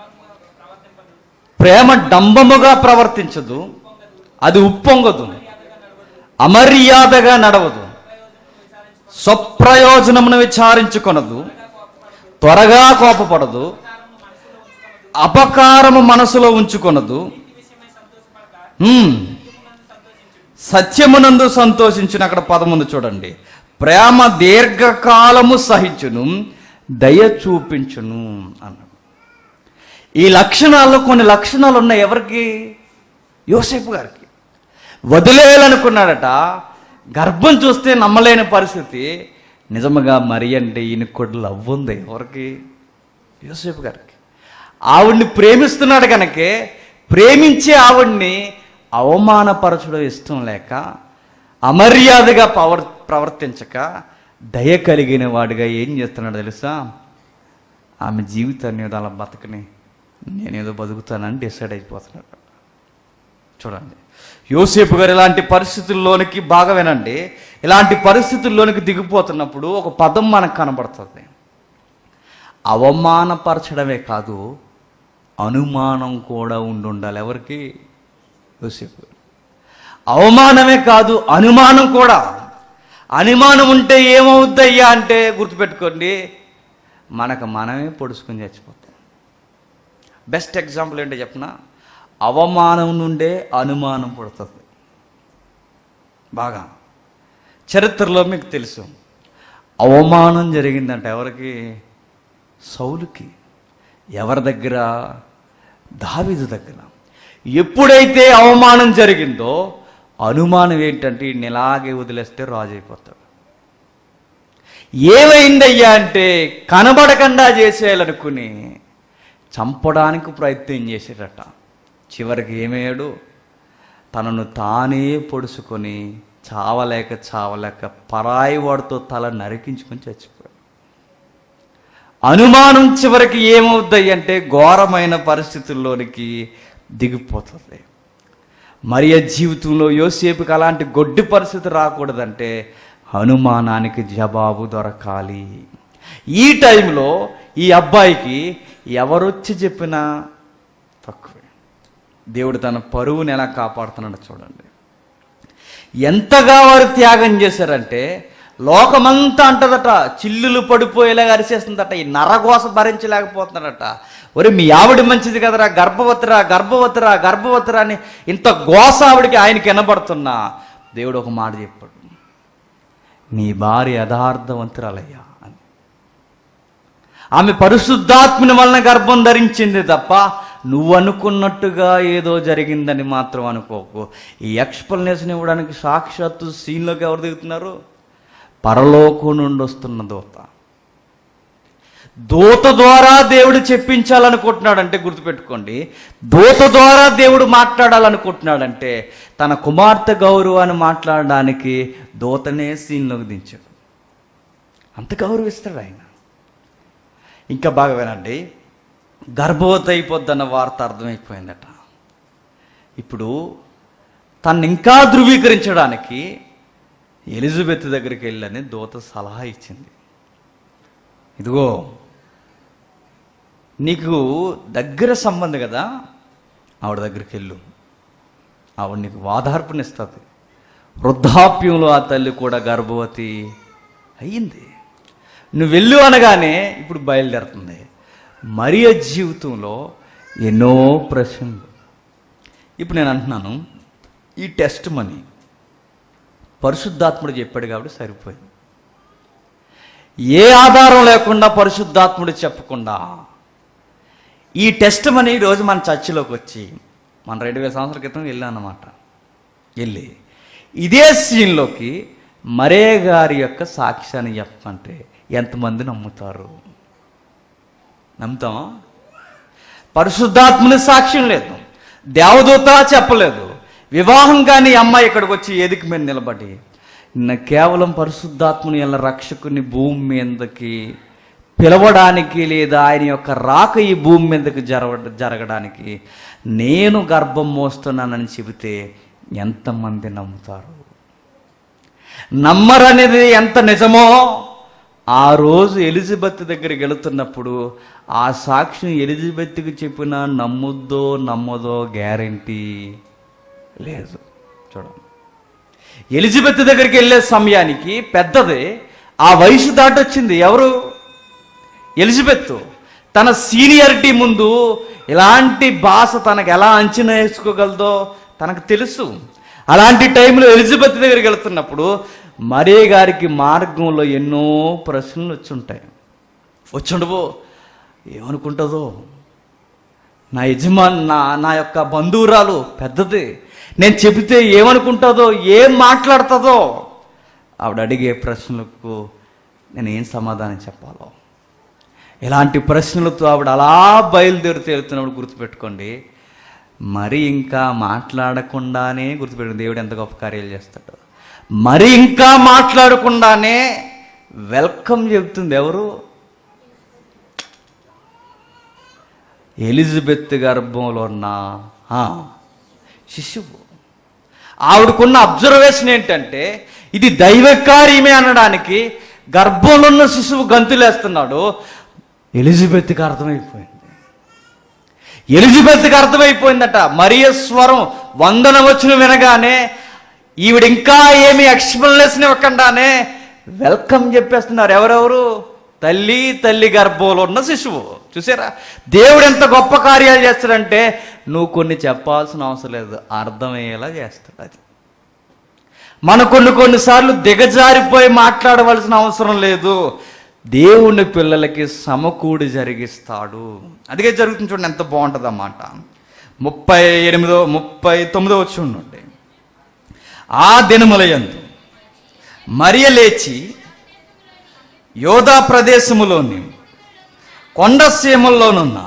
ప్రేమ డంబముగా ప్రవర్తించదు, అది ఉప్పొంగదు, అమర్యాదగా నడవదు, స్వప్రయోజనమును విచారించుకొనదు, త్వరగా కోపపడదు, అపకారము మనసులో ఉంచుకొనదు, సత్యమునందు సంతోషించును. అక్కడ పదముందు చూడండి, ప్రేమ దీర్ఘకాలము సహించును, దయ చూపించును అన్నాడు. ఈ లక్షణాల్లో కొన్ని లక్షణాలు ఉన్నాయి ఎవరికి? యోసేపు గారికి. వదిలేయాలనుకున్నాడట, గర్భం చూస్తే నమ్మలేని పరిస్థితి. నిజముగా మరి అంటే ఈయన కూడా లవ్ ఉంది ఎవరికి? యోసేపు గారికి. ఆవిడ్ని ప్రేమిస్తున్నాడు కనుకే ప్రేమించే ఆవిడ్ని అవమానపరచడం ఇష్టం లేక, అమర్యాదగా పవర్ ప్రవర్తించక దయ కలిగిన వాడిగా ఏం చేస్తున్నాడు తెలుసా? ఆమె జీవితాన్ని ఏదో అలా బతకని నేనేదో బతుకుతానని డిసైడ్ అయిపోతున్నాడు. చూడండి, యోసేపు గారు ఇలాంటి పరిస్థితుల్లోనికి, బాగా వినండి, ఇలాంటి పరిస్థితుల్లోనికి దిగిపోతున్నప్పుడు ఒక పదం మనకు కనబడుతుంది. అవమానపరచడమే కాదు, అనుమానం కూడా ఉండి ఉండాలి. ఎవరికి? యోసేపు. అవమానమే కాదు, అనుమానం కూడా. అనుమానం ఉంటే ఏమవుద్దయ్యా అంటే గుర్తుపెట్టుకోండి, మనకు మనమే పొడుచుకుని చచ్చిపోతాం. బెస్ట్ ఎగ్జాంపుల్ ఏంటో చెప్పనా? అవమానం నుండే అనుమానం పుడుతుంది. బాగా చరిత్రలో మీకు తెలుసు, అవమానం జరిగిందంట ఎవరికి? సౌలుకి. ఎవరి దగ్గర? దావీదు దగ్గర. ఎప్పుడైతే అవమానం జరిగిందో అనుమానం ఏంటంటే ఈయన ఇలాగే వదిలేస్తే రాజు అయిపోతాడు. ఏమైందయ్యా అంటే కనబడకుండా చేసేయాలనుకుని చంపడానికి ప్రయత్నం చేసేటట. చివరికి ఏమయ్యాడు? తనను తానే పొడుచుకొని చావలేక చావలేక పరాయి వాడితో తల నరికించుకొని చచ్చిపోయాడు. అనుమానం చివరికి ఏమవుద్ది అంటే ఘోరమైన పరిస్థితుల్లోనికి దిగిపోతుంది. మరియ జీవితంలో యోసేపుకి అలాంటి గొడ్డి పరిస్థితి రాకూడదంటే అనుమానానికి జవాబు దొరకాలి. ఈ టైంలో ఈ అబ్బాయికి ఎవరొచ్చి చెప్పినా తక్కువే. దేవుడు తన పరువుని ఎలా కాపాడుతున్నాడో చూడండి. ఎంతగా వారు త్యాగం చేశారంటే లోకమంతా అంటదట, చిల్లులు పడిపోయేలాగా అరిచేస్తుందట, ఈ నరగోస భరించలేకపోతున్నాడట. ఒరే మీ ఆవిడ మంచిది కదరా, గర్భవతిరా గర్భవతిరా గర్భవతిరా అని ఇంత గోస ఆవిడికి ఆయనకి వినబడుతున్నా దేవుడు ఒక మాట చెప్పాడు, నీ భార్య యథార్థవంతురాలయ్యా అని. ఆమె పరిశుద్ధాత్మని వలన గర్భం ధరించింది తప్ప నువ్వు అనుకున్నట్టుగా ఏదో జరిగిందని మాత్రం అనుకోకు. ఈ ఎక్స్ప్లెనేషన్ ఇవ్వడానికి సాక్షాత్తు సీన్లోకి ఎవరు దిగుతున్నారు? పరలోకం నుండి వస్తున్న దూత. దూత ద్వారా దేవుడు చెప్పించాలనుకుంటున్నాడంటే గుర్తుపెట్టుకోండి, దూత ద్వారా దేవుడు మాట్లాడాలనుకుంటున్నాడంటే తన కుమార్తె గౌరవాన్ని మాట్లాడడానికి దూతనే సీన్లోకి దించాడు. అంత గౌరవిస్తాడు ఆయన. ఇంకా బాగా వినండి, గర్భవతి అయిపోద్దన్న వార్త అర్థమైపోయిందట. ఇప్పుడు తను ఇంకా ధృవీకరించడానికి ఎలిజబెత్ దగ్గరికి వెళ్ళని దూత సలహా ఇచ్చింది. ఇదిగో నీకు దగ్గర సంబంధం కదా, ఆవిడ దగ్గరికి వెళ్ళు, ఆవిడ నీకు వాదార్పునిస్తుంది. వృద్ధాప్యంలో ఆ తల్లి కూడా గర్భవతి అయ్యింది. నువ్వు వెళ్ళు అనగానే ఇప్పుడు బయలుదేరుతుంది. మరియ జీవితంలో ఎన్నో ప్రశ్నలు. ఇప్పుడు నేను అంటున్నాను, ఈ టెస్ట్ మనీ పరిశుద్ధాత్ముడు చెప్పాడు కాబట్టి సరిపోయింది. ఏ ఆధారం లేకుండా పరిశుద్ధాత్ముడు చెప్పకుండా ఈ టెస్ట్ మనీ ఈరోజు మన చర్చిలోకి వచ్చి మన రెండు వేల సంవత్సరాల క్రితం వెళ్ళానమాట. వెళ్ళి ఇదే సీన్లోకి మరే గారి యొక్క సాక్ష్యాన్ని చెప్పమంటే ఎంతమంది నమ్ముతారు? నమ్ముతామా? పరిశుద్ధాత్ముని సాక్ష్యం లేదు, దేవదూత చెప్పలేదు, వివాహం కానీ అమ్మాయి ఇక్కడికి వచ్చి ఏదికి మీద నిలబడి నిన్న కేవలం పరిశుద్ధాత్ముని ఎలా రక్షకుని భూమి మీదకి పిలవడానికి లేదా ఆయన యొక్క రాక ఈ భూమి మీదకి జరగ జరగడానికి నేను గర్భం మోస్తున్నానని చెబితే ఎంతమంది నమ్ముతారు? నమ్మరనేది ఎంత నిజమో ఆ రోజు ఎలిజబెత్ దగ్గరికి వెళుతున్నప్పుడు ఆ సాక్ష్యం ఎలిజబెత్కి చెప్పినా నమ్ముద్దో నమ్మదో గ్యారంటీ లేదు. చూడండి, ఎలిజబెత్ దగ్గరికి వెళ్ళే సమయానికి పెద్దది ఆ వయసు దాటొచ్చింది. ఎవరు? ఎలిజబెత్. తన సీనియారిటీ ముందు ఇలాంటి భాష తనకు ఎలా అంచనా వేసుకోగలదో తనకు తెలుసు. అలాంటి టైంలో ఎలిజబెత్ దగ్గరికి వెళుతున్నప్పుడు మరే గారికి మార్గంలో ఎన్నో ప్రశ్నలు వచ్చుంటాయి. వచ్చుండవో, ఏమనుకుంటుందో, నా యజమాని నా నా యొక్క బంధువురాలు పెద్దది, నేను చెబితే ఏమనుకుంటుందో, ఏం మాట్లాడుతుందో, ఆవిడ అడిగే ప్రశ్నలకు నేను ఏం సమాధానం చెప్పాలో, ఇలాంటి ప్రశ్నలతో ఆవిడ అలా బయలుదేరుతూ వెళ్తున్నప్పుడు గుర్తుపెట్టుకోండి, మరి ఇంకా మాట్లాడకుండానే గుర్తుపెట్టుకోండి దేవుడు ఎంత గొప్ప కార్యాలు చేస్తాడు. మరి ఇంకా మాట్లాడకుండానే వెల్కమ్ చెబుతుంది. ఎవరు? ఎలిజబెత్ గర్భంలో ఉన్న శిశువు. ఆవిడకున్న అబ్జర్వేషన్ ఏంటంటే ఇది దైవకార్యమే అనడానికి గర్భంలో ఉన్న శిశువు గంతులేస్తున్నాడు. ఎలిజబెత్కి అర్థమైపోయింది. ఎలిజబెత్కి అర్థమైపోయిందట. మరియ స్వరం వందన వచ్చిన వినగానే ఈవిడ ఇంకా ఏమి ఎక్స్ప్లెనేషన్ ఇవ్వకుండానే వెల్కమ్ చెప్పేస్తున్నారు. ఎవరెవరు? తల్లి, తల్లి గర్భంలో ఉన్న శిశువు. చూసారా, దేవుడు ఎంత గొప్ప కార్యాలు చేస్తాడంటే నువ్వు కొన్ని చెప్పాల్సిన అవసరం లేదు, అర్థమయ్యేలా చేస్తాడు. అది మన కొన్ని కొన్నిసార్లు దిగజారిపోయి మాట్లాడవలసిన అవసరం లేదు, దేవుని పిల్లలకి సమకూడి జరిగిస్తాడు. అదిగే జరుగుతుంది. చూడండి ఎంత బాగుంటుంది అన్నమాట. ముప్పై ఎనిమిదో ముప్పై తొమ్మిదో వచ్చి ఉండండి. ఆ దినములయందు మరియ లేచి యోధా ప్రదేశములోని కొండసీమల్లోనున్న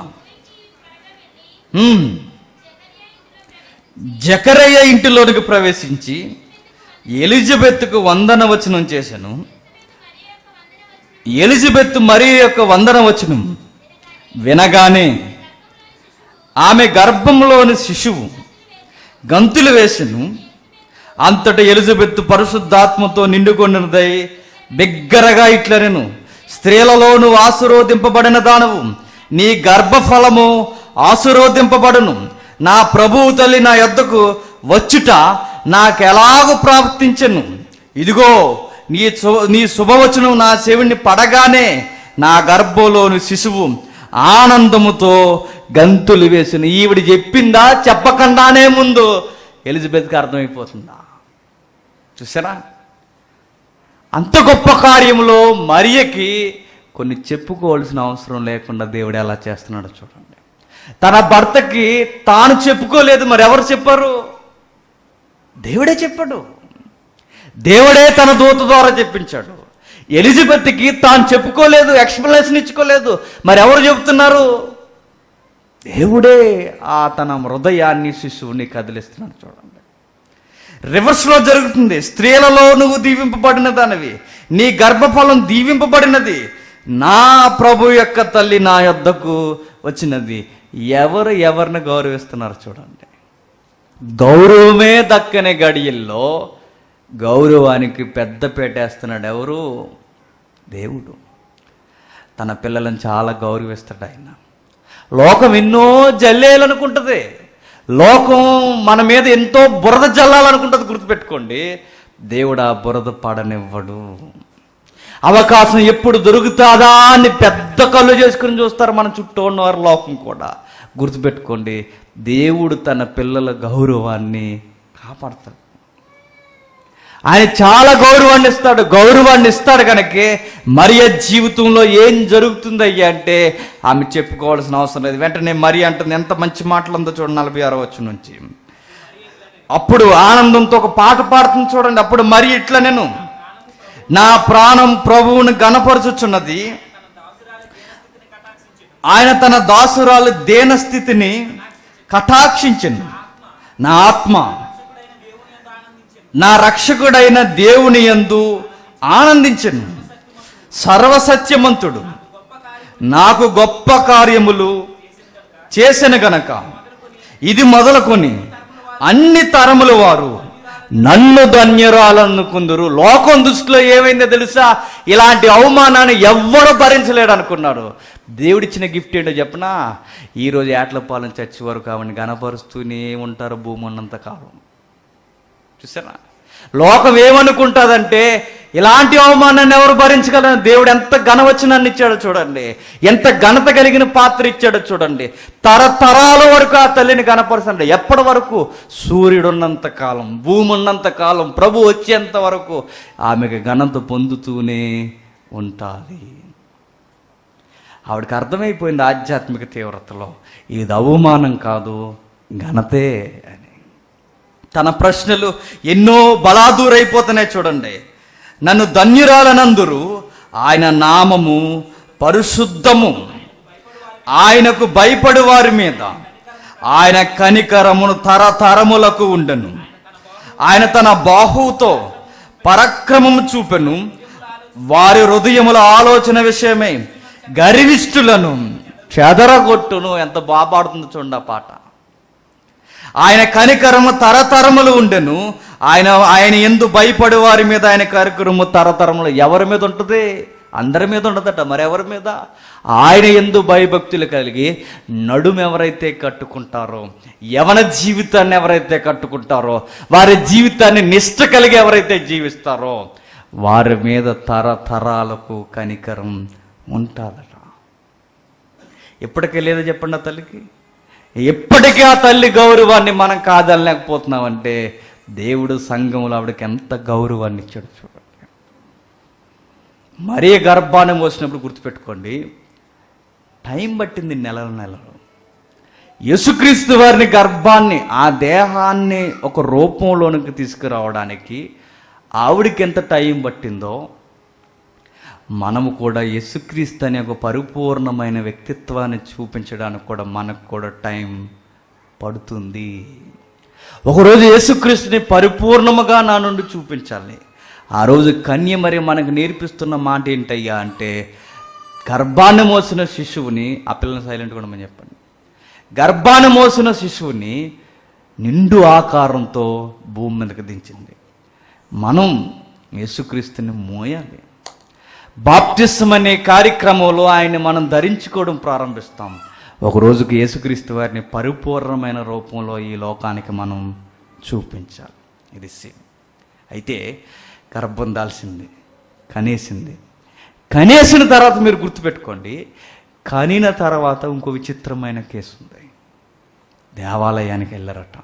జకరయ్య ఇంటిలోనికి ప్రవేశించి ఎలిజబెత్కు వందన వచనం చేశాను. ఎలిజబెత్ మరియ యొక్క వందన వచనం వినగానే ఆమె గర్భంలోని శిశువు గంతులు వేసెను. అంతట ఎలిజబెత్ పరిశుద్ధాత్మతో నిండుకొన్నదై బిగ్గరగా ఇట్లనెను, స్త్రీలలో నువ్వు ఆశీర్వదింపబడిన దానవు, నీ గర్భఫలము ఆశీర్వదింపబడును. నా ప్రభువు తల్లి నా యొద్దకు వచ్చుట నాకెలాగూ ప్రాప్తించెను. ఇదిగో నీ నీ శుభవచనం నా చెవిని పడగానే నా గర్భంలోని శిశువు ఆనందముతో గంతులు వేసిన. ఈవిడ చెప్పిందా చెప్పకుండానే ముందు ఎలిజబెత్కి అర్థమైపోతుందా? చూసారా, అంత గొప్ప కార్యంలో మరియకి కొన్ని చెప్పుకోవాల్సిన అవసరం లేకుండా దేవుడు ఎలా చేస్తున్నాడో చూడండి. తన భర్తకి తాను చెప్పుకోలేదు, మరి ఎవరు చెప్పారు? దేవుడే చెప్పాడు. దేవుడే తన దూత ద్వారా చెప్పించాడు. ఎలిజబెత్కి తాను చెప్పుకోలేదు, ఎక్స్ప్లెనేషన్ ఇచ్చుకోలేదు. మరి ఎవరు చెబుతున్నారు? దేవుడే ఆ తన హృదయాన్ని శిశువుని కదిలిస్తున్నాడు. చూడండి, రివర్స్లో జరుగుతుంది. స్త్రీలలో నువ్వు దీవింపబడిన దానివి, నీ గర్భఫలం దీవింపబడినది, నా ప్రభు యొక్క తల్లి నా యొద్దకు వచ్చినది. ఎవరు ఎవరిని గౌరవిస్తున్నారు చూడండి. గౌరవమే దక్కని గడియల్లో గౌరవానికి పెద్ద పెట్టేస్తున్నాడు ఎవరు? దేవుడు. తన పిల్లలను చాలా గౌరవిస్తాడు ఆయన. లోకం ఎన్నో జల్లేయాలనుకుంటుంది, లోకం మన మీద ఎంతో బురద జల్లాలనుకుంటుంది. గుర్తుపెట్టుకోండి, దేవుడు ఆ బురద పడనివ్వడు. అవకాశం ఎప్పుడు దొరుకుతుందా అని పెద్ద కళ్ళు చేసుకుని చూస్తారు మన చుట్టూ ఉన్నవారు, లోకం కూడా. గుర్తుపెట్టుకోండి, దేవుడు తన పిల్లల గౌరవాన్ని కాపాడతాడు. ఆయన చాలా గౌరవాన్ని ఇస్తాడు. గౌరవాన్ని ఇస్తాడు కనుకే మరియ జీవితంలో ఏం జరుగుతుందయ్యా అంటే ఆమె చెప్పుకోవాల్సిన అవసరం లేదు. వెంటనే మరి అంటుంది, ఎంత మంచి మాటలు ఉందో చూడండి, నలభై ఆరో వచనం నుంచి. అప్పుడు ఆనందంతో ఒక పాట పాడుతుంది చూడండి. అప్పుడు మరి ఇట్లా, నేను నా ప్రాణం ప్రభువును గణపరచుచున్నది, ఆయన తన దాసురాలు దేనస్థితిని కటాక్షించింది. నా ఆత్మ నా రక్షకుడైన దేవుని యందు ఆనందించెను. సర్వసత్యమంతుడు నాకు గొప్ప కార్యములు చేసిన గనక ఇది మొదలుకొని అన్ని తరముల వారు నన్ను ధన్యురాలనుకుందరు. లోకం దృష్టిలో ఏమైందో తెలుసా? ఇలాంటి అవమానాన్ని ఎవ్వరు భరించలేడు అనుకున్నాడు. దేవుడిచ్చిన గిఫ్ట్ ఏంటో చెప్పనా? ఈరోజు ఏట్లపాలెం చర్చి వరకు ఆవిడని గణపరుస్తూనే ఉంటారు భూమి ఉన్నంత కాలం. చూసారా? లోకం ఏమనుకుంటుందంటే ఇలాంటి అవమానాన్ని ఎవరు భరించగలరు? దేవుడు ఎంత ఘనవచనాన్ని ఇచ్చాడో చూడండి, ఎంత ఘనత కలిగిన పాత్ర ఇచ్చాడో చూడండి. తరతరాల వరకు ఆ తల్లిని గణపరచండి. ఎప్పటి వరకు? సూర్యుడు ఉన్నంత కాలం, భూమి ఉన్నంత కాలం, ప్రభు వచ్చేంత వరకు ఆమెకు ఘనత పొందుతూనే ఉంటుంది. ఆవిడకి అర్థమైపోయింది ఆధ్యాత్మిక తీవ్రతలో, ఇది అవమానం కాదు, ఘనతే అని. తన ప్రశ్నలు ఎన్నో బలాదూరైపోతున్నాయి చూడండి. నన్ను ధన్యురాలనందురు, ఆయన నామము పరిశుద్ధము, ఆయనకు భయపడు వారి మీద ఆయన కనికరమును తరతరములకు ఉండెను. ఆయన తన బాహువుతో పరాక్రమము చూపెను, వారి హృదయముల ఆలోచన విషయమై గర్విష్ఠులను చెదరగొట్టును. ఎంత బాగా పాడుతుందో చూడండి ఆ పాట. ఆయన కనికరము తరతరములు ఉండెను, ఆయన ఆయన ఎందు భయపడే వారి మీద ఆయన కనికరము తరతరములు. ఎవరి మీద ఉంటుంది? అందరి మీద ఉండదట. మరెవరి మీద? ఆయన ఎందు భయభక్తులు కలిగి నడుము ఎవరైతే కట్టుకుంటారో, యవన జీవితాన్ని ఎవరైతే కట్టుకుంటారో, వారి జీవితాన్ని నిష్ట కలిగి ఎవరైతే జీవిస్తారో వారి మీద తరతరాలకు కనికరం ఉంటుందట. ఎప్పటికీ లేదో చెప్పండి ఆ తల్లికి? ఎప్పటికీ ఆ తల్లి గౌరవాన్ని మనం కాదనలేకపోతున్నామంటే దేవుడు సంఘంలో ఆవిడకి ఎంత గౌరవాన్ని ఇచ్చాడు చూడండి. మరీ గర్భాన్ని మోసినప్పుడు గుర్తుపెట్టుకోండి, టైం పట్టింది, నెలల నెలలు. యేసుక్రీస్తు వారిని గర్భాన్ని, ఆ దేహాన్ని ఒక రూపంలోనికి తీసుకురావడానికి ఆవిడికి ఎంత టైం పట్టిందో మనము కూడా యేసుక్రీస్తు అనే ఒక పరిపూర్ణమైన వ్యక్తిత్వాన్ని చూపించడానికి కూడా మనకు కూడా టైం పడుతుంది. ఒకరోజు యేసుక్రీస్తుని పరిపూర్ణముగా నా నుండి చూపించాలి. ఆ రోజు కన్య మరి మనకు నేర్పిస్తున్న మాట ఏంటయ్యా అంటే, గర్భాన్ని మోసిన శిశువుని, ఆ పిల్లల్ని సైలెంట్ కూడా మనం చెప్పండి, గర్భాన్ని మోసిన శిశువుని నిండు ఆకారంతో భూమి మీదకి దించింది. మనం యేసుక్రీస్తుని మోయాలి. బాప్టిజం అనే కార్యక్రమంలో ఆయన్ని మనం ధరించుకోవడం ప్రారంభిస్తాం. ఒక రోజుకి యేసుక్రీస్తు వారిని పరిపూర్ణమైన రూపంలో ఈ లోకానికి మనం చూపించాలి. ఇది సేమ్. అయితే గర్భం దాల్సింది, కనేసింది. కనేసిన తర్వాత మీరు గుర్తుపెట్టుకోండి, కనిన తర్వాత ఇంకో విచిత్రమైన కేసు ఉంది. దేవాలయానికి వెళ్ళారట.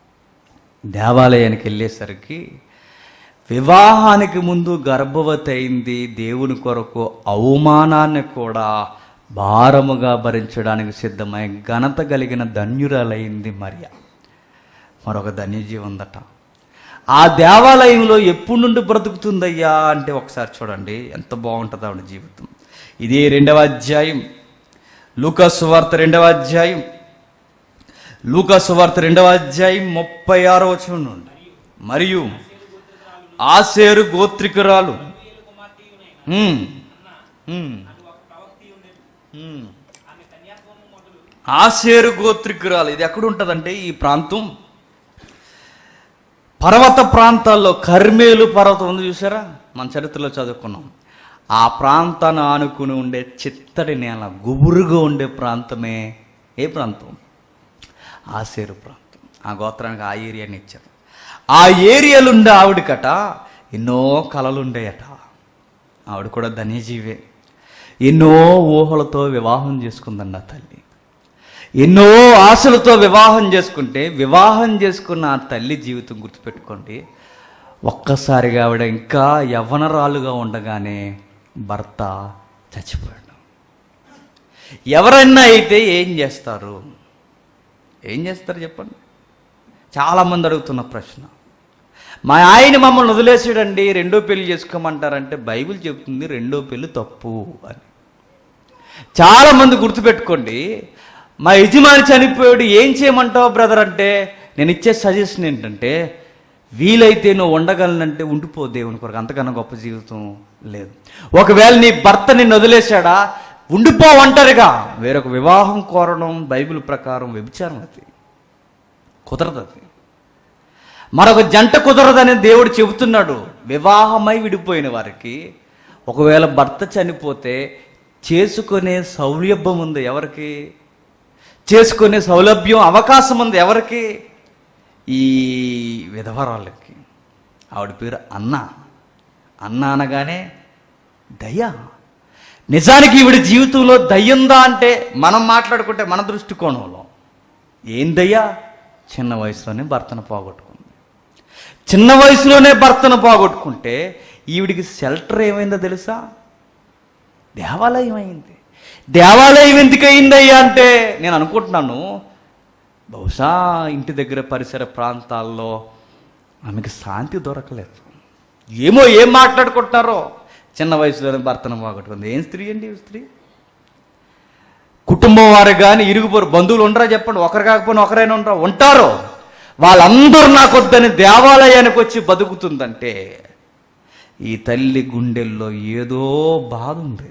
దేవాలయానికి వెళ్ళేసరికి వివాహానికి ముందు గర్భవతి అయింది, దేవుని కొరకు అవమానాన్ని కూడా భారముగా భరించడానికి సిద్ధమై ఘనత కలిగిన ధన్యురాలైంది మరియ. మరొక ధన్యజీవి ఉందట. ఆ దేవాలయంలో ఎప్పుడు నుండి బ్రతుకుతుందయ్యా అంటే ఒకసారి చూడండి ఎంత బాగుంటుంది ఆవిడ జీవితం. ఇదే రెండవ అధ్యాయం, లూకా సువార్త రెండవ అధ్యాయం, లూకా సువార్త రెండవ అధ్యాయం ముప్పై ఆరో వచనం నుండి. మరియు ఆసేరు గోత్రికురాలు ఆసేరు గోత్రికురాలు ఇది ఎక్కడ ఉంటుందంటే ఈ ప్రాంతం పర్వత ప్రాంతాల్లో కర్మేలు పర్వతం ఉంది చూసారా, మన చరిత్రలో చదువుకున్నాం. ఆ ప్రాంతాన్ని ఆనుకుని ఉండే చిత్తడి నేల, గుబురుగా ఉండే ప్రాంతమే ఏ ప్రాంతం? ఆసేరు ప్రాంతం. ఆ గోత్రానికి ఆ ఏరియాని ఇచ్చారు. ఆ ఏరియాలో ఉండే ఆవిడకట ఎన్నో కళలు ఉండేయట. ఆవిడ కూడా ధన్యజీవే. ఎన్నో ఊహలతో వివాహం చేసుకుందండి ఆ తల్లి. ఎన్నో ఆశలతో వివాహం చేసుకుంటే వివాహం చేసుకున్న ఆ తల్లి జీవితం గుర్తుపెట్టుకోండి. ఒక్కసారిగా ఆవిడ ఇంకా యవ్వనరాలుగా ఉండగానే భర్త చచ్చిపోయాడు. ఎవరైనా అయితే ఏం చేస్తారు? ఏం చేస్తారు చెప్పండి? చాలామంది అడుగుతున్న ప్రశ్న. మా ఆయన మమ్మల్ని వదిలేసాడండి, రెండో పెళ్లి చేసుకోమంటారంటే బైబిల్ చెబుతుంది రెండో పెళ్లి తప్పు అని. చాలామంది గుర్తుపెట్టుకోండి, మా యజమాని చనిపోయాడు ఏం చేయమంటావు బ్రదర్ అంటే నేను ఇచ్చే సజెషన్ ఏంటంటే వీలైతే నువ్వు ఉండగలనంటే ఉండిపో దేవుని కొరకు, అంతకన్నా గొప్ప జీవితం లేదు. ఒకవేళ నీ భర్త నిన్ను వదిలేశాడా ఉండిపో ఒంటరిగా. వేరొక వివాహం కోరడం బైబిల్ ప్రకారం వ్యభిచారం, అది కుదరదు. అది మరొక జంట కుదరదని దేవుడు చెబుతున్నాడు. వివాహమై విడిపోయిన వారికి ఒకవేళ భర్త చనిపోతే చేసుకునే సౌలభ్యం ఉంది ఎవరికి? చేసుకునే సౌలభ్యం అవకాశం ఉంది ఎవరికి? ఈ విధవరాళ్ళకి. ఆవిడ పేరు అన్న. అన్న అనగానే దయ. నిజానికి ఈవిడ జీవితంలో దయ్యందా అంటే మనం మాట్లాడుకుంటే మన దృష్టికోణంలో ఏం దయ్యా? చిన్న వయసులోనే భర్తను పోగొట్టుకుంది. చిన్న వయసులోనే భర్తను పోగొట్టుకుంటే ఈవిడికి షెల్టర్ ఏమైందో తెలుసా? దేవాలయం అయింది. దేవాలయం ఎందుకు అయిందయ్యా అంటే నేను అనుకుంటున్నాను బహుశా ఇంటి దగ్గర పరిసర ప్రాంతాల్లో ఆమెకి శాంతి దొరకలేదు. ఏమో ఏం మాట్లాడుకుంటున్నారో. చిన్న వయసులోనే భర్తను పోగొట్టుకుంది. ఏం స్త్రీ అండి స్త్రీ? కుటుంబం వారు కానీ ఇరుగుపొరు బంధువులు ఉండరా చెప్పండి? ఒకరు కాకపోయినా ఒకరైనా ఉండరా? ఉంటారు. వాళ్ళందరూ నాకొద్దని దేవాలయానికి వచ్చి బతుకుతుందంటే ఈ తల్లి గుండెల్లో ఏదో బాధ ఉంది.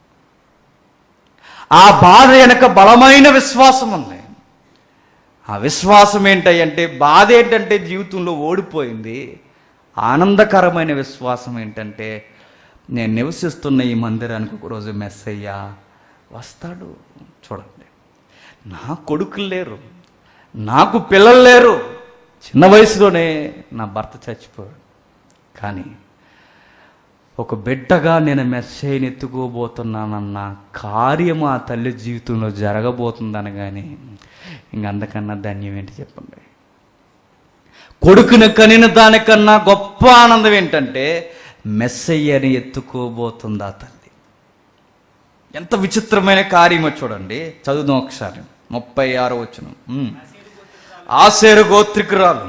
ఆ బాధ వెనక బలమైన విశ్వాసం ఉంది. ఆ విశ్వాసం ఏంటంటే బాధ ఏంటంటే జీవితంలో ఓడిపోయింది. ఆనందకరమైన విశ్వాసం ఏంటంటే నేను నివసిస్తున్న ఈ మందిరానికి ఒకరోజు మెస్సయ్య వస్తాడు. చూడండి, నా కొడుకులు లేరు, నాకు పిల్లలు లేరు, చిన్న వయసులోనే నా భర్త చచ్చిపోయాడు. కానీ ఒక బిడ్డగా నేను మెస్సయ్యని ఎత్తుకోబోతున్నానన్న కార్యము ఆ తల్లి జీవితంలో జరగబోతుందని కానీ ఇంక అంతకన్నా ధన్యం ఏంటి చెప్పండి? కొడుకుని కనిన దానికన్నా గొప్ప ఆనందం ఏంటంటే మెస్సయ్యని ఎత్తుకోబోతుంది ఆ తల్లి. ఎంత విచిత్రమైన కార్యమో చూడండి. చదువుదాం ఒకసారి. ముప్పై ఆరో వచనం. ఆసేరు గోత్రికురాలు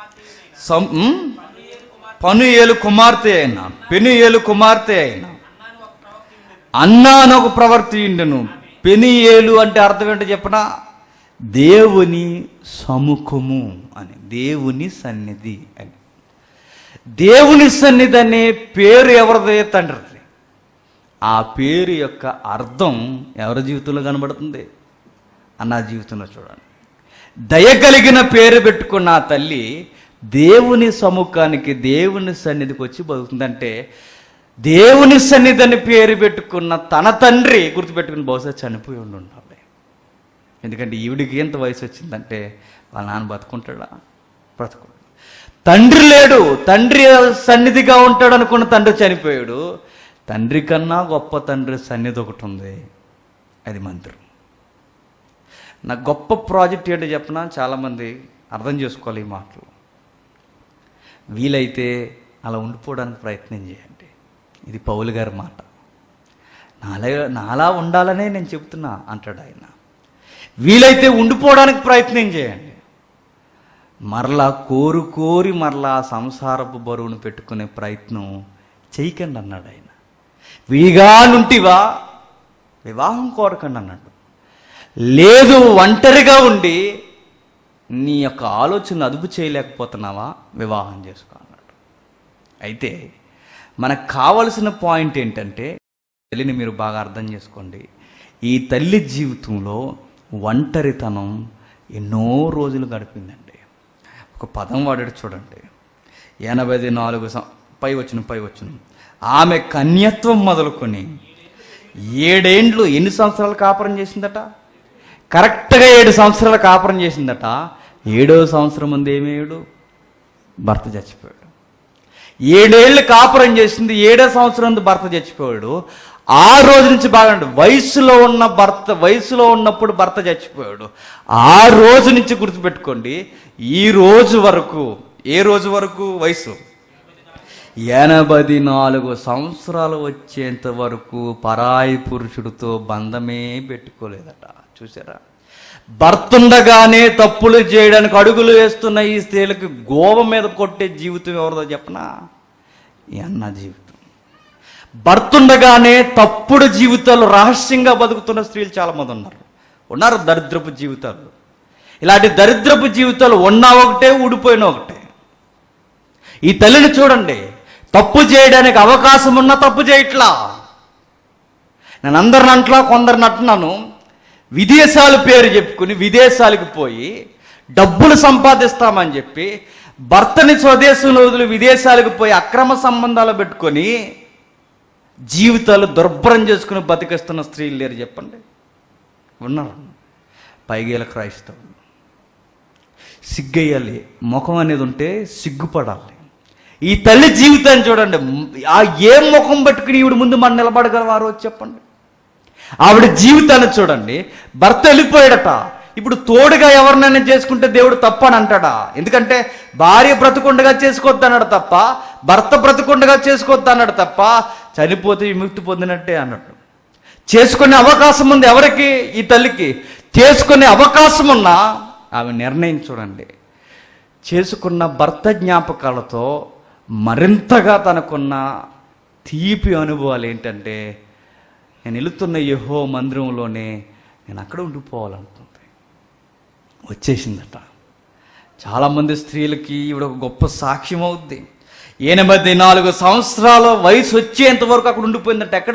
పనుయేలు కుమార్తె అయిన పెనుయేలు కుమార్తె అయిన అన్నా అని ఒక ప్రవర్తి ఉండెను. పెనుయేలు అంటే అర్థం ఏంటో చెప్పనా? దేవుని సముఖము అని, దేవుని సన్నిధి అని. దేవుని సన్నిధి అనే పేరు ఎవరిదే? తండ్రిది. ఆ పేరు యొక్క అర్థం ఎవరి జీవితంలో కనబడుతుంది? అన్న జీవితంలో చూడండి. దయ కలిగిన పేరు పెట్టుకున్న ఆ తల్లి దేవుని సముఖానికి, దేవుని సన్నిధికి వచ్చి బతుకుతుందంటే దేవుని సన్నిధి అని పేరు పెట్టుకున్న తన తండ్రి గుర్తుపెట్టుకుని బహుశా చనిపోయి ఉండి ఉండాలి. ఎందుకంటే ఈవిడికి ఎంత వయసు వచ్చిందంటే వాళ్ళ నాన్న బతుకుంటాడా? బ్రతుకు. తండ్రి లేడు, తండ్రి సన్నిధిగా ఉంటాడు అనుకున్న తండ్రి చనిపోయాడు. తండ్రి కన్నా గొప్ప తండ్రి సన్నిధి ఒకటి ఉంది, అది మందిరం. నా గొప్ప ప్రాజెక్ట్ ఏంటో చెప్పినా చాలామంది అర్థం చేసుకోవాలి ఈ మాటలు. వీలైతే అలా ఉండిపోవడానికి ప్రయత్నం చేయండి. ఇది పౌలు గారి మాట. నాలా నాలా ఉండాలనే నేను చెప్తున్నా అంటాడు ఆయన. వీలైతే ఉండిపోవడానికి ప్రయత్నం చేయండి. మరలా కోరు కోరి మరలా సంసారపు బరువును పెట్టుకునే ప్రయత్నం చేయకండి అన్నాడు ఆయన. విడిగా నుంటివా వివాహం కోరకండి అన్నాడు. లేదు ఒంటరిగా ఉండి నీ యొక్క ఆలోచనలు అదుపు చేయలేకపోతున్నావా, వివాహం చేసుకో అన్నాడు. అయితే మనకు కావలసిన పాయింట్ ఏంటంటే, తల్లిని మీరు బాగా అర్థం చేసుకోండి. ఈ తల్లి జీవితంలో ఒంటరితనం ఎన్నో రోజులు గడిపిందండి. ఒక పదం వాడాడు చూడండి, ఎనభై నాలుగు పై వచ్చిన పై వచ్చిన ఆమె కన్యత్వం మొదలుకొని ఏడేండ్లు ఎన్ని సంవత్సరాలు కాపురం చేసిందట? కరెక్ట్గా ఏడు సంవత్సరాలు కాపురం చేసిందట. ఏడో సంవత్సరం ముందు ఏమేడు భర్త చచ్చిపోయాడు. ఏడేళ్ళు కాపురం చేసింది, ఏడో సంవత్సరం ముందు భర్త చచ్చిపోయాడు. ఆ రోజు నుంచి బాగా వయసులో ఉన్న భర్త వయసులో ఉన్నప్పుడు భర్త చచ్చిపోయాడు. ఆ రోజు నుంచి గుర్తుపెట్టుకోండి, ఈ రోజు వరకు, ఏ రోజు వరకు వయసు ఎనభై నాలుగు సంవత్సరాలు వచ్చేంత వరకు పరాయి పురుషుడితో బంధమే పెట్టుకోలేదట. చూసారా? భర్త ఉండగానే తప్పులు చేయడానికి అడుగులు వేస్తున్న ఈ స్త్రీలకు గోవ మీద కొట్టే జీవితం ఎవరిదో చెప్పనా? ఈ అన్న జీవితం. భర్త ఉండగానే తప్పుడు జీవితాలు రహస్యంగా బతుకుతున్న స్త్రీలు చాలామంది ఉన్నారు ఉన్నారు దరిద్రపు జీవితాలు. ఇలాంటి దరిద్రపు జీవితాలు ఉన్నా ఒకటే, ఊడిపోయినా ఒకటే. ఈ తల్లిని చూడండి, తప్పు చేయడానికి అవకాశం ఉన్నా తప్పు చేయట్లా. నేను అందరిని అంట్లా కొందరిని అంటున్నాను, విదేశాల పేరు చెప్పుకుని విదేశాలకు పోయి డబ్బులు సంపాదిస్తామని చెప్పి భర్తని స్వదేశంలో వదిలి విదేశాలకు పోయి అక్రమ సంబంధాలు పెట్టుకొని జీవితాలు దుర్భరం చేసుకుని బతికిస్తున్న స్త్రీలు లేరు చెప్పండి? ఉన్నారు. పైగేల క్రైస్తవులు. సిగ్గేయాలి, ముఖం అనేది ఉంటే సిగ్గుపడాలి. ఈ తల్లి జీవితాన్ని చూడండి, ఆ ఏ ముఖం పట్టుకుని ఈవిడ ముందు మనం నిలబడగలవారో చెప్పండి. ఆవిడ జీవితాన్ని చూడండి, భర్త వెళ్ళిపోయాడట. ఇప్పుడు తోడుగా ఎవరినైనా చేసుకుంటే దేవుడు తప్ప అని అంటాడా? ఎందుకంటే భార్య బ్రతుకుండగా చేసుకోవద్దు అన్నాడు తప్ప, భర్త బ్రతుకుండగా చేసుకోవద్దు అన్నాడు తప్ప, చనిపోతే విముక్తి పొందినట్టే అన్నట్టు. చేసుకునే అవకాశం ఉంది ఎవరికి? ఈ తల్లికి. చేసుకునే అవకాశం ఉన్నా ఆమె నిర్ణయం చూడండి, చేసుకున్న భర్త జ్ఞాపకాలతో మరింతగా తనకున్న తీపి అనుభవాలు ఏంటంటే, నేను వెళుతున్న యెహో మందిరంలోనే నేను అక్కడ ఉండిపోవాలనుకుంది. వచ్చేసిందట. చాలామంది స్త్రీలకి ఈవిడ ఒక గొప్ప సాక్ష్యం అవుద్ది. ఎనభై నాలుగు సంవత్సరాల వయసు వచ్చేంత వరకు అక్కడ ఉండిపోయిందట. ఎక్కడ?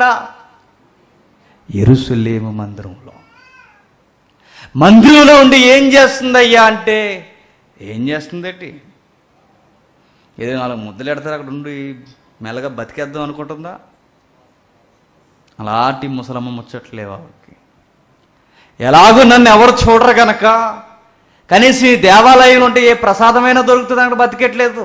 యెరూషలేము మందిరంలో. మందిరంలో ఉండి ఏం చేస్తుందయ్యా అంటే, ఏం చేస్తుందేంటి? ఏదో నాలుగు ముద్దలు ఎడతారు అక్కడ ఉండి మెల్లగా బతికేద్దాం అనుకుంటుందా? అలాంటి ముసలమ్మ ముచ్చట్లేవు ఆవిడకి. ఎలాగో నన్ను ఎవరు చూడరు కనుక కనీసం ఈ దేవాలయంలో ఉంటే ఏ ప్రసాదమైనా దొరుకుతుంది అక్కడ బతికెట్లేదు.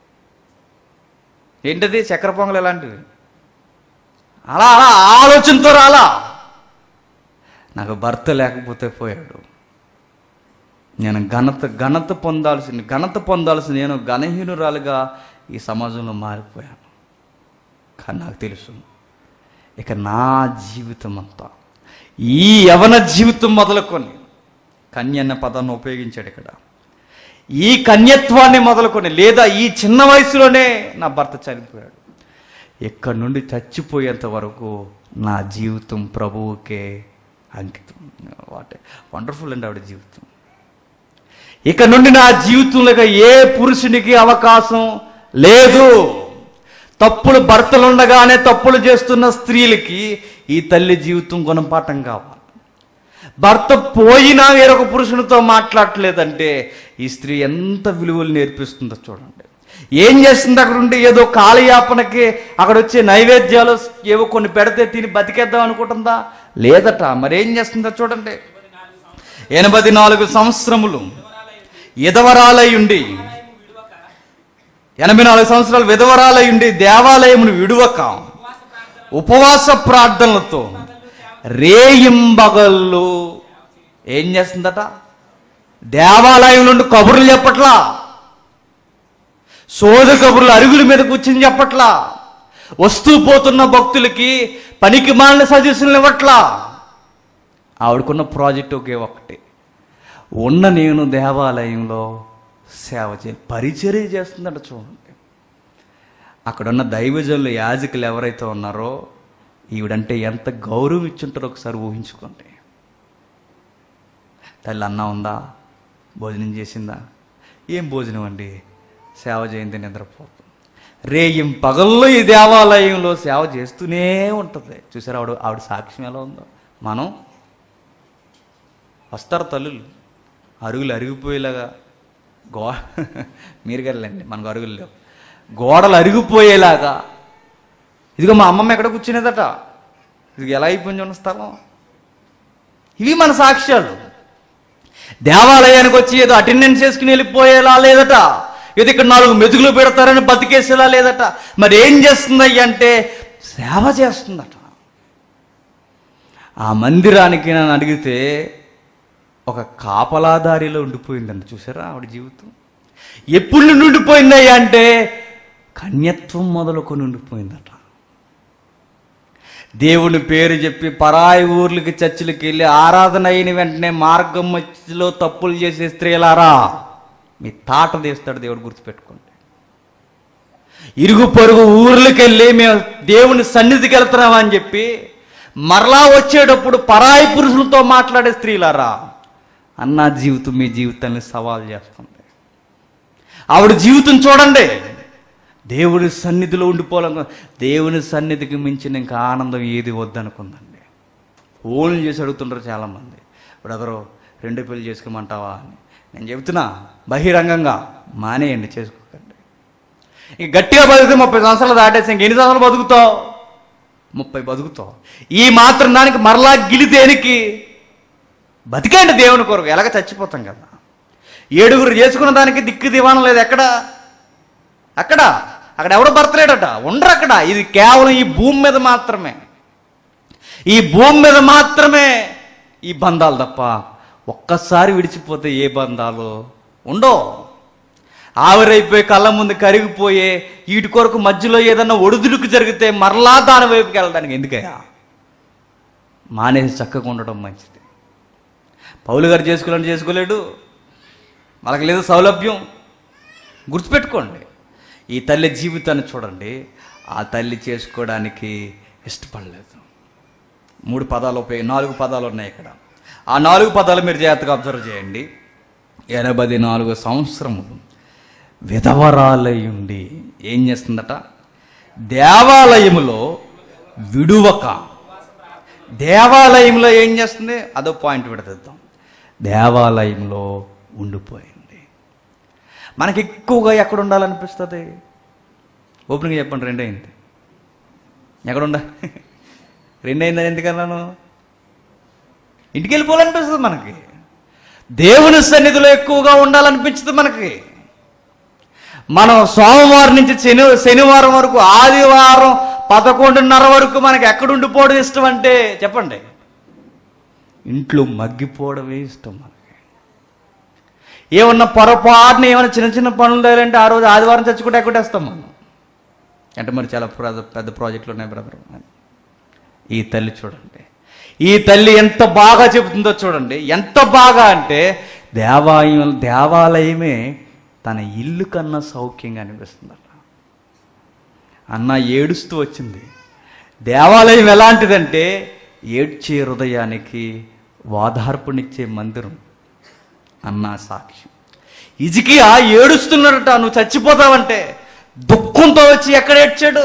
ఏంటది? చక్కెర పొంగలు ఇలాంటివి. అలా అలా ఆలోచనతో రాలా. నాకు భర్త లేకపోతే పోయాడు, నేను ఘనత ఘనత పొందాల్సింది ఘనత పొందాల్సింది నేను ఘనహీనురాలుగా ఈ సమాజంలో మారిపోయాను. కానీ నాకు తెలుసు, ఇక నా జీవితం అంతా, ఈ యవన జీవితం మొదలుకొని, కన్య అన్న పదాన్ని ఉపయోగించాడు ఇక్కడ, ఈ కన్యత్వాన్ని మొదలుకొని, లేదా ఈ చిన్న వయసులోనే నా భర్త చనిపోయాడు, ఇక్కడ నుండి చచ్చిపోయేంత వరకు నా జీవితం ప్రభువుకే అంకితం. వాట్ వండర్ఫుల్ అండి ఆవిడ జీవితం. ఇక నుండి నా జీవితంలో ఏ పురుషునికి అవకాశం లేదు. తప్పులు భర్తలు ఉండగానే తప్పులు చేస్తున్న స్త్రీలకి ఈ తల్లి జీవితం గుణపాఠం కావాలి. భర్త పోయినా వేరొక పురుషునితో మాట్లాడలేదంటే ఈ స్త్రీ ఎంత విలువలు నేర్పిస్తుందో చూడండి. ఏం చేస్తుంది? అక్కడ ఉండి ఏదో కాలయాపనకి అక్కడ వచ్చే నైవేద్యాలు ఏవో కొన్ని పెడితే తిని బతికేద్దాం అనుకుంటుందా? లేదట. మరేం చేస్తుందో చూడండి. ఎనభై నాలుగు సంవత్సరములు విధవరాలై ఉండి ఎనభై నాలుగు సంవత్సరాలు విధవరాలై ఉండి దేవాలయమును విడువక ఉపవాస ప్రార్థనలతో రేయింబగళ్ళు ఏం చేస్తుందట? దేవాలయం నుండి కబుర్లు చెప్పట్లా, సోద కబుర్లు అరుగుల మీద కూర్చుని చెప్పట్లా, వస్తూ పోతున్న భక్తులకి పనికి మాలిన సజెషన్లు ఇవ్వట్లా. ఆవిడకున్న ప్రాజెక్ట్ ఒకే ఒకటి, ఉన్న నేను దేవాలయంలో సేవ చే పరిచర్య చేస్తుందంట. చూడండి, అక్కడున్న దైవజనులు, యాజకులు ఎవరైతే ఉన్నారో ఈవిడంటే ఎంత గౌరవం ఇచ్చుంటారో ఒకసారి ఊహించుకోండి. తల్లి అన్నం ఉందా, భోజనం చేసిందా? ఏం భోజనం అండి, సేవ చేయింది, నిద్రపోతుంది. రేయిం పగల్లో ఈ దేవాలయంలో సేవ చేస్తూనే ఉంటుంది. చూసారా ఆవిడ ఆవిడ సాక్ష్యం ఎలా ఉందో. మనం వస్తారు తల్లులు, అరుగులు అరిగిపోయేలాగా, గో మీరు కదండి, మనకు అరుగులు లేవు, గోడలు అరిగిపోయేలాగా. ఇదిగో మా అమ్మమ్మ ఎక్కడ కూర్చునేదట, ఇది ఎలా అయిపోయింది ఉన్న స్థలం. ఇవి మన సాక్ష్యాలు. దేవాలయానికి వచ్చి ఏదో అటెండెన్స్ చేసుకుని వెళ్ళిపోయేలా లేదట, ఏదో ఇక్కడ నాలుగు మెతుకులు పెడతారని బతికేసేలా లేదట. మరి ఏం చేస్తుందయ్య అంటే సేవ చేస్తుందట. ఆ మందిరానికి నన్ను అడిగితే ఒక కాపలాదారిలో ఉండిపోయిందండి. చూసారా ఆవిడ జీవితం ఎప్పుడు నుండి ఉండిపోయిందయ్యా అంటే కన్యత్వం మొదలుకొని ఉండిపోయిందట. దేవుని పేరు చెప్పి పరాయి ఊర్లకి, చర్చిలకి వెళ్ళి ఆరాధన అయిన వెంటనే మార్గం మధ్యలో తప్పులు చేసే స్త్రీలారా, మీ తాట తీస్తాడు దేవుడు, గుర్తుపెట్టుకోండి. ఇరుగు పొరుగు ఊర్లకి వెళ్ళి మేము దేవుని సన్నిధికి వెళ్తున్నామని చెప్పి మరలా వచ్చేటప్పుడు పరాయి పురుషులతో మాట్లాడే స్త్రీలారా, అన్న జీవితం మీ జీవితాన్ని సవాల్ చేస్తుంది. ఆవిడ జీవితం చూడండి. దేవుని సన్నిధిలో ఉండిపోవాలను, దేవుని సన్నిధికి మించిన ఇంకా ఆనందం ఏది వద్దనుకుందండి. ఓన్లు చేసి అడుగుతుంటారు చాలామంది, బ్రదరు రెండో పెళ్లి చేసుకోమంటావా అని. నేను చెబుతున్నా బహిరంగంగా, మానేయండి, చేసుకోకండి. ఇంక గట్టిగా బతికితే ముప్పై సంవత్సరాలు దాటేసి ఇంక ఎన్ని సంవత్సరాలు బతుకుతావు? ముప్పై బతుకుతావు. ఈ మాత్రం దానికి మరలా గిలిదేనికి బతికండి దేవుని కొరకు. ఎలాగ చచ్చిపోతాం కదా. ఏడుగురు చేసుకున్న దానికి దిక్కు దివాణం లేదు. ఎక్కడ అక్కడ అక్కడ ఎవడో భర్తలేడట, ఉండరు అక్కడ. ఇది కేవలం ఈ భూమి మీద మాత్రమే, ఈ భూమి మీద మాత్రమే ఈ బంధాలు తప్ప ఒక్కసారి విడిచిపోతే ఏ బంధాలు ఉండవు. ఆవిరైపోయి కళ్ళ ముందు కరిగిపోయే వీటి కొరకు మధ్యలో ఏదన్నా ఒడిదుడుకు జరిగితే మరలా దాని వైపుకి వెళ్ళడానికి ఎందుకయ్యా? మానేసి చక్కగా ఉండడం మంచిది. పౌలు గారు చేసుకోవాలని చేసుకోలేడు, వాళ్ళకి లేదు సౌలభ్యం. గుర్తుపెట్టుకోండి, ఈ తల్లి జీవితాన్ని చూడండి. ఆ తల్లి చేసుకోవడానికి ఇష్టపడలేదు. మూడు పదాలు ఉపయోగ నాలుగు పదాలు ఉన్నాయి ఇక్కడ. ఆ నాలుగు పదాలు మీరు జాగ్రత్తగా అబ్జర్వ్ చేయండి. ఎనభై నాలుగు సంవత్సరములు విధవరాలయుండి ఏం చేస్తుందట? దేవాలయములో విడువక. దేవాలయంలో ఏం చేస్తుంది? అదో పాయింట్ పెడతాం. దేవాలయంలో ఉండిపోయింది. మనకి ఎక్కువగా ఎక్కడ ఉండాలనిపిస్తుంది? ఓపెన్గా చెప్పండి, రెండైంది. ఎక్కడ ఉండాలి? రెండైందని ఎందుకన్నాను? ఇంటికి వెళ్ళిపోవాలనిపిస్తుంది మనకి. దేవుని సన్నిధిలో ఎక్కువగా ఉండాలనిపించదు మనకి. మనం సోమవారం నుంచి శని శనివారం వరకు ఆదివారం పదకొండున్నర వరకు మనకి ఎక్కడ ఉండిపోవడం ఇష్టం అంటే చెప్పండి? ఇంట్లో మగ్గిపోవడమే ఇష్టం మనకి. ఏమన్నా పొరపాటున ఏమైనా చిన్న చిన్న పనులు తేలంటే ఆ రోజు ఆదివారం చచ్చుకుంటే ఎక్కడేస్తాం మనం. అంటే మరి చాలా పెద్ద ప్రాజెక్టులు ఉన్నాయి బ్రదర్. ఈ తల్లి చూడండి, ఈ తల్లి ఎంత బాగా చెబుతుందో చూడండి. ఎంత బాగా అంటే దేవాలయం దేవాలయమే తన ఇల్లు కన్నా సౌఖ్యంగా అనిపిస్తుందట. అన్న ఏడుస్తూ వచ్చింది. దేవాలయం ఎలాంటిదంటే ఏడ్చే హృదయానికి ఓదార్పునిచ్చే మందిరం అన్న సాక్ష్యం. హిజ్కియా ఏడుస్తున్నాడట, నువ్వు చచ్చిపోతావంటే. దుఃఖంతో వచ్చి ఎక్కడ ఏడ్చాడు?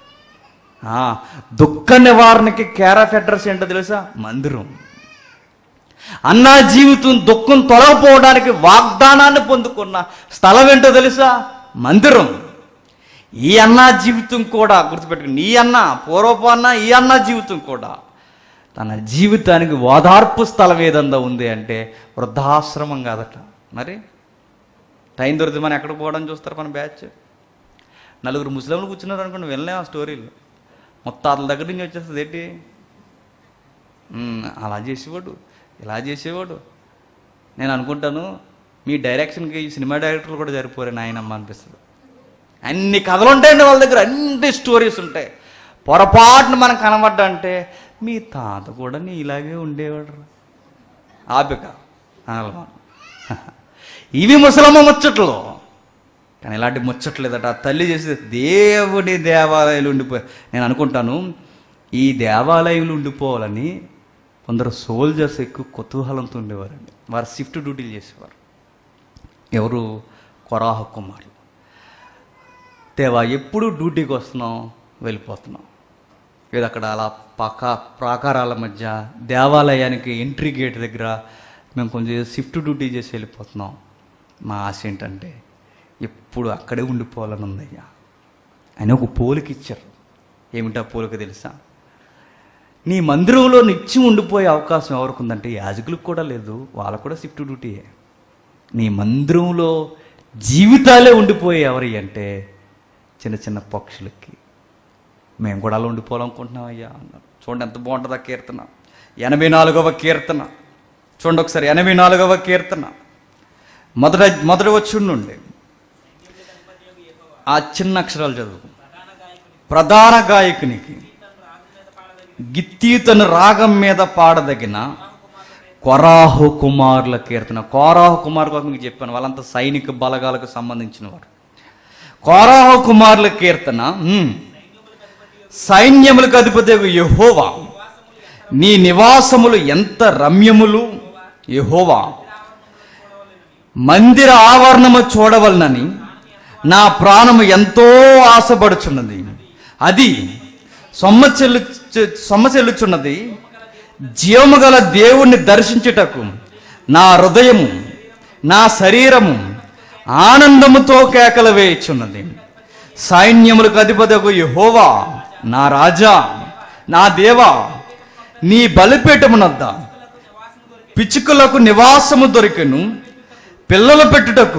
దుఃఖ నివారణకి కేర్ ఆఫ్ అడ్రస్ ఏంటో తెలుసా? మందిరం. అన్నా జీవితం దుఃఖం తొలగిపోవడానికి వాగ్దానాన్ని పొందుకున్న స్థలం ఏంటో తెలుసా? మందిరం. ఈ అన్నా జీవితం కూడా గుర్తుపెట్టుకుని, ఈ అన్న పూర్వపు అన్న ఈ అన్న జీవితం కూడా తన జీవితానికి ఓదార్పు స్థలం ఏదన్నా ఉంది అంటే వృద్ధాశ్రమం కాదట. మరి టైం దొరికితే మనం ఎక్కడికి పోవడం చూస్తారు? మన బ్యాచ్ నలుగురు ముస్లింలు కూర్చున్నారు అనుకోండి, వెళ్ళలేం ఆ స్టోరీలు. మొత్తాతల దగ్గర నుంచి వచ్చేస్తుంది ఏంటి, అలా చేసేవాడు ఇలా చేసేవాడు. నేను అనుకుంటాను మీ డైరెక్షన్కి ఈ సినిమా డైరెక్టర్లు కూడా సరిపోరే నాయనమ్మ అనిపిస్తుంది. అన్ని కథలు ఉంటాయండి వాళ్ళ దగ్గర, అన్ని స్టోరీస్ ఉంటాయి. పొరపాటును మనం కనబడ్డా అంటే మీ తాత కూడా నీ ఇలాగే ఉండేవాడు ఆపిక. ఇవి ముసలమ్మ ముచ్చట్లు. కానీ ఇలాంటి ముచ్చట్లేదట. ఆ తల్లి చేసి దేవుడి దేవాలయాలు ఉండిపోయి, నేను అనుకుంటాను ఈ దేవాలయంలో ఉండిపోవాలని కొందరు సోల్జర్స్ ఎక్కువ కుతూహలంతో ఉండేవారండి. వారు షిఫ్ట్ డ్యూటీలు చేసేవారు. ఎవరు? కొరాహ కుమారులు. దేవా ఎప్పుడు డ్యూటీకి వస్తున్నాం, వెళ్ళిపోతున్నాం. ఏదో అక్కడ అలా పక్క ప్రాకారాల మధ్య దేవాలయానికి ఎంట్రీ గేట్ దగ్గర మేము కొంచెం షిఫ్ట్ డ్యూటీ చేసి వెళ్ళిపోతున్నాం. మా ఆశ ఏంటంటే ఎప్పుడు అక్కడే ఉండిపోవాలని ఉందయ్యా అని ఒక పోలిక ఇచ్చారు. ఏమిటా పోలిక తెలుసా? నీ మందిరంలో నిత్యం ఉండిపోయే అవకాశం ఎవరికి ఉందంటే యాజకులకు కూడా లేదు, వాళ్ళకు కూడా షిఫ్ట్ డ్యూటీయే. నీ మందిరంలో జీవితాలే ఉండిపోయే ఎవరి అంటే చిన్న చిన్న పక్షులకి. మేము కూడా అలా ఉండిపోవాలనుకుంటున్నాం అయ్యా అన్నారు. చూడండి ఎంత బాగుంటుందా కీర్తన. ఎనభై నాలుగవ కీర్తన చూడండి ఒకసారి. ఎనభై నాలుగవ కీర్తన మొదట మొదటి వచ్చి నుండి ఆ చిన్న అక్షరాలు చదువు. ప్రధాన గాయకునికి గిత్తీతను రాగం మీద పాడదగిన కొరాహు కుమారుల కీర్తన. కోరాహు కుమారు కోసం మీకు చెప్పాను, వాళ్ళంతా సైనిక బలగాలకు సంబంధించిన వారు. కోరాహు కుమారుల కీర్తన. సైన్యములకు అధిపతి యెహోవా, నీ నివాసములు ఎంత రమ్యములు యెహోవా, మందిర ఆవరణము చూడవలనని నా ప్రాణము ఎంతో ఆశపడుచున్నది. అది సొమ్మ చెల్లు సొమ్మ చెల్లుచున్నది. జీవము గల దేవుణ్ణి దర్శించుటకు నా హృదయము నా శరీరము ఆనందముతో కేకలు వేయుచున్నది. సైన్యములకు అధిపతియగు యెహోవా, నా రాజా, నా దేవా, నీ బలిపీఠమునద్ద పిచ్చుకలకు నివాసము దొరికెను, పిల్లలు పెట్టుటకు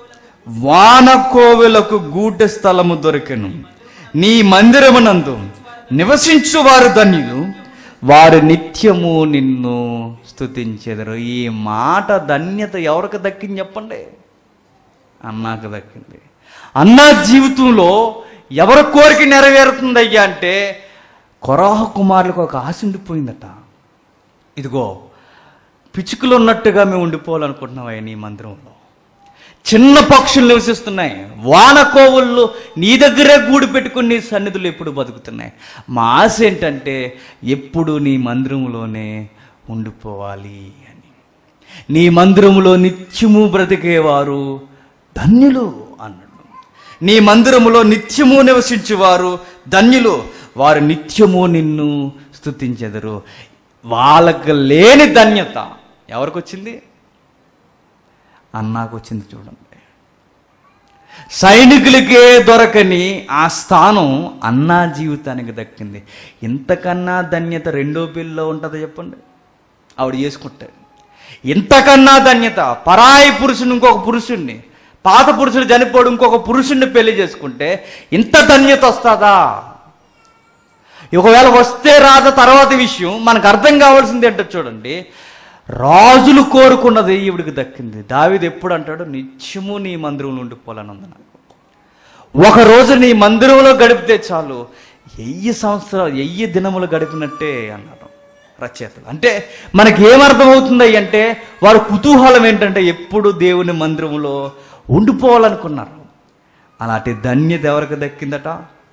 వానకోవెలకు గూటె స్థలము దొరికెను. నీ మందిరమునందు నివసించు వారు ధన్యులు, వారు నిత్యము నిన్ను స్తుతించెదరు. ఈ మాట ధన్యత ఎవరికి దక్కింది చెప్పండి? అన్నాకు దక్కింది. అన్నా జీవితంలో ఎవరి కోరిక నెరవేరుతుంది అయ్యా అంటే కొరాహ కుమారులకు ఒక ఆశ ఉండిపోయిందట. ఇదిగో పిచ్చుకలు ఉన్నట్టుగా మేము ఉండిపోవాలనుకుంటున్నాం అయ్యా నీ మందిరంలో. చిన్న పక్షులు నివసిస్తున్నాయి, వానకోవుళ్ళు నీ దగ్గరే గూడు పెట్టుకుని నీ సన్నిధులు ఎప్పుడు బతుకుతున్నాయి. మా ఆశ ఏంటంటే ఎప్పుడు నీ మందిరంలోనే ఉండిపోవాలి అని. నీ మందిరంలో నిత్యము బ్రతికేవారు ధన్యులు అన్నాడు. నీ మందిరములో నిత్యము నివసించేవారు ధన్యులు, వారు నిత్యము నిన్ను స్తుతించెదరు. వాళ్ళకు లేని ధన్యత ఎవరికి వచ్చింది? అన్నాకు వచ్చింది. చూడండి, సైనికులకే దొరకని ఆ స్థానం అన్నా జీవితానికి దక్కింది. ఇంతకన్నా ధన్యత రెండో పెళ్ళిలో ఉంటుందో చెప్పండి? ఆవిడ చేసుకుంటాడు. ఇంతకన్నా ధన్యత పరాయి పురుషుని ఇంకొక పురుషుణ్ణి, పాత పురుషుడు చనిపోడు ఇంకొక పురుషుణ్ణి పెళ్లి చేసుకుంటే ఇంత ధన్యత వస్తుందా? ఒకవేళ వస్తే రాదా తర్వాత విషయం. మనకు అర్థం కావాల్సింది ఏంటో చూడండి, రాజులు కోరుకున్నది ఈవిడికి దక్కింది. దావీదు ఎప్పుడు అంటాడు, నిత్యము నీ మందిరంలో ఉండిపోవాలని ఉంది నాకు. ఒకరోజు నీ మందిరంలో గడిపితే చాలు వెయ్యి సంవత్సరాలు వెయ్యి దినములు గడిపినట్టే అన్నాడు రచయితలు. అంటే మనకి ఏమర్థమవుతుంది అంటే వారి కుతూహలం ఏంటంటే ఎప్పుడు దేవుని మందిరంలో ఉండిపోవాలనుకున్నారు. అలాంటి ధన్యత ఎవరికి దక్కిందట?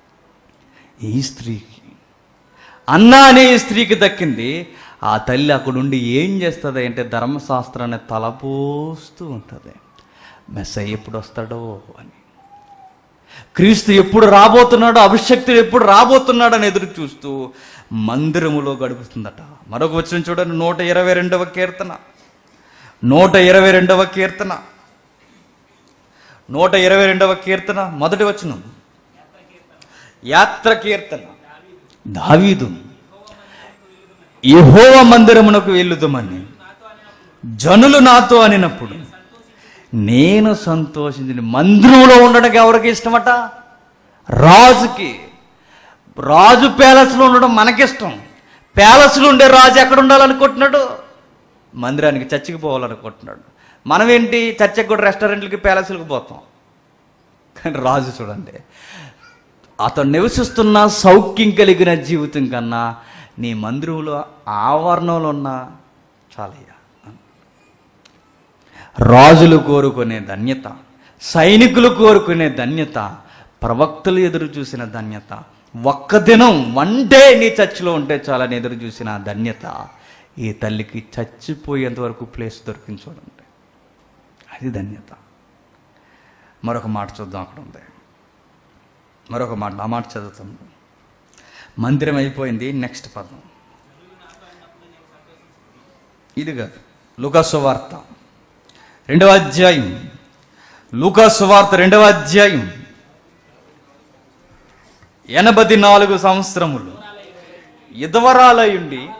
ఈ స్త్రీకి, అన్నా అనే ఈ స్త్రీకి దక్కింది. ఆ తల్లి అక్కడుండి ఏం చేస్తుంది అంటే ధర్మశాస్త్రాన్ని తలపోస్తూ ఉంటుంది. మెస్సయ్య ఎప్పుడు వస్తాడో అని, క్రీస్తు ఎప్పుడు రాబోతున్నాడో, అభిషక్తుడు ఎప్పుడు రాబోతున్నాడో అని ఎదురు చూస్తూ మందిరములో గడుపుతుందట. మరొక వచనం చూడండి, నూట ఇరవై రెండవ కీర్తన నూట ఇరవై రెండవ కీర్తన నూట ఇరవై రెండవ కీర్తన మొదటి వచనం. యాత్ర కీర్తన. దావీదు, యెహోవా మందిరమునకు వెళ్ళుదామని జనులు నాతో అనినప్పుడు నేను సంతోషించింది. మందిరంలో ఉండడానికి ఎవరికి ఇష్టమట? రాజుకి. రాజు ప్యాలెస్లో ఉండడం మనకిష్టం. ప్యాలెస్లో ఉండే రాజు ఎక్కడ ఉండాలనుకుంటున్నాడు? మందిరానికి, చర్చికి పోవాలనుకుంటున్నాడు. మనం ఏంటి, చర్చకి కూడా రెస్టారెంట్లకి ప్యాలెస్లకు పోతాం. కానీ రాజు చూడండి, అతను నివసిస్తున్న సౌఖ్యం కలిగిన జీవితం కన్నా నీ మందిరంలో ఆవరణంలో ఉన్న చాలయ్యా. రాజులు కోరుకునే ధన్యత, సైనికులు కోరుకునే ధన్యత, ప్రవక్తలు ఎదురు చూసిన ధన్యత, ఒక్క దినం వన్ డే నీ చర్చిలో ఉంటే చాలని ఎదురు చూసిన ధన్యత ఈ తల్లికి చచ్చిపోయేంత వరకు ప్లేస్ దొరికింది చూడండి. అది ధన్యత. మరొక మాట చూద్దాం, అక్కడ ఉంది మరొక మాట, ఆ మాట చదువుతాం. మందిరం అయిపోయింది, నెక్స్ట్ పదం ఇది కాదు. లూకా సువార్త రెండవ అధ్యాయం, లూకా సువార్త రెండవ అధ్యాయం, ఎనభై నాలుగు సంవత్సరములు ఇదవరాలయుండి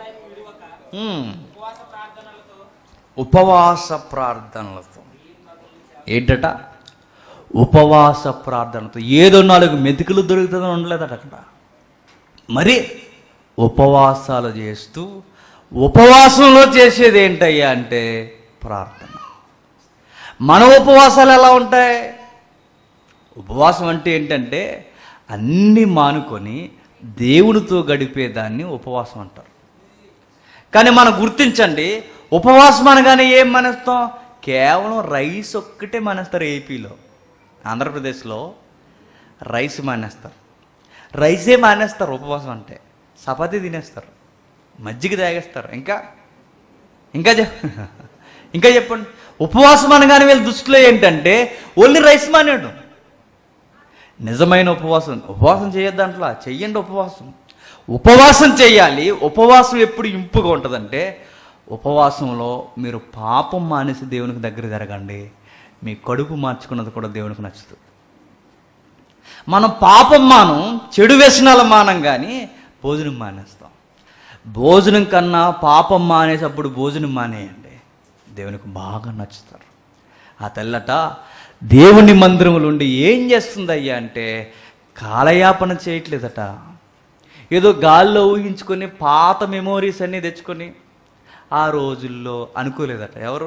ఉపవాస ప్రార్థనలతో, ఏంటట? ఉపవాస ప్రార్థనతో. ఏదో నాలుగు మెతుకులు దొరుకుతుందని ఉండలేదట అక్కడ. మరి ఉపవాసాలు చేస్తూ, ఉపవాసంలో చేసేది ఏంటయ్యా అంటే ప్రార్థన. మన ఉపవాసాలు ఎలా ఉంటాయి? ఉపవాసం అంటే ఏంటంటే అన్నీ మానుకొని దేవునితో గడిపేదాన్ని ఉపవాసం అంటారు. కానీ మనం గుర్తించండి, ఉపవాసం అనగానే ఏం మానేస్తాం? కేవలం రైస్ ఒక్కటే మానేస్తారు. ఏపీలో, ఆంధ్రప్రదేశ్లో రైస్ మానేస్తారు. రైసే మానేస్తారు ఉపవాసం అంటే. చపాతీ తినేస్తారు, మజ్జిగ తాగేస్తారు. ఇంకా ఇంకా ఇంకా చెప్పండి. ఉపవాసం అనగానే వీళ్ళ దృష్టిలో ఏంటంటే ఓన్లీ రైస్ మానేయడం. నిజమైన ఉపవాసం, ఉపవాసం చేయొద్దు అంట్లా, చెయ్యండి ఉపవాసం. ఉపవాసం చెయ్యాలి. ఉపవాసం ఎప్పుడు ఇంపుగా ఉంటుందంటే ఉపవాసంలో మీరు పాపం మానేసి దేవునికి దగ్గర జరగండి. మీ కడుపు మార్చుకున్నది కూడా దేవునికి నచ్చుతుంది. మనం పాపం మానం, చెడు వ్యసనాలు మానం, కానీ భోజనం మానేస్తాం. భోజనం కన్నా పాపం మానేసప్పుడు భోజనం మానేయండి, దేవునికి బాగా నచ్చుతారు. ఆ తెల్లట దేవుని మందిరములు ఉండి ఏం చేస్తుంది అయ్యా అంటే కాలయాపన చేయట్లేదట. ఏదో గాల్లో ఊహించుకొని పాత మెమోరీస్ అన్నీ తెచ్చుకొని ఆ రోజుల్లో అనుకోలేదట. ఎవరు?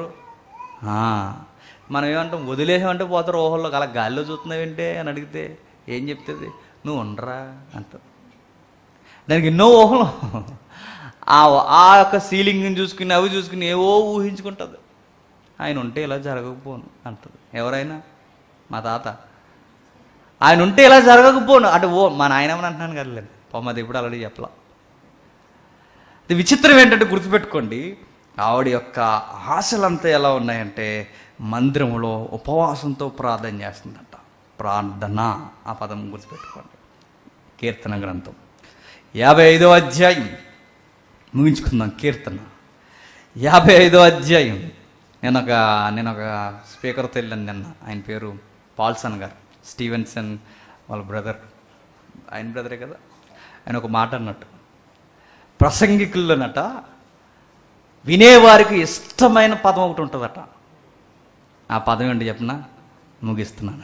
మనం ఏమంటాం, వదిలేసామంటే పోతారు ఊహల్లో, అలా గాల్లో చూస్తున్నావేంటే అని అడిగితే ఏం చెప్తుంది? నువ్వు ఉండరా అంట. దానికి ఎన్నో ఊహలు, ఆ ఆ యొక్క సీలింగ్ని చూసుకుని అవి చూసుకుని ఏవో ఊహించుకుంటుంది. ఆయన ఉంటే ఇలా జరగకపోను అంటుంది. ఎవరైనా? మా తాత. ఆయన ఉంటే ఇలా జరగకపోను అంటే ఓ మా నాయనమని అంటున్నాను కదలేదు, పొమ్మది ఎప్పుడు ఆల్రెడీ చెప్పలా. ఇది విచిత్రం ఏంటంటే గుర్తుపెట్టుకోండి, ఆవిడ యొక్క ఆశలంతా ఎలా ఉన్నాయంటే మందిరంలో ఉపవాసంతో ప్రార్థన చేస్తుందట. ప్రార్థన ఆ పదం గుర్తుపెట్టుకోండి. కీర్తన గ్రంథం యాభై ఐదో అధ్యాయం ముగించుకుందాం. కీర్తన యాభై ఐదో అధ్యాయం. నేను ఒక నేను ఒక స్పీకర్తో వెళ్ళాను నిన్న. ఆయన పేరు పాల్సన్ గారు, స్టీవెన్సన్ వాళ్ళ బ్రదర్, ఆయన బ్రదరే కదా. ఆయన ఒక మాట అన్నట్టు, ప్రసంగికుల్లోనట వినేవారికి ఇష్టమైన పదం ఒకటి ఉంటుందట. ఆ పదం ఏంటి చెప్పనా? ముగిస్తున్నాను.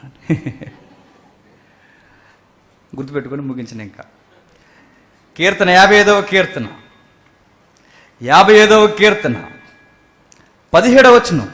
గుర్తుపెట్టుకొని ముగించిన. ఇంకా కీర్తన యాభై ఐదవ కీర్తన యాభై ఐదవ కీర్తన పదిహేడవ వచనం.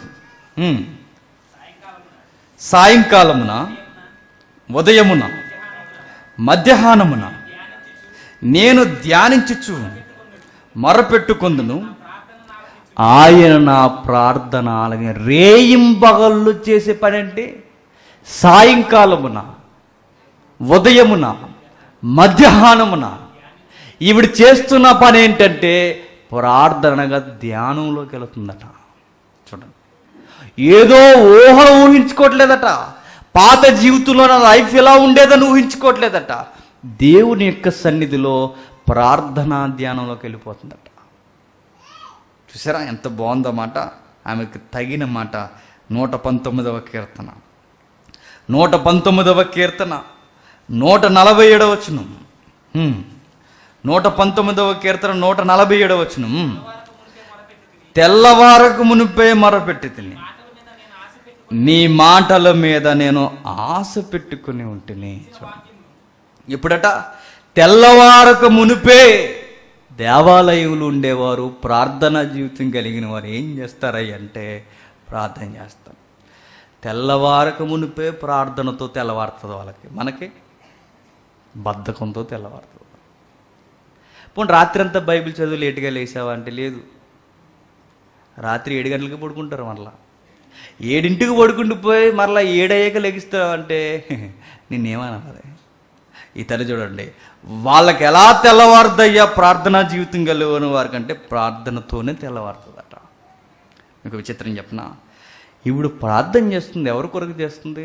సాయంకాలమున, ఉదయమున, మధ్యాహ్నమున నేను ధ్యానించుచు మొరపెట్టుకొందును, ఆయన నా ప్రార్థన అలాగే. రేయింబగళ్ళు చేసే పని అంటే సాయంకాలమున, ఉదయమున, మధ్యాహ్నమున ఈవిడ చేస్తున్న పని ఏంటంటే ప్రార్థనగా ధ్యానంలోకి వెళుతుందట. చూడండి, ఏదో ఊహలు ఊహించుకోవట్లేదట. పాత జీవితంలో నా లైఫ్ ఎలా ఉండేదని ఊహించుకోవట్లేదట. దేవుని యొక్క సన్నిధిలో ప్రార్థనా ధ్యానంలోకి వెళ్ళిపోతుందట. చూసారా ఎంత బాగుందో మాట, ఆమెకు తగిన మాట. నూట పంతొమ్మిదవ కీర్తన నూట పంతొమ్మిదవ కీర్తన నూట నలభై ఏడవ వచనం. నూట పంతొమ్మిదవ కీర్తన నూట నలభై ఏడవ వచనం. తెల్లవారకు మునిపే మొరపెట్టి తిని నీ మాటల మీద నేను ఆశ పెట్టుకుని ఉంటేనే. చూడండి, ఇప్పుడట తెల్లవారకు మునిపే దేవాలయంలో ఉండేవారు, ప్రార్థనా జీవితం కలిగిన వారు ఏం చేస్తారయ్య అంటే ప్రార్థన చేస్తారు. తెల్లవారక మునిపే ప్రార్థనతో తెల్లవారుతుంది వాళ్ళకి. మనకి బద్ధకంతో తెల్లవారుతుంది. పోనీ రాత్రి అంతా బైబిల్ చదువు లేటుగా లేసావా అంటే లేదు, రాత్రి ఏడు గంటలకి పడుకుంటారు. మళ్ళా ఏడింటికి పడుకుండిపోయి మరలా ఏడయ్యాక లెగిస్తావంటే నిన్నేమనాలి? ఈ తల్లి చూడండి, వాళ్ళకి ఎలా తెల్లవారుదయ్యా ప్రార్థనా జీవితం కలిగిన వారికంటే ప్రార్థనతోనే తెల్లవారుతుందట. మీకు విచిత్రం చెప్పనా? ఇప్పుడు ప్రార్థన చేస్తుంది, ఎవరి కొరకు చేస్తుంది?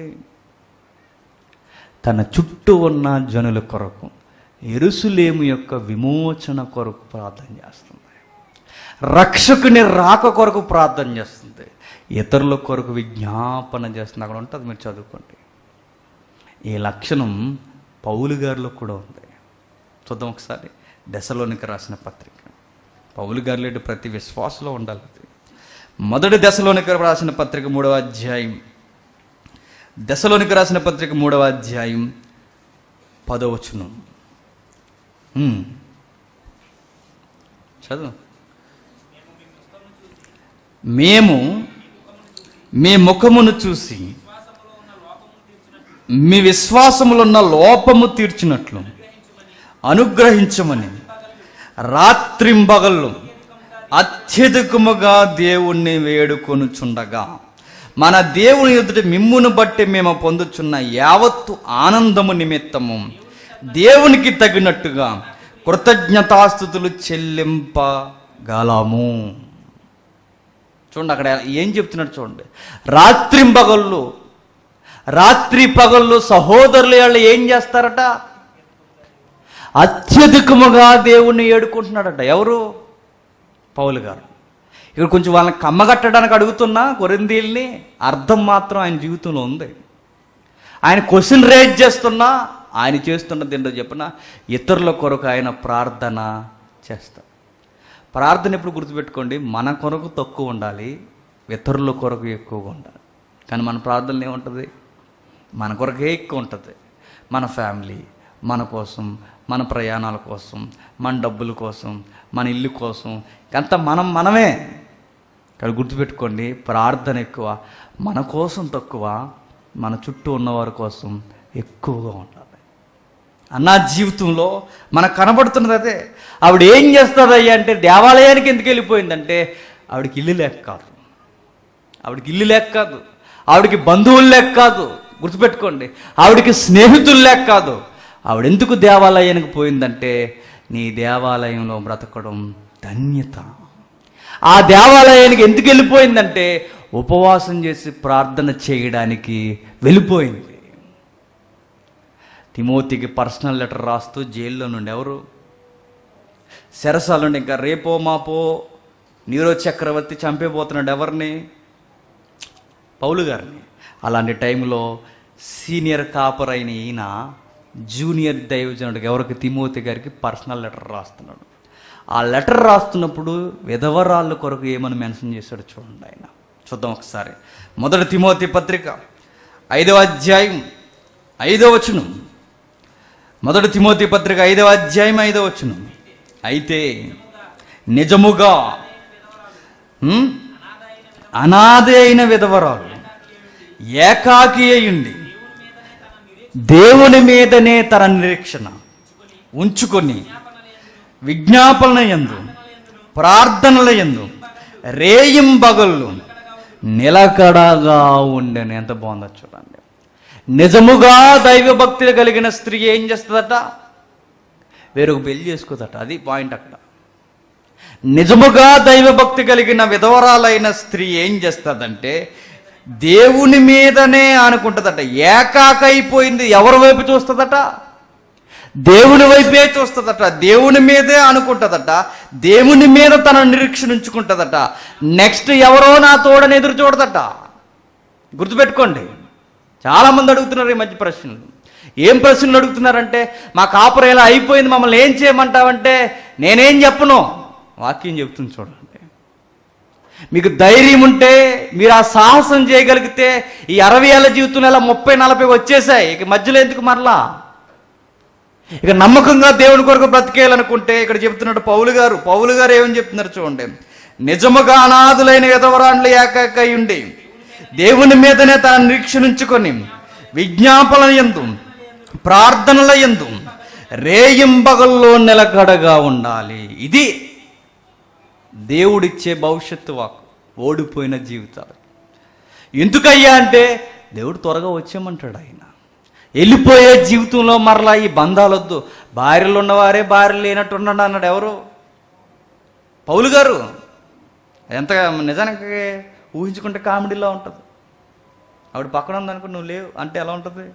తన చుట్టూ ఉన్న జనుల కొరకు, యెరూషలేము యొక్క విమోచన కొరకు ప్రార్థన చేస్తుంది. రక్షకుని రాక కొరకు ప్రార్థన చేస్తుంది. ఇతరుల కొరకు విజ్ఞాపన చేస్తుంది. అక్కడ ఉంటుంది, మీరు చదువుకోండి. ఈ లక్షణం పౌలు గారిలో కూడా ఉంది. చూద్దాం ఒకసారి. దశలోనికి రాసిన పత్రిక. పౌలు గారిలో ప్రతి విశ్వాసంలో ఉండాలి. మొదటి దశలోనికి రాసిన పత్రిక మూడవ అధ్యాయం దశలోనికి రాసిన పత్రిక మూడవ అధ్యాయం పదవచనం చదువు. మేము మీ ముఖమును చూసి మీ విశ్వాసములో ఉన్న లోపము తీర్చినట్లు అనుగ్రహించమని రాత్రింబగళ్ళు అత్యధికముగా దేవుణ్ణి వేడుకొనుచుండగా మన దేవుని ఎదుట మిమ్మును బట్టి మేము పొందుచున్న యావత్తు ఆనందము నిమిత్తము దేవునికి తగినట్టుగా కృతజ్ఞతాస్తుతులు చెల్లింపగలము. చూడండి అక్కడ ఏం చెప్తున్నాడు చూడండి. రాత్రింబగళ్ళు రాత్రి పగళ్ళు సహోదరులు వాళ్ళు ఏం చేస్తారట? అత్యధికముగా దేవుణ్ణి ఏడుకుంటున్నాడట. ఎవరు? పౌలు గారు. ఇక్కడ కొంచెం వాళ్ళని కమ్మగట్టడానికి అడుగుతున్నా కొరింథీయుల్ని, అర్థం మాత్రం ఆయన జీవితంలో ఉంది. ఆయన క్వశ్చన్ రేజ్ చేస్తున్నా ఆయన చేస్తున్నది ఏంటో చెప్పిన ఇతరుల కొరకు ఆయన ప్రార్థన చేస్తాడు. ప్రార్థన ఎప్పుడు గుర్తుపెట్టుకోండి, మన కొరకు తక్కువ ఉండాలి, ఇతరుల కొరకు ఎక్కువగా ఉండాలి. కానీ మన ప్రార్థనలు ఏముంటుంది? మన కొరకే ఎక్కువ ఉంటుంది. మన ఫ్యామిలీ, మన కోసం, మన ప్రయాణాల కోసం, మన డబ్బుల కోసం, మన ఇల్లు కోసం, అంతా మనం మనమే. కానీ గుర్తుపెట్టుకోండి, ప్రార్థన ఎక్కువ, మన కోసం తక్కువ, మన చుట్టూ ఉన్నవారి కోసం ఎక్కువగా ఉండాలి. అన్న జీవితంలో మనకు కనబడుతున్నది అదే. ఆవిడ ఏం చేస్తుందయ్యా అంటే, దేవాలయానికి ఎందుకు వెళ్ళిపోయిందంటే ఆవిడకి ఇల్లు లేక కాదు, ఆవిడకి ఇల్లు లేక కాదు, ఆవిడకి బంధువులు లేక కాదు. గుర్తుపెట్టుకోండి, ఆవిడకి స్నేహితులు లేక కాదు. ఆవిడెందుకు దేవాలయానికి పోయిందంటే, నీ దేవాలయంలో బ్రతకడం ధన్యత. ఆ దేవాలయానికి ఎందుకు వెళ్ళిపోయిందంటే, ఉపవాసం చేసి ప్రార్థన చేయడానికి వెళ్ళిపోయింది. తిమోతికి పర్సనల్ లెటర్ రాస్తూ జైల్లో నుండి, ఎవరు సెరసాల నుండి, ఇంకా రేపో మాపో నీరో చక్రవర్తి చంపేపోతున్నాడు ఎవరిని? పౌలు గారిని. అలాంటి టైంలో సీనియర్ కాపర్ అయిన ఈయన జూనియర్ దైవజనుడికి, ఎవరికి? తిమోతి గారికి పర్సనల్ లెటర్ రాస్తున్నాడు. ఆ లెటర్ రాస్తున్నప్పుడు విధవరాళ్ళ కొరకు ఏమని మెన్షన్ చేశాడు చూడండి ఆయన. చూద్దాం ఒకసారి. మొదటి తిమోతి పత్రిక ఐదవ అధ్యాయం ఐదవ వచనం. మొదటి తిమోతి పత్రిక ఐదవ అధ్యాయం ఐదవ వచనం. అయితే నిజముగా అనాథ అయిన విధవరాలు ఏకాకి అయ్యుండి దేవుని మీదనే తన నిరీక్షణ ఉంచుకొని విజ్ఞాపన యందు ప్రార్థనల యందు రేయింబగళ్ళు నిలకడగా ఉండెను. ఎంత బాగుందో చూడండి. నిజముగా దైవభక్తులు కలిగిన స్త్రీ ఏం చేస్తుందట? వేరొక పెళ్లి చేసుకోదట. అది పాయింట్ అక్కడ. నిజముగా దైవభక్తి కలిగిన విధవరాలైన స్త్రీ ఏం చేస్తుందంటే దేవుని మీదనే అనుకుంటుందట. ఏకాకైపోయింది. ఎవరి వైపు చూస్తుందట? దేవుని వైపే చూస్తుందట. దేవుని మీదే అనుకుంటుందట. దేవుని మీద తన నిరీక్షణ ఉంచుకుంటుందట. నెక్స్ట్ ఎవరో నా తోడని ఎదురు చూడదట. గుర్తుపెట్టుకోండి. చాలామంది అడుగుతున్నారు ఈ మధ్య ప్రశ్నలు. ఏం ప్రశ్నలు అడుగుతున్నారంటే, మా కాపురం ఇలా అయిపోయింది, మమ్మల్ని ఏం చేయమంటావంటే నేనేం చెప్పను, వాక్యం చెప్తుంది చూడండి. మీకు ధైర్యం ఉంటే, మీరు ఆ సాహసం చేయగలిగితే ఈ అరవై ఏళ్ళ జీవితంలో ఇలా ముప్పై నలభై వచ్చేసాయి. ఇక మధ్యలో ఎందుకు మరలా? ఇక నమ్మకంగా దేవుని కొరకు బ్రతికేయాలనుకుంటే ఇక్కడ చెప్తున్నాడు పౌలు గారు. పౌలు గారు ఏమని చెప్తున్నారు చూడండి. నిజముగా అనాథులైన విధవరాండ్లు ఏకాకై ఉండి దేవుని మీదనే తన నిరీక్షణ ఉంచుకొని విజ్ఞాపన యందు ప్రార్థనల యందు రేయింబగల్లో నిలకడగా ఉండాలి. ఇది దేవుడిచ్చే భవిష్యత్తు వాక్కు ఓడిపోయిన జీవితాలు. ఎందుకయ్యా అంటే దేవుడు త్వరగా వచ్చేయమంటాడు. ఆయన వెళ్ళిపోయే జీవితంలో మరలా ఈ బంధాలొద్దు. భార్యలు ఉన్నవారే భార్యలు లేనట్టు ఉన్నాడు అన్నాడు ఎవరు? పౌలు గారు. ఎంత నిజానికి ఊహించుకుంటే కామెడీలో ఉంటుంది. ఆవిడ పక్కన ఉందనుకో, నువ్వు లేవు అంటే ఎలా ఉంటుంది?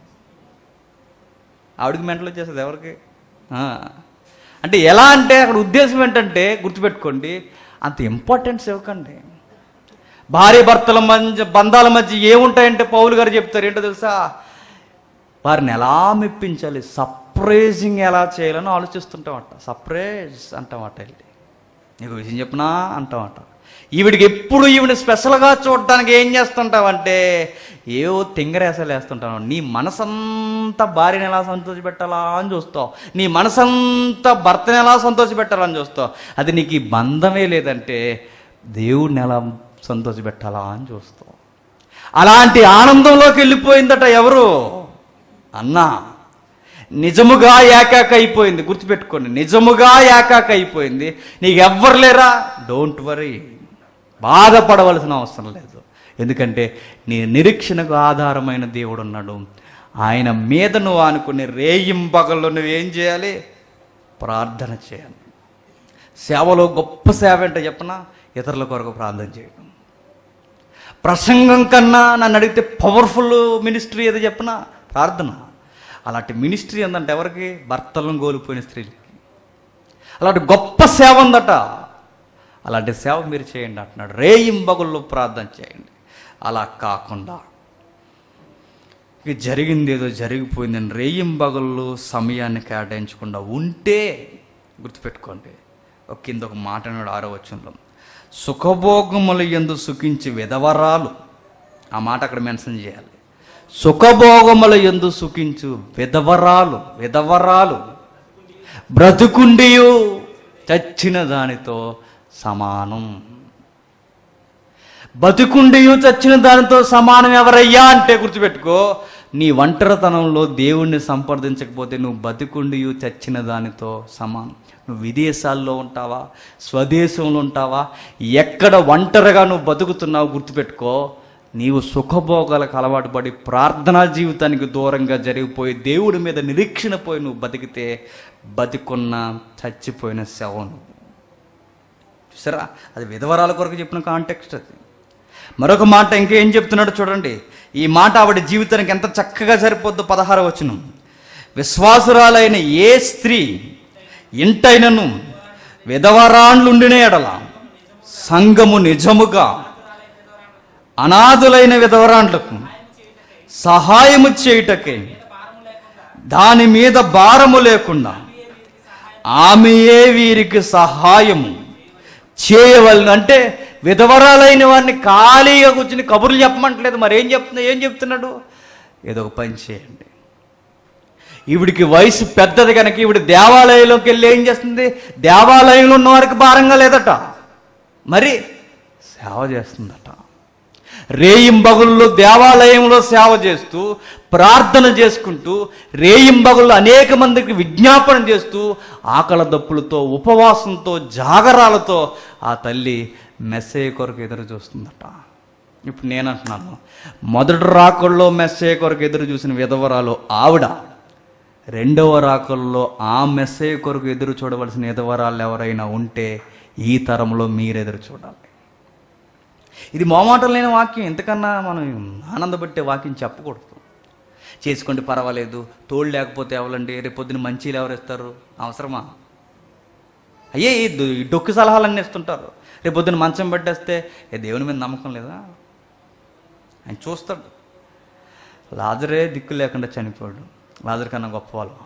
ఆవిడకి మెంటలు వచ్చేస్తుంది. ఎవరికి? అంటే ఎలా అంటే అక్కడ ఉద్దేశం ఏంటంటే గుర్తుపెట్టుకోండి, అంత ఇంపార్టెన్స్ ఇవ్వకండి. భార్య భర్తల మధ్య బంధాల మధ్య ఏముంటాయంటే పౌలు గారు చెప్తారు. ఏంటో తెలుసా? వారిని ఎలా మెప్పించాలి, సర్ప్రైజింగ్ ఎలా చేయాలని ఆలోచిస్తుంటామట. సర్ప్రైజ్ అంటామట. వెళ్ళి నీకు విషయం చెప్పినా అంటామట. ఈవిడికి ఎప్పుడు ఈవిడ స్పెషల్గా చూడటానికి ఏం చేస్తుంటావంటే ఏవో తింగరేసాలు వేస్తుంటావు. నీ మనసంతా భార్యని ఎలా సంతోషపెట్టాలా అని చూస్తావు, నీ మనసంతా భర్తని ఎలా సంతోషపెట్టాలని చూస్తావు. అది నీకు ఈ బంధమే లేదంటే దేవుడిని ఎలా సంతోషపెట్టాలా అని చూస్తావు. అలాంటి ఆనందంలోకి వెళ్ళిపోయిందట ఎవరు? అన్నా. నిజముగా ఏకాక అయిపోయింది. గుర్తుపెట్టుకోండి, నిజముగా ఏకాక అయిపోయింది. నీకు ఎవ్వరు లేరా? డోంట్ వరీ, బాధపడవలసిన అవసరం లేదు. ఎందుకంటే నీ నిరీక్షణకు ఆధారమైన దేవుడు ఉన్నాడు. ఆయన మీద నువ్వు అనుకునే రేయింబగల్లో నువ్వేం చేయాలి? ప్రార్థన చేయాలి. సేవలో గొప్ప సేవ ఏంటో చెప్పనా? ఇతరుల కొరకు ప్రార్థన చేయడం. ప్రసంగం కన్నా నన్ను అడిగితే పవర్ఫుల్ మినిస్ట్రీ ఏదో చెప్పనా? ప్రార్థన. అలాంటి మినిస్ట్రీ ఉందంటే ఎవరికి? భర్తలను కోల్పోయిన స్త్రీలకి. అలాంటి గొప్ప సేవ ఉందట. అలాంటి సేవ మీరు చేయండి అంటున్నాడు. రేయింబగుల్లో ప్రార్థన చేయండి. అలా కాకుండా ఇక జరిగింది ఏదో జరిగిపోయిందని రేయింబగుళ్ళు సమయాన్ని కేటాయించకుండా ఉంటే గుర్తుపెట్టుకోండి, ఒక కింద ఒక మాట అన్నాడు ఆరో వచనంలో, సుఖభోగములు యందు సుఖించి విధవరాలు. ఆ మాట అక్కడ మెన్షన్ చేయాలి. సుఖభోగముల యందు సుఖించు విధవరాలు. విధవరాలు బ్రతుకుండియు చచ్చిన దానితో సమానం. బతుకుండియు చచ్చిన దానితో సమానం ఎవరయ్యా అంటే గుర్తుపెట్టుకో, నీ ఒంటరితనంలో దేవుణ్ణి సంప్రదించకపోతే నువ్వు బతుకుండియు చచ్చిన దానితో సమానం. నువ్వు విదేశాల్లో ఉంటావా, స్వదేశంలో ఉంటావా, ఎక్కడ ఒంటరిగా నువ్వు బతుకుతున్నావు గుర్తుపెట్టుకో, నీవు సుఖభోగాలకు అలవాటు పడి ప్రార్థనా జీవితానికి దూరంగా జరిగిపోయి దేవుడి మీద నిరీక్షణ పోయి నువ్వు బతికితే బతికున్న చచ్చిపోయిన శవం. సరే, అది విధవరాల కొరకు చెప్పిన కాంటెక్స్ట్ అది. మరొక మాట ఇంకేం చెప్తున్నాడు చూడండి. ఈ మాట ఆవిడ జీవితానికి ఎంత చక్కగా సరిపోద్దో. పదహార వచనం, విశ్వాసురాలైన ఏ స్త్రీ ఇంటైనను విధవరాండ్లుండిన ఎడల సంఘము నిజముగా అనాథులైన విధవరాండ్లకు సహాయము చేయుటకే దాని మీద భారము లేకుండా ఆమెయే వీరికి సహాయము చేయవలను. అంటే విధవరాలైన వారిని ఖాళీగా కూర్చుని కబుర్లు చెప్పమంటలేదు. మరి ఏం చెప్తున్నా ఏం చెప్తున్నాడు? ఏదో ఒక పని చేయండి. ఈవిడికి వయసు పెద్దది కనుక ఈవిడ దేవాలయంలోకి వెళ్ళి ఏం చేస్తుంది? దేవాలయంలో ఉన్న వారికి భారంగా లేదట, మరి సేవ చేస్తుందట. రేయింబగుల్లో దేవాలయంలో సేవ చేస్తూ ప్రార్థన చేసుకుంటూ రేయింబగుల్లో అనేక మందికి విజ్ఞాపన చేస్తూ ఆకలి దప్పులతో ఉపవాసంతో జాగరాలతో ఆ తల్లి మెస్సేయ కొరకు ఎదురు చూస్తుందట. ఇప్పుడు నేను అంటున్నాను, మొదటి రాకల్లో మెస్సేయ కొరకు ఎదురు చూసిన విధవరాలు ఆవిడ, రెండవ రాకల్లో ఆ మెస్సేయ కొరకు ఎదురు చూడవలసిన విధవరాలు ఎవరైనా ఉంటే ఈ తరంలో మీరు ఎదురు చూడాలి. ఇది మోమాటం లేని వాక్యం. ఎంతకన్నా మనం ఆనందపట్టే వాక్యం చెప్పకూడదు. చేసుకోండి పర్వాలేదు, తోడు లేకపోతే ఎవరండి, రేపు పొద్దున మంచిలు ఎవరు ఇస్తారు? అవసరమా? అయ్యే ఈ డొక్కు సలహాలన్నీ ఇస్తుంటారు. రేపు పొద్దున మంచం పట్టేస్తే ఏ దేవుని మీద నమ్మకం లేదా? ఆయన చూస్తాడు. లాజరే దిక్కు లేకుండా చనిపోయాడు. లాజర్ కన్నా గొప్పవాళ్ళు.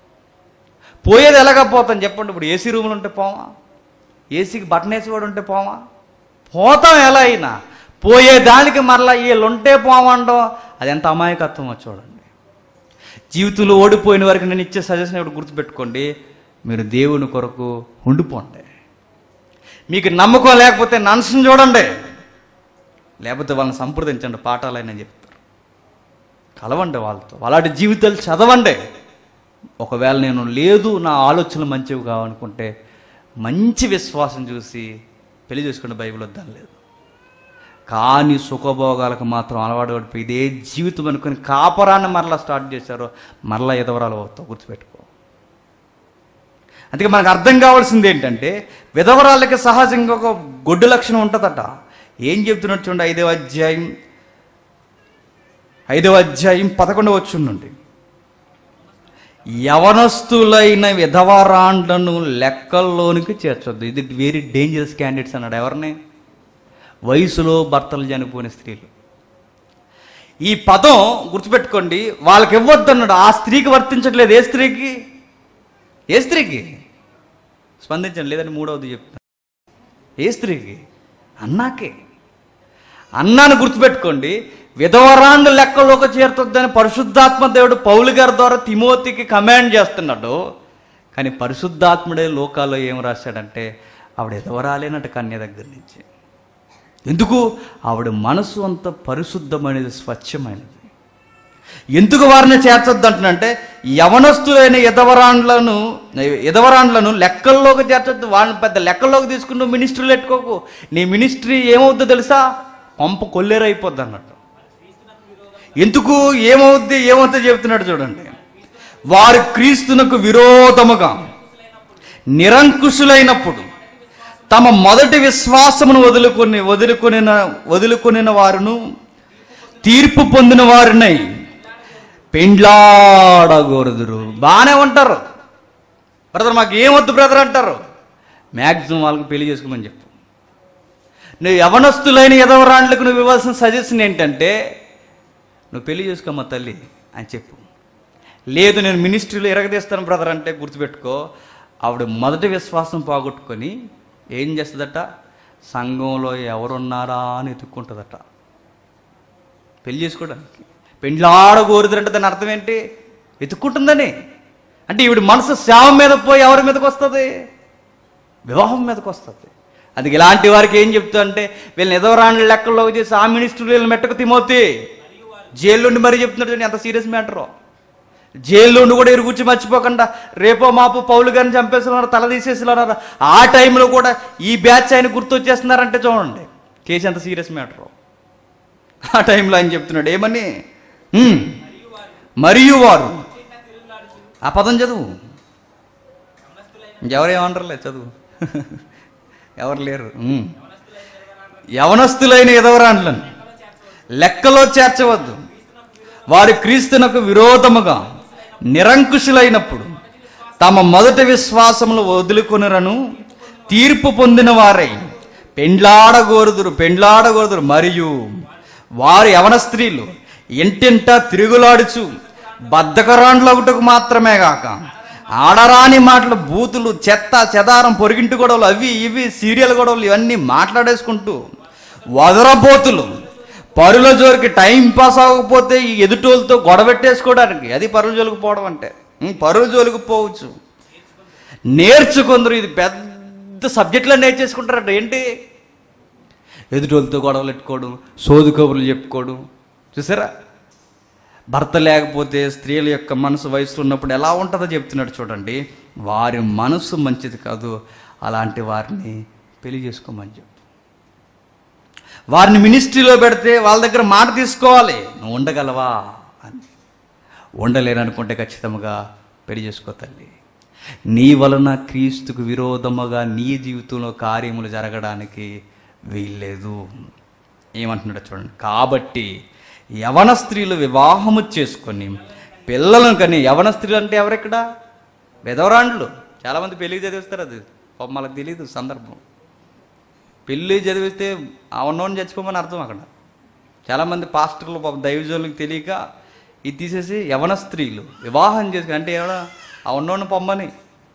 పోయేది ఎలాగా పోతాం చెప్పండి? ఇప్పుడు ఏసీ రూములు ఉంటే పోవా? ఏసీకి బటన్ వేసేవాడు ఉంటే పోవా? పోతాం ఎలా అయినా. పోయేదానికి మరలా వీళ్ళుంటే పోవండం అది ఎంత అమాయకత్వమో చూడండి. జీవితంలో ఓడిపోయిన వారికి నేను ఇచ్చే సజెషన్ ఇప్పుడు గుర్తుపెట్టుకోండి, మీరు దేవుని కొరకు ఉండిపోండి. మీకు నమ్మకం లేకపోతే నన్ను చూడండి, లేకపోతే వాళ్ళని సంప్రదించండి, పాఠాలైనా చెప్తారు. కలవండి వాళ్ళతో, అలాంటి జీవితాలు చదవండి. ఒకవేళ నేను లేదు, నా ఆలోచనలు మంచివి కావనుకుంటే మంచి విశ్వాసం చూసి పెళ్లి చేసుకోండి. బైబిల్ వద్దని లేదు. కానీ సుఖభోగాలకు మాత్రం అలవాటు పడిపోయి ఇదే జీవితం అనుకుని కాపరాన్ని మరలా స్టార్ట్ చేశారో మరలా ఎదవరాలు అవుతావు, గుర్తుపెట్టుకో. అందుకే మనకు అర్థం కావాల్సింది ఏంటంటే విధవరాళ్ళకి సహజంగా ఒక గొడ్డు లక్షణం ఉంటుందట. ఏం చెప్తున్నట్టు చూడండి, ఐదవ అధ్యాయం ఐదవ అధ్యాయం పదకొండవ వచనం, యవనస్తులైన విధవరాండ్లను లెక్కల్లోనికి చేర్చొద్దు. ఇది వెరీ డేంజరస్ క్యాండిడేట్స్ అన్నాడు. ఎవరిని? వయసులో భర్తలు చనిపోయిన స్త్రీలు. ఈ పదం గుర్తుపెట్టుకోండి, వాళ్ళకి ఇవ్వద్దు అన్నాడు. ఆ స్త్రీకి వర్తించట్లేదు. ఏ స్త్రీకి? ఏ స్త్రీకి? స్పందించండి, లేదని మూడవది చెప్తాను. ఏ స్త్రీకి? అన్నాకే. అన్నాను గుర్తుపెట్టుకోండి. విధవరాండ్ల లెక్కలోకి చేరుతుందని పరిశుద్ధాత్మ దేవుడు పౌలు గారి ద్వారా తిమోతికి కమాండ్ చేస్తున్నాడు. కానీ పరిశుద్ధాత్ముడే లోకాల్లో ఏం రాశాడంటే ఆవిడ విధవరాలేనట కన్య దగ్గర నుంచి. ఎందుకు? ఆవిడ మనసు అంత పరిశుద్ధమైనది, స్వచ్ఛమైనది. ఎందుకు వారిని చేర్చొద్దు అంటున్నంటే యవనస్తులైన ఎదవరాండ్లను ఎదవరాండ్లను లెక్కల్లోకి చేర్చొద్దు. వాళ్ళని పెద్ద లెక్కల్లోకి తీసుకుని నువ్వు మినిస్ట్రీలు పెట్టుకోకు. నీ మినిస్ట్రీ ఏమవుద్దో తెలుసా? పంప కొల్లేరైపోద్ది అన్నట్టు. ఎందుకు? ఏమవుద్ది ఏమవుతుందో చెబుతున్నాడు చూడండి. వారు క్రీస్తునకు విరోధముగా నిరంకుశులైనప్పుడు తమ మొదటి విశ్వాసమును వదులుకొని వదులుకొని వదులుకొనిన వారును తీర్పు పొందిన వారినై పెండ్లాడగోరుదురు. బాగానే ఉంటారు బ్రదర్, మాకు ఏమొద్దు బ్రదర్ అంటారు. మ్యాక్సిమం వాళ్ళకి పెళ్లి చేసుకోమని చెప్పు. నువ్వు యవనస్తులైన ఎదవరాండ్లకు నువ్వు ఇవ్వాల్సిన సజెషన్ ఏంటంటే నువ్వు పెళ్లి చేసుకోమ్మా తల్లి అని చెప్పు. లేదు నేను మినిస్ట్రీలో ఎరగదీస్తాను బ్రదర్ అంటే గుర్తుపెట్టుకో, ఆవిడ మొదటి విశ్వాసం పోగొట్టుకొని ఏం చేస్తుందట? సంఘంలో ఎవరున్నారా అని ఎత్తుక్కుంటుందట పెళ్లి చేసుకోవడానికి. పెండ్లాడగోరుదురంటే దాని అర్థం ఏంటి? వెతుక్కుంటుందని. అంటే ఈవిడ మనసు సేవ మీద పోయి ఎవరి మీదకి వస్తుంది? వివాహం మీదకి వస్తుంది. అందుకే ఇలాంటి వారికి ఏం చెప్తా అంటే వీళ్ళని ఎదవరాండ్ల లెక్కల్లోకి చేసి ఆ మినిస్ట్రీ వీళ్ళని మెట్టకు తిమోతి జైల్లోండి మరీ చెప్తున్నాడు. ఎంత సీరియస్ మ్యాటరో. జైల్లోండి కూడా ఎరుగుచ్చి మర్చిపోకుండా రేపో మాపో పౌలు గారిని చంపేస్తున్నారు, తల తీసేస్తున్నారు. ఆ టైంలో కూడా ఈ బ్యాచ్ ఆయన గుర్తొచ్చేస్తున్నారంటే చూడండి కేసు ఎంత సీరియస్ మ్యాటరో. ఆ టైంలో ఆయన చెప్తున్నాడు ఏమని? మరియు వారు, ఆ పదం చదువు, ఇంకెవరేమంటారులే చదువు, ఎవరు లేరు. యవనస్తులైన ఎదవరాండ్లను లెక్కలో చేర్చవద్దు. వారి క్రీస్తునకు విరోధముగా నిరంకుశులైనప్పుడు తమ మొదటి విశ్వాసములు వదులుకొనురను తీర్పు పొందిన వారై పెండ్లాడగోరుదురు పెండ్లాడగోరుదురు మరియు వారి యవన స్త్రీలు ఇంటింట తిరుగులాడుచు బద్ధకరాండ్లొకటకు మాత్రమే కాక ఆడరాని మాటలు, బూతులు, చెత్త చెదారం, పొరిగింటి గొడవలు, అవి ఇవి సీరియల్ గొడవలు ఇవన్నీ మాట్లాడేసుకుంటూ వదరబోతులు, పరుల జోలికి టైం పాస్ అవ్వకపోతే ఈ ఎదుటోళ్ళతో గొడవెట్టేసుకోవడానికి, అది పరుల జోలికి పోవడం అంటే. పరుల జోలికి పోవచ్చు నేర్చుకుందరు. ఇది పెద్ద సబ్జెక్టులో నేర్చేసుకుంటారట. ఏంటి? ఎదుటోళ్ళతో గొడవలు పెట్టుకోవడం, సోదు కబుర్లు చెప్పుకోవడం. చూసారా? భర్త లేకపోతే స్త్రీల యొక్క మనసు వయసులో ఉన్నప్పుడు ఎలా ఉంటుందో చెప్తున్నాడు చూడండి. వారి మనసు మంచిది కాదు, అలాంటి వారిని పెళ్లి చేసుకోమని చెప్పు. వారిని మినిస్ట్రీలో పెడితే వాళ్ళ దగ్గర మాట తీసుకోవాలి, నువ్వు ఉండగలవా అని. ఉండలేననుకుంటే ఖచ్చితంగా పెళ్లి చేసుకో తల్లి. నీ వలన క్రీస్తుకు విరోధముగా నీ జీవితంలో కార్యములు జరగడానికి వీల్లేదు. ఏమంటున్నాడు చూడండి. కాబట్టి యవన స్త్రీలు వివాహము చేసుకొని పిల్లలను కానీ, యవన స్త్రీలు అంటే ఎవరెక్కడ? విధవరాండ్లు. చాలామంది పెళ్ళి చదివిస్తారు, అది మనకు తెలియదు సందర్భం. పెళ్ళి చదివిస్తే అవన్నోని చచ్చిపోమని అర్థం. అక్కడ చాలామంది పాస్టర్లు పాప దైవజనులకు తెలియక ఇది తీసేసి యవన స్త్రీలు వివాహం చేసుకుని అంటే ఎవడ అవన్నోని పొమ్మని.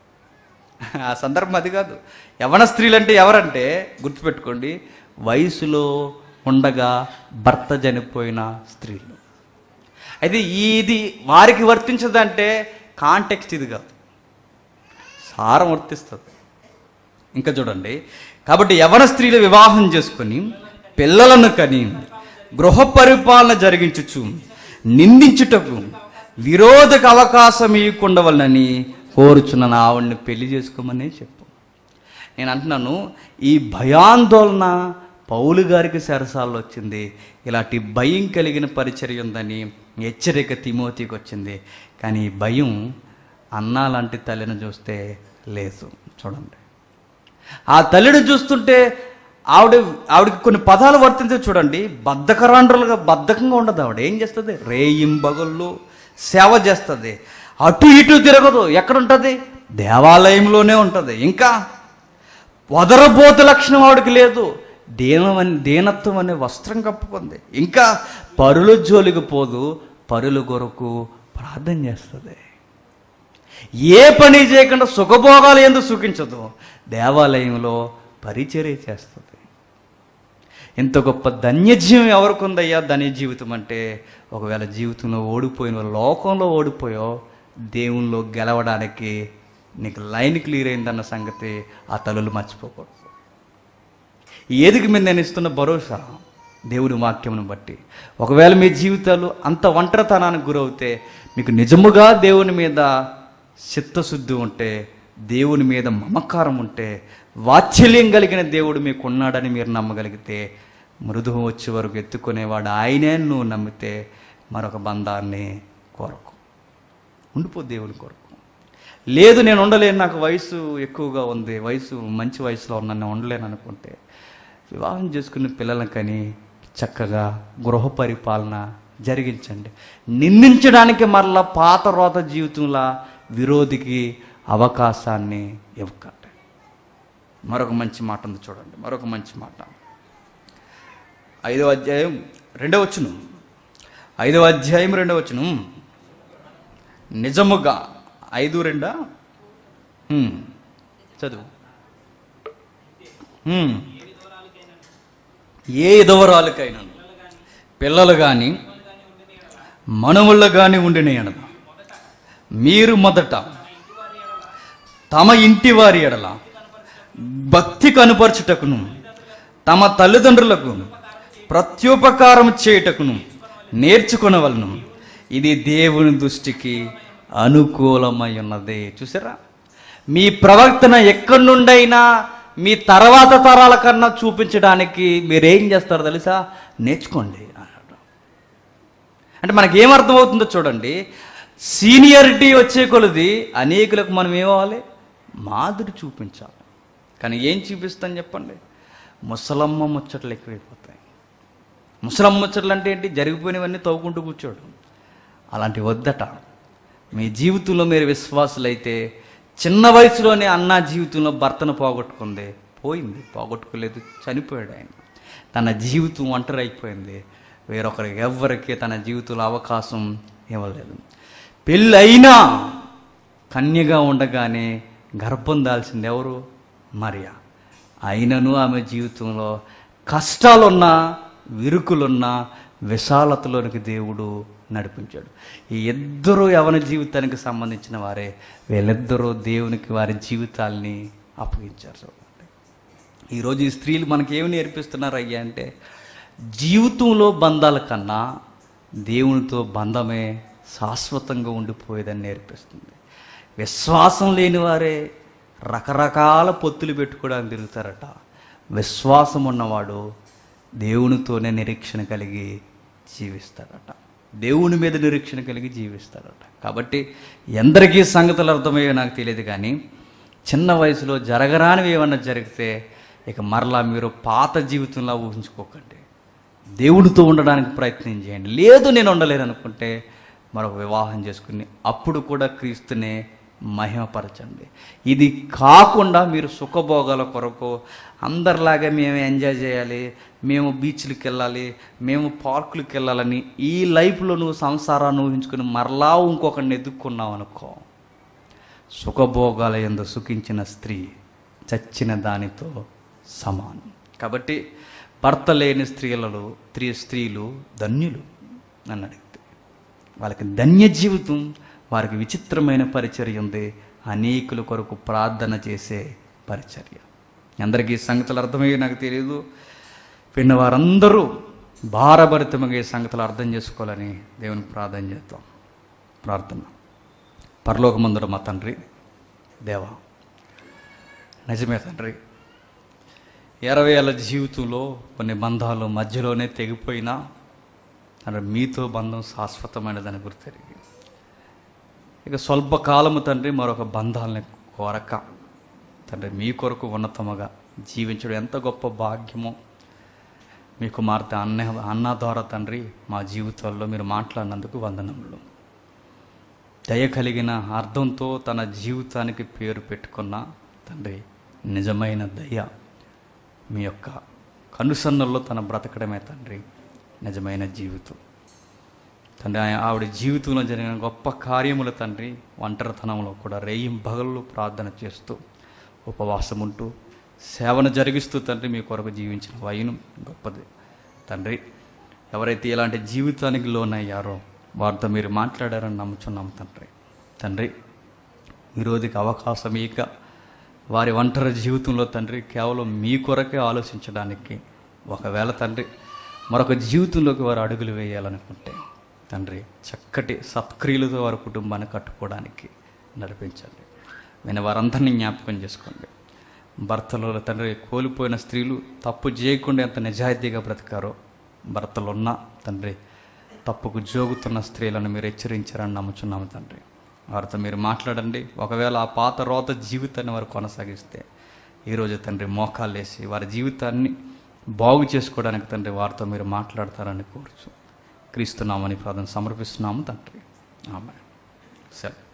ఆ సందర్భం అది కాదు. యవన స్త్రీలు అంటే ఎవరంటే గుర్తుపెట్టుకోండి, వయసులో ఉండగా భర్త చనిపోయిన స్త్రీలు. అయితే ఇది వారికి వర్తించదంటే కాంటెక్స్ట్ ఇది కాదు, సారం వర్తిస్తుంది. ఇంకా చూడండి. కాబట్టి యవన స్త్రీలు వివాహం చేసుకొని పిల్లలను కని గృహ పరిపాలన జరిగించుచు నిందించుటకు విరోధక అవకాశం ఇవ్వకుండా వలనని కోరుచున్నాను. ఆవిడ్ని పెళ్లి చేసుకోమని చెప్పు. నేను అంటున్నాను, ఈ భయాందోళన పౌలు గారికి చెరసాల్లో వచ్చింది. ఇలాంటి భయం కలిగిన పరిచర్య ఉందని హెచ్చరిక తిమోతికి వచ్చింది. కానీ ఈ భయం అన్నా లాంటి తల్లిని చూస్తే లేదు. చూడండి, ఆ తల్లిని చూస్తుంటే ఆవిడ ఆవిడకి కొన్ని పదాలు వర్తించే. చూడండి, బద్ధకరాండ్రులుగా బద్ధకంగా ఉండదు. ఆవిడ ఏం చేస్తుంది? రేయింబగళ్ళు సేవ చేస్తుంది. అటు ఇటు తిరగదు. ఎక్కడుంటుంది? దేవాలయంలోనే ఉంటుంది. ఇంకా వదరబోతు లక్షణం ఆవిడకి లేదు. దీనమని దీనత్వం అనే వస్త్రం కప్పుకుంది. ఇంకా పరుల జోలికి పోదు, పరుల కొరకు ప్రార్థన చేస్తుంది. ఏ పని చేయకుండా సుఖభోగాలు ఎందుకు సుఖించదు, దేవాలయంలో పరిచర్య చేస్తుంది. ఇంత గొప్ప ధన్యజీవం ఎవరికి ఉందయ్యా? ధన్య జీవితం అంటే ఒకవేళ జీవితంలో ఓడిపోయిన లోకంలో ఓడిపోయో దేవునిలో గెలవడానికి నీకు లైన్ క్లియర్ అయిందన్న సంగతి ఆ తల్లులు మర్చిపోకూడదు. ఏదికి మీద నేను ఇస్తున్న భరోసా దేవుని వాక్యమును బట్టి. ఒకవేళ మీ జీవితాలు అంత ఒంటరితనానికి గురవుతే, మీకు నిజముగా దేవుని మీద చిత్తశుద్ధి ఉంటే, దేవుని మీద మమకారం ఉంటే, వాత్సల్యం కలిగిన దేవుడు మీకు ఉన్నాడని మీరు నమ్మగలిగితే, మృదువు వచ్చే వరకు ఎత్తుకునేవాడు ఆయనే నువ్వు నమ్మితే మరొక బంధాన్ని కోరకు ఉండిపో దేవుని కొరకు. లేదు నేను ఉండలేను, నాకు వయసు ఎక్కువగా ఉంది, వయసు మంచి వయసులో ఉన్నాను, నేను ఉండలేను అనుకుంటే వివాహం చేసుకున్న పిల్లలకని చక్కగా గృహ పరిపాలన జరిగించండి. నిందించడానికి మరలా పాత రోత జీవితంలా విరోధికి అవకాశాన్ని ఇవ్వకండి. మరొక మంచి మాట ఉంది చూడండి, మరొక మంచి మాట. ఐదవ అధ్యాయం రెండవ వచనం, ఐదవ అధ్యాయం రెండవ వచనం. నిజముగా ఐదు రెండా చదువు. ఏ ఇదవరాలకైనా పిల్లలు కానీ మనవుళ్ళు కానీ ఉండిన ఎడల మీరు మొదట తమ ఇంటి వారి ఎడల భక్తి కనుపరచుటకును తమ తల్లిదండ్రులకు ప్రత్యుపకారం చేయుటకును నేర్చుకొనవలను, ఇది దేవుని దృష్టికి అనుకూలమై ఉన్నది. చూసారా, మీ ప్రవర్తన ఎక్కడి నుండైనా మీ తర్వాత తరాల కన్నా చూపించడానికి మీరేం చేస్తారో తెలుసా? నేర్చుకోండి అన్నాడు. అంటే మనకి ఏమర్థమవుతుందో చూడండి, సీనియారిటీ వచ్చే కొలది అనేకులకు మనం ఏమవ్వాలి? మాదిరి చూపించాలి. కానీ ఏం చూపిస్తాను చెప్పండి? ముసలమ్మ ముచ్చట్లు ఎక్కువైపోతాయి. ముసలమ్మ ముచ్చట్లు అంటే ఏంటి? జరిగిపోయినవన్నీ తవ్వుకుంటూ కూర్చోడు. అలాంటి వద్దట. మీ జీవితంలో మీరు విశ్వాసులైతే, చిన్న వయసులోనే అన్న జీవితంలో భర్తను పోగొట్టుకుంది, పోయింది, పోగొట్టుకోలేదు, చనిపోయాడు ఆయన. తన జీవితం ఒంటరి అయిపోయింది. వేరొకరికి ఎవ్వరికి తన జీవితంలో అవకాశం ఇవ్వలేదు. పెళ్ళి అయినా కన్యగా ఉండగానే గర్భం దాల్చింది ఎవరు? మరియా. అయినను ఆమె జీవితంలో కష్టాలున్నా, విరుకులున్నా విశాలతలోనికి దేవుడు నడిపించాడు. ఈ ఇద్దరు యవన జీవితానికి సంబంధించిన వారే. వీళ్ళిద్దరూ దేవునికి వారి జీవితాల్ని అప్పగించారు. చూడండి, ఈరోజు ఈ స్త్రీలు మనకి ఏమి నేర్పిస్తున్నారు అయ్యా అంటే, జీవితంలో బంధాల కన్నా దేవునితో బంధమే శాశ్వతంగా ఉండిపోయేదని నేర్పిస్తుంది. విశ్వాసం లేని వారే రకరకాల పొత్తులు పెట్టుకోవడానికి తిరుగుతారట. విశ్వాసం ఉన్నవాడు దేవునితోనే నిరీక్షణ కలిగి జీవిస్తాడట. దేవుని మీద నిరీక్షణ కలిగి జీవిస్తాడట. కాబట్టి ఎందరికీ సంగతులు అర్థమయ్యో నాకు తెలియదు, కానీ చిన్న వయసులో జరగరానివి ఏమన్నా జరిగితే ఇక మరలా మీరు పాత జీవితంలో ఊహించుకోకండి. దేవుడితో ఉండడానికి ప్రయత్నం చేయండి. లేదు నేను ఉండలేను అనుకుంటే మరొక వివాహం చేసుకుని అప్పుడు కూడా క్రీస్తునే మహిమపరచండి. ఇది కాకుండా మీరు సుఖభోగాల కొరకు అందరిలాగా మేము ఎంజాయ్ చేయాలి, మేము బీచ్లకు వెళ్ళాలి, మేము పార్కులకు వెళ్ళాలని ఈ లైఫ్లో నువ్వు సంసారాన్ని ఊహించుకుని మరలా ఇంకొకరిని ఎదుక్కున్నావు అనుకో, సుఖభోగాల యందు సుఖించిన స్త్రీ చచ్చిన దానితో సమానం. కాబట్టి భర్త లేని స్త్రీలలో స్త్రీ స్త్రీలు ధన్యులు నన్ను అడిగితే. వాళ్ళకి ధన్య జీవితం, వారికి విచిత్రమైన పరిచర్య ఉంది, అనేకుల కొరకు ప్రార్థన చేసే పరిచర్య. అందరికీ సంగతులు అర్థమయ్యే నాకు తెలియదు, విన్న వారందరూ భారభరితముగా ఈ సంగతులు అర్థం చేసుకోవాలని దేవునికి ప్రార్థన చేద్దాం. ప్రార్థన. పరలోకమందున మా తండ్రి, దేవా, నిజమే తండ్రి, ఇరవై ఏళ్ళ జీవితంలో కొన్ని బంధాలు మధ్యలోనే తెగిపోయినా తండ్రి మీతో బంధం శాశ్వతమైనదని గుర్తెరిగి ఇక స్వల్పకాలము తండ్రి మరొక బంధాలని కోరక తండ్రి మీ కొరకు ఉన్నతముగా జీవించడం ఎంత గొప్ప భాగ్యమో. మీ కుమార్తె అన్న అన్న ద్వారా తండ్రి మా జీవితాల్లో మీరు మాట్లాడినందుకు వందనములు. దయ కలిగిన అర్థంతో తన జీవితానికి పేరు పెట్టుకున్న తండ్రి నిజమైన దయ మీ యొక్క కనుసన్నల్లో తన బ్రతకడమే తండ్రి నిజమైన జీవితం. తండ్రి ఆవిడ జీవితంలో జరిగిన గొప్ప కార్యములు తండ్రి ఒంటరితనంలో కూడా రేయిం పగళ్ళు ప్రార్థన చేస్తూ ఉపవాసం ఉంటూ సేవను జరిగిస్తూ తండ్రి మీ కొరకు జీవించిన వైనం గొప్పది తండ్రి. ఎవరైతే ఇలాంటి జీవితానికి లోనయ్యారో వారితో మీరు మాట్లాడారని నమ్ముచున్నాం తండ్రి. తండ్రి ఈరోజుకి అవకాశం ఇక వారి ఒంటరి జీవితంలో తండ్రి కేవలం మీ కొరకే ఆలోచించడానికి ఒకవేళ తండ్రి మరొక జీవితంలోకి వారు అడుగులు వేయాలనుకుంటే తండ్రి చక్కటి సత్క్రియలతో వారి కుటుంబాన్ని కట్టుకోవడానికి నడిపించండి. నేను వారందరినీ జ్ఞాపకం చేసుకోండి. భర్తలో తండ్రి కోల్పోయిన స్త్రీలు తప్పు చేయకుండా ఎంత నిజాయితీగా బ్రతికారో భర్తలున్న తండ్రి తప్పుకు జోగుతున్న స్త్రీలను మీరు హెచ్చరించారని నమ్ముచున్నాము తండ్రి. వారితో మీరు మాట్లాడండి. ఒకవేళ ఆ పాత రోత జీవితాన్ని వారు కొనసాగిస్తే ఈరోజు తండ్రి మోకాలు వేసి వారి జీవితాన్ని బాగు చేసుకోవడానికి తండ్రి వారితో మీరు మాట్లాడతారని కోరుచు క్రీస్తునామని ప్రార్థన సమర్పిస్తున్నాము తండ్రి. ఆమేన్. సరే.